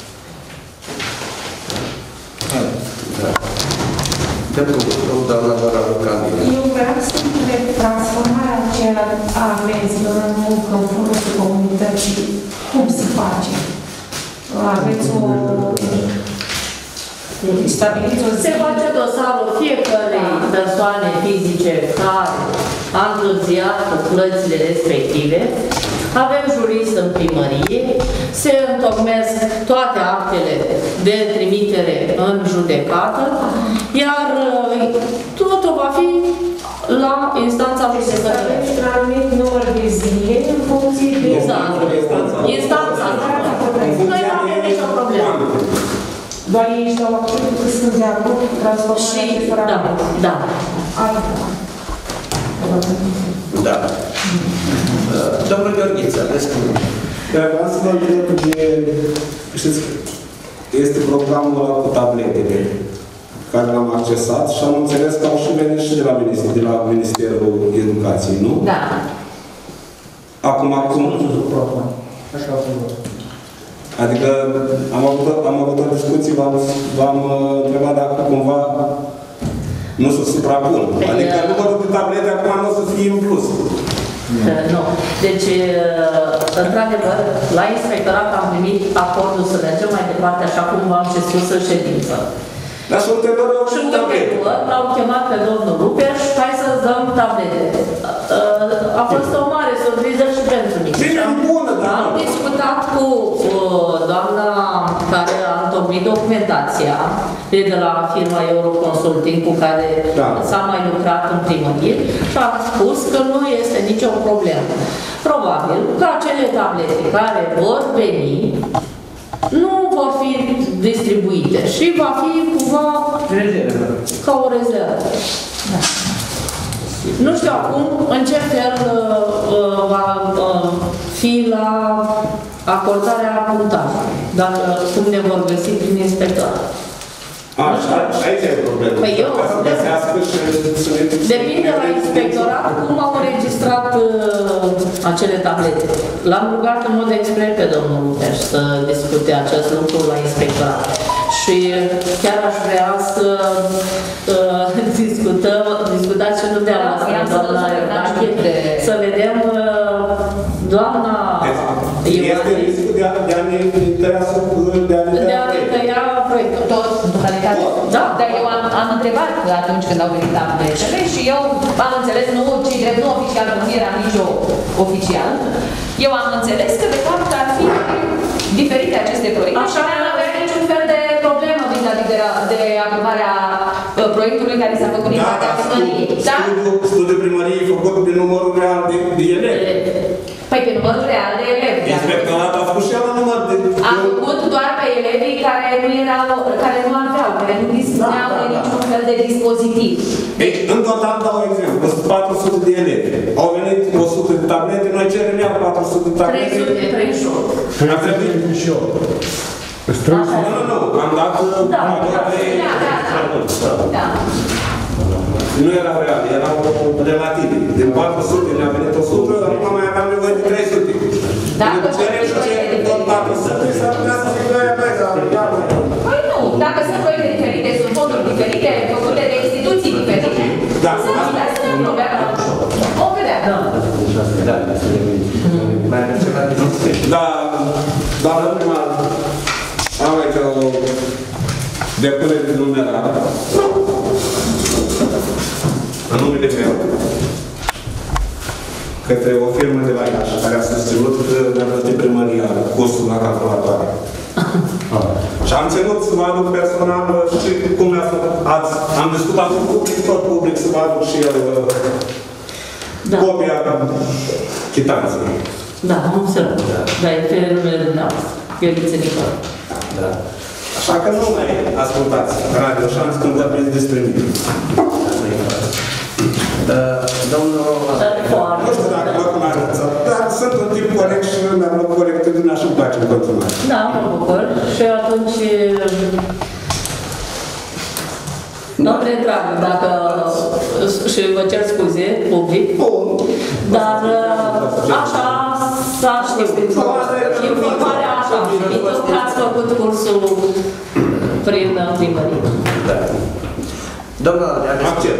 Eu vreau să întreb transformarea aceea a amenzilor în muncă în folosul comunității. Cum se face? Aveți o... stabiliți o zi? Se face dosarul fiecărei persoane fizice care a întârziat cu plățile respective. Avem jurist în primărie, se întocmesc toate actele de trimitere în judecată, iar totul va fi la instanța judecătoare. Și un anumit număr de zile în funcție de... Instanța. Instanța. Noi nu avem nicio problemă. Doar ei își dau activul că sunt de acord cu transformarea și fără da, da. Da. Domnul Gheorghiță, răspund. Vreau să vă întreb de... Știți, este programul ăla cu tabletele care l-am accesat și am înțeles că au și venit și de la, Minister, de la Ministerul Educației, nu? Da. Acum, acum... Așa a fost. Adică am avut, am avut o discuție, v-am întrebat dacă cumva nu se suprapun. Adică numărul de tablete acum nu o să fie în plus. Nu. Deci, într-adevăr, la inspectorat am primit acordul să mergem mai departe, așa cum v-am și spus în ședință. Dar și ulterior au și tablete. L-au chemat pe domnul Rupeș, hai să-ți dăm tablete. A fost o mare surpriză și pentru mine. Bine, bună, da. Am discutat cu doamna care a întocmit documentația de la firma Euroconsulting cu care da. s-a mai lucrat în primărie și a spus că nu este nicio problemă. Probabil că acele tablete care vor veni nu vor fi distribuite și va fi cumva rezervă. Ca o rezervă. Da. Nu știu acum în ce fel uh, va uh, fi la acordarea punctajului, dacă cum ne vor găsi prin inspectorat. Așa, aici e problema. Păi eu, depinde la inspectorat cum au înregistrat uh, acele tablete. L-am rugat în mod expres pe domnul Lupeș să discute acest lucru la inspectorat. Și chiar aș vrea să uh, discutăm, discutați și dumneavoastră, doamna Ionache, să vedem uh, doamna Este riscul de a, de a ne tăia de a ne de a ne tăia proiectul. Tot, în totalitate? Da. Dar eu am, am întrebat atunci când au venit tabletele și eu am înțeles, nu, ci drept nu oficial, că nu eram nici eu oficial, eu am înțeles că de fapt ar fi diferite aceste proiecte. Așa, nu avea niciun fel de problemă vis-a-vis de, de aprobarea uh, proiectului care s-a făcut din partea primăriei. Da? Studiul primăriei făcut pe numărul real de, de elevi. Păi pe numărul real de elevi. Inspectoratul a făcut și el la număr de... A făcut doar pe elevii care nu erau, care nu aveau, care nu dispuneau de niciun fel de dispozitiv. Ei, în total dau exemplu, patru sute de elevi. Au venit o sută de tablete, noi cerem iar patru sute de tablete. trei sute treizeci și opt. Ar trebui și eu. Nu, nu, nu, am dat... Da, da, da. Nu erau reale, erau relative. Din patru sute ne-a venit o sută, acum mai aveam nevoie de trei sute. Dacă cerem și cerem tot patru sute, s-ar putea să fie doi ani, dar... Păi nu, dacă sunt proiecte diferite, sunt fonduri diferite, făcute de instituții diferite, da, să nu dați să nu problema. O vedea. Da, mai avem ceva de zis? Da, doamnă primar, am aici o depunere de numerar. În numele meu, către o firmă de la Iași, care a susținut că mi-a plătit primăria cursul la calculatoare. Și am ținut să mă aduc personal și cum mi-a făcut. Azi, am discutat cu public, tot public, să mă aduc și el da. Copia chitanței. Da, am înțeles. Da, e pe numele dumneavoastră. Ioriță Nicola. Da. Așa că nu mai ascultați Radio Șanț când vorbiți despre mine. Domnul... Nu știu dacă mă cunoașteți, dar sunt un tip corect și mi-am luat corectitudinea și îmi place în continuare. Da, mă bucur. Și atunci... Nu te întrag dacă... și vă cer scuze, public. Dar așa s-a știut. Informarea așa. Și tot că ați făcut cursul prin primărie. Da. Domnul, accept.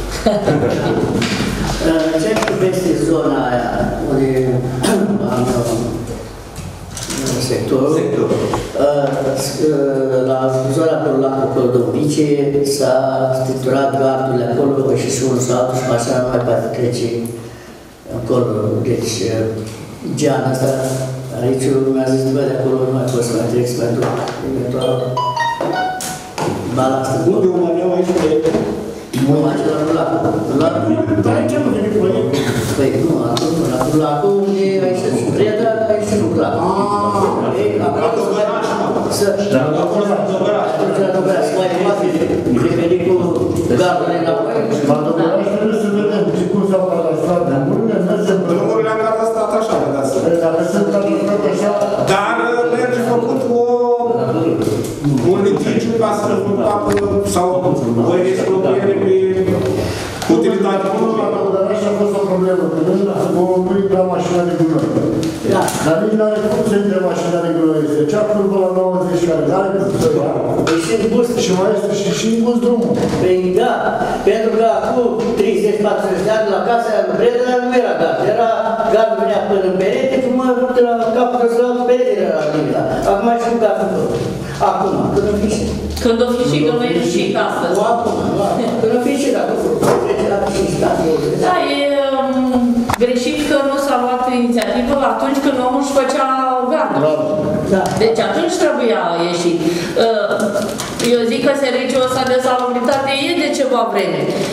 În ceea ce privește zona aia, unde am sectorul, la zona pe lacul Clodovnice s-a structurat gardurile acolo și și unul sau altul și mașina nu mai poate trece acolo. Deci, geana asta, aici mi-a zis, bă, de acolo nu mai poți să mai trec pentru eventual balastă. Unde o mai iau aici pe nu, acela nu lacul. Dar ce nu vine proiectul? Păi nu, acum nu, lacul, lacul unde ai să și preda, ai să nu lacul. Ei, acolo să... Da, acolo la Dobăraș. Acolo la Dobăraș, mai departe, reveni cu gardurile înapoi. La Dobăraș trebuie să vedem ce cum s-au cadastrat drumurile, mergem... Drumurile am cadastrat așa, vedeați. Dacă sunt cadastrat așa... Dar merge făcut o... un litigiu ca să sau o expropriere pe utilitate publică. La Dobăraș a fost o problemă, că nu intra mașina de gunoi. Dar nici n-are cum să intre mașina de gunoi. Este cea curvă la nouăzeci care n-are cum să ia. Și mai este și și în bus drumul. Păi da, pentru că acum treizeci patruzeci de ani la casa aia în Bredele nu era gard. Era gard venea până în perete, până de la capul de la perete era la limita. Acum și cu gardul tot. Acum, când o fi și... Când o fi și, când o e și astăzi. Nu acum, când o fi și dacă trece la cinci ani. Da, e greșit că nu s-a luat inițiativă atunci când omul își făcea gardul. Da. Deci atunci trebuia ieșit. Eu zic că serviciul ăsta de salubritate e de ceva vreme.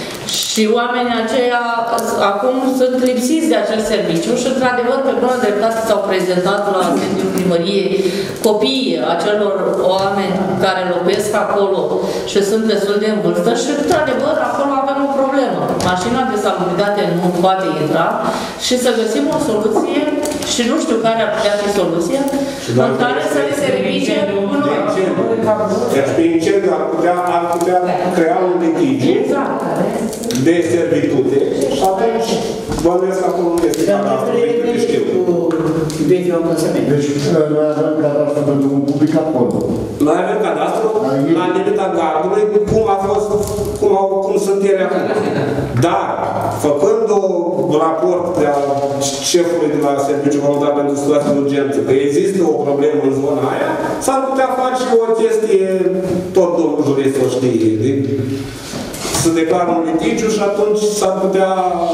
Și oamenii aceia acum sunt lipsiți de acest serviciu și, într-adevăr, pe bună dreptate s-au prezentat la sediul primăriei copiii acelor oameni care locuiesc acolo și sunt destul de în vârstă și, într-adevăr, acolo avem o problemă. Mașina de salubritate nu poate intra și să găsim o soluție și nu știu care ar putea fi soluția în care să le se ridice gunoiul. Deci, pe incendiu ar putea, ar putea crea un litigiu de servitute și atunci bănuiesc acolo nu este cadastru, de știu. Deci, noi avem cadastru pentru un public acolo. Noi avem cadastru la limita gardului, cum a fost, cum, au, cum sunt ele acum. Dar, făcând o raport al șefului de la Serviciul Voluntar pentru Situații de Urgență, că există o problemă în zona aia, s-ar putea face o chestie, tot domnul jurist o știe, să declară un litigiu și atunci s-ar putea...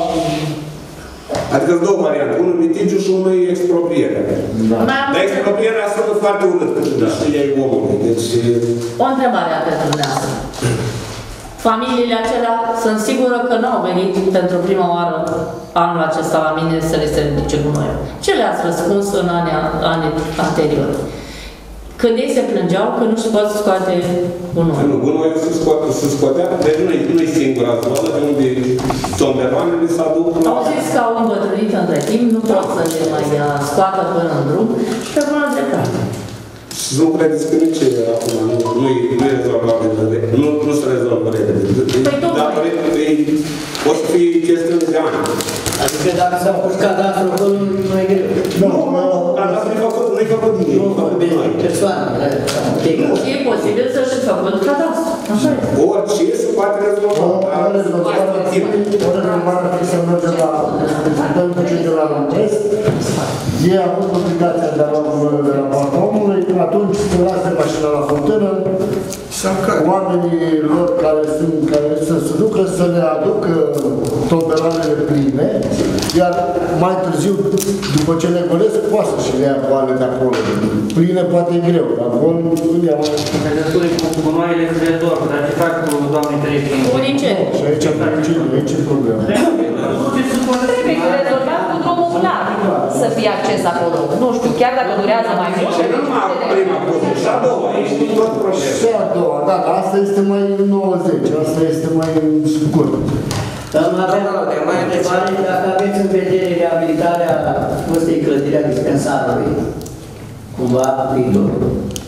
Adică două variante, unul litigiu și unul expropriere. Da. Dar exproprierea sună foarte urât, că da. Știe omul. Deci... O întrebare pentru dumneavoastră. Familiile acelea sunt sigură că nu au venit pentru prima oară anul acesta la mine să le se ridice gunoiul. Ce le-ați răspuns în anii, anii anteriori? Când ei se plângeau că nu se poate scoate gunoiul. Nu, gunoiul se, scoate, se scoatea, deci nu-i nu singura zonă de unde tomberoanele s-a dus la... Au zis că au îmbătrânit între timp, nu pot să le mai scoată până în drum și pe bună dreptate. Și nu credeți că nici acum nu-i nu rezolvabil, nu, nu se rezolvă repede. Păi dar o să fie chestiuni de ani. Adică dacă s-a pus cadastru, nu e greu. Nu, cadastru nu-i făcut, nu-i făcut nimic. Nu, făcut de persoană. E posibil să-și făcut cadastru. Așa e. Orice se poate rezolva. O rezolvare ar fi să mergem la reprezentantul cei de la Lantest. Ei au avut obligația de a lua numărul de la partea omului, atunci se lasă mașina la frontieră, oamenii lor care sunt, care să se ducă să le aducă tomberoanele pline, iar mai târziu, după ce le golesc, poate să și le ia goale de acolo. Pline poate e greu, dar gol nu le ia mai... În legătură cu gunoaiele de dor, dar ce fac cu doamnei Terești? Uniceni. Și aici aici e problema. Trebuie rezolvat cu drumul clar să fie acces acolo. Nu știu, chiar dacă durează mai mult. Și nu numai prima poză, și a doua, ești tot problema. Și a doua, da, dar asta este mai nouăzeci, asta este mai scurt. Doamna, avem mai întrebare dacă aveți în vedere reabilitarea fostei clădiri a dispensarului, cumva viitorul.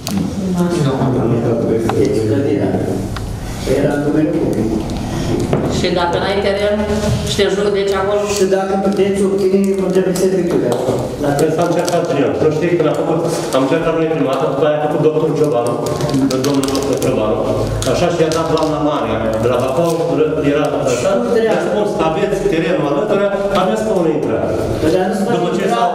Deci clădirea. Era în domeniul public. Și dacă n-ai teren și te judeci acolo? Și dacă puteți obține, nu trebuie serviciile acolo. Când s-a încercat trial, nu știi când a făcut, am încercat noi prima dată, după aia a făcut doctorul Ciobanu, domnul doctor Ciobanu, așa și i-a dat doamna Maria, de la Bacău, era așa, i-a spus, aveți terenul alături, aveți pe unul intrare. După ce s-au,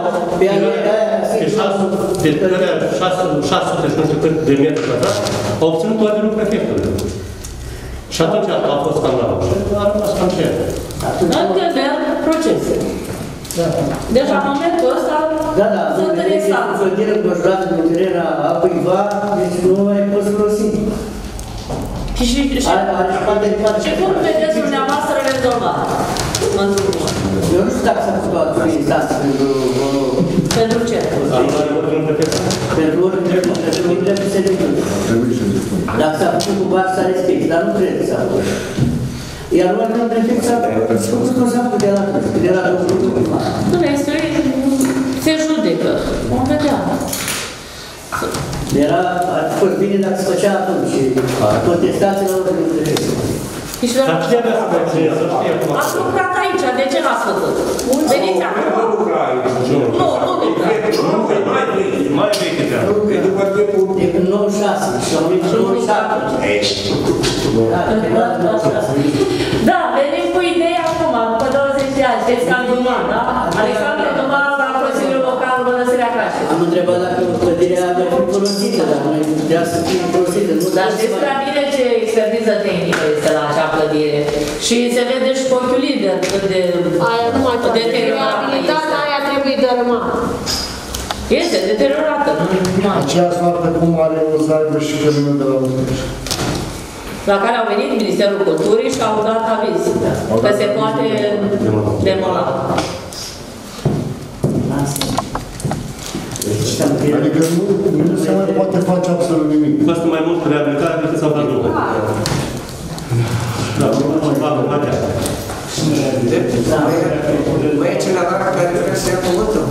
pe șase sute și nu știu cât de metri pătrați, au obținut ordinul prefectului. Și atunci a fost scandalul. Și a rămas cam ce e. Încă merg procese. Deci, la momentul ăsta, sunt în instanță. Da, da, clădire înconjurată de terenă a cuiva, deci nu mai poți folosi. Și cum vedeți dumneavoastră rezolvat? Eu nu știu dacă s-a făcut o instanță pentru... Pentru ce? Pentru ordine de serviciu. Dacă s-a făcut cu bani, s-a respect, dar nu cred că s-a făcut. Iar ordinul prefect s-a făcut cum s-a făcut de la de la domnul primar. Nu, este, se judecă. Vom vedea. Era, ar fi fost bine dacă se făcea atunci contestații la ordinul prefect. Dar ce avea să făcea? Ați lucrat aici, de ce n-ați făcut? Veniți acum. Nu lucra aici. Nu, nu lucrați. Nu, mai vechi. Mai vechi de treabă. E după timpul... E în nouăzeci și șase. Și am venit în nouăzeci și șapte. Da, venim cu ideea acum, după douăzeci de ani. Știți că am urmat, da? Alexandru Tomas la Consiliul Local Mănăstirea Cașe. Am întrebat dacă clădirea ar fi folosită, dar noi putea să fie folosită. Dar știți prea bine ce expertiză tehnică este la acea clădire. Și se vede și cu ochiul liber cât de... Aia nu mai poate. Reabilitatea aia trebuie dărâmată. Este deteriorată. Aceea soartă cum are o să aibă și căminul de la Unești. la care au venit Ministerul Culturii și au dat aviz că se poate demola. Adică nu, nu se mai poate face absolut nimic. Costă mai mult reabilitarea decât să facă lucru. Da, nu mai facă material. Mai e cineva care vrea să ia cuvântul?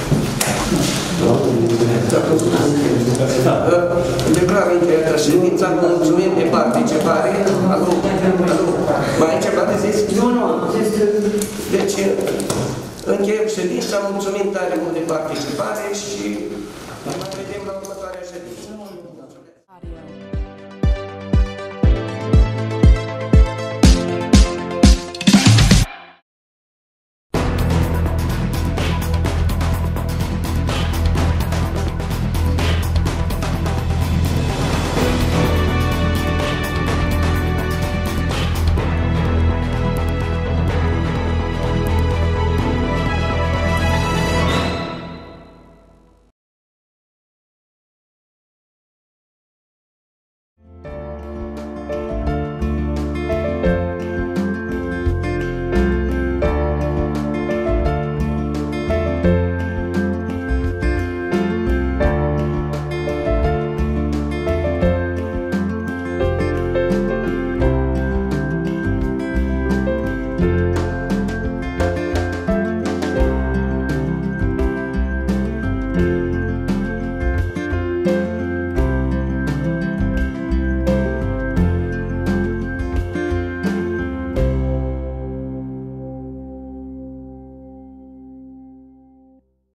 Declar încheiată ședința, mulțumim de participare. Alu, alu, mai e ceva de zis? Nu, nu, am zis. Deci, încheiem ședința, mulțumim tare mult de participare și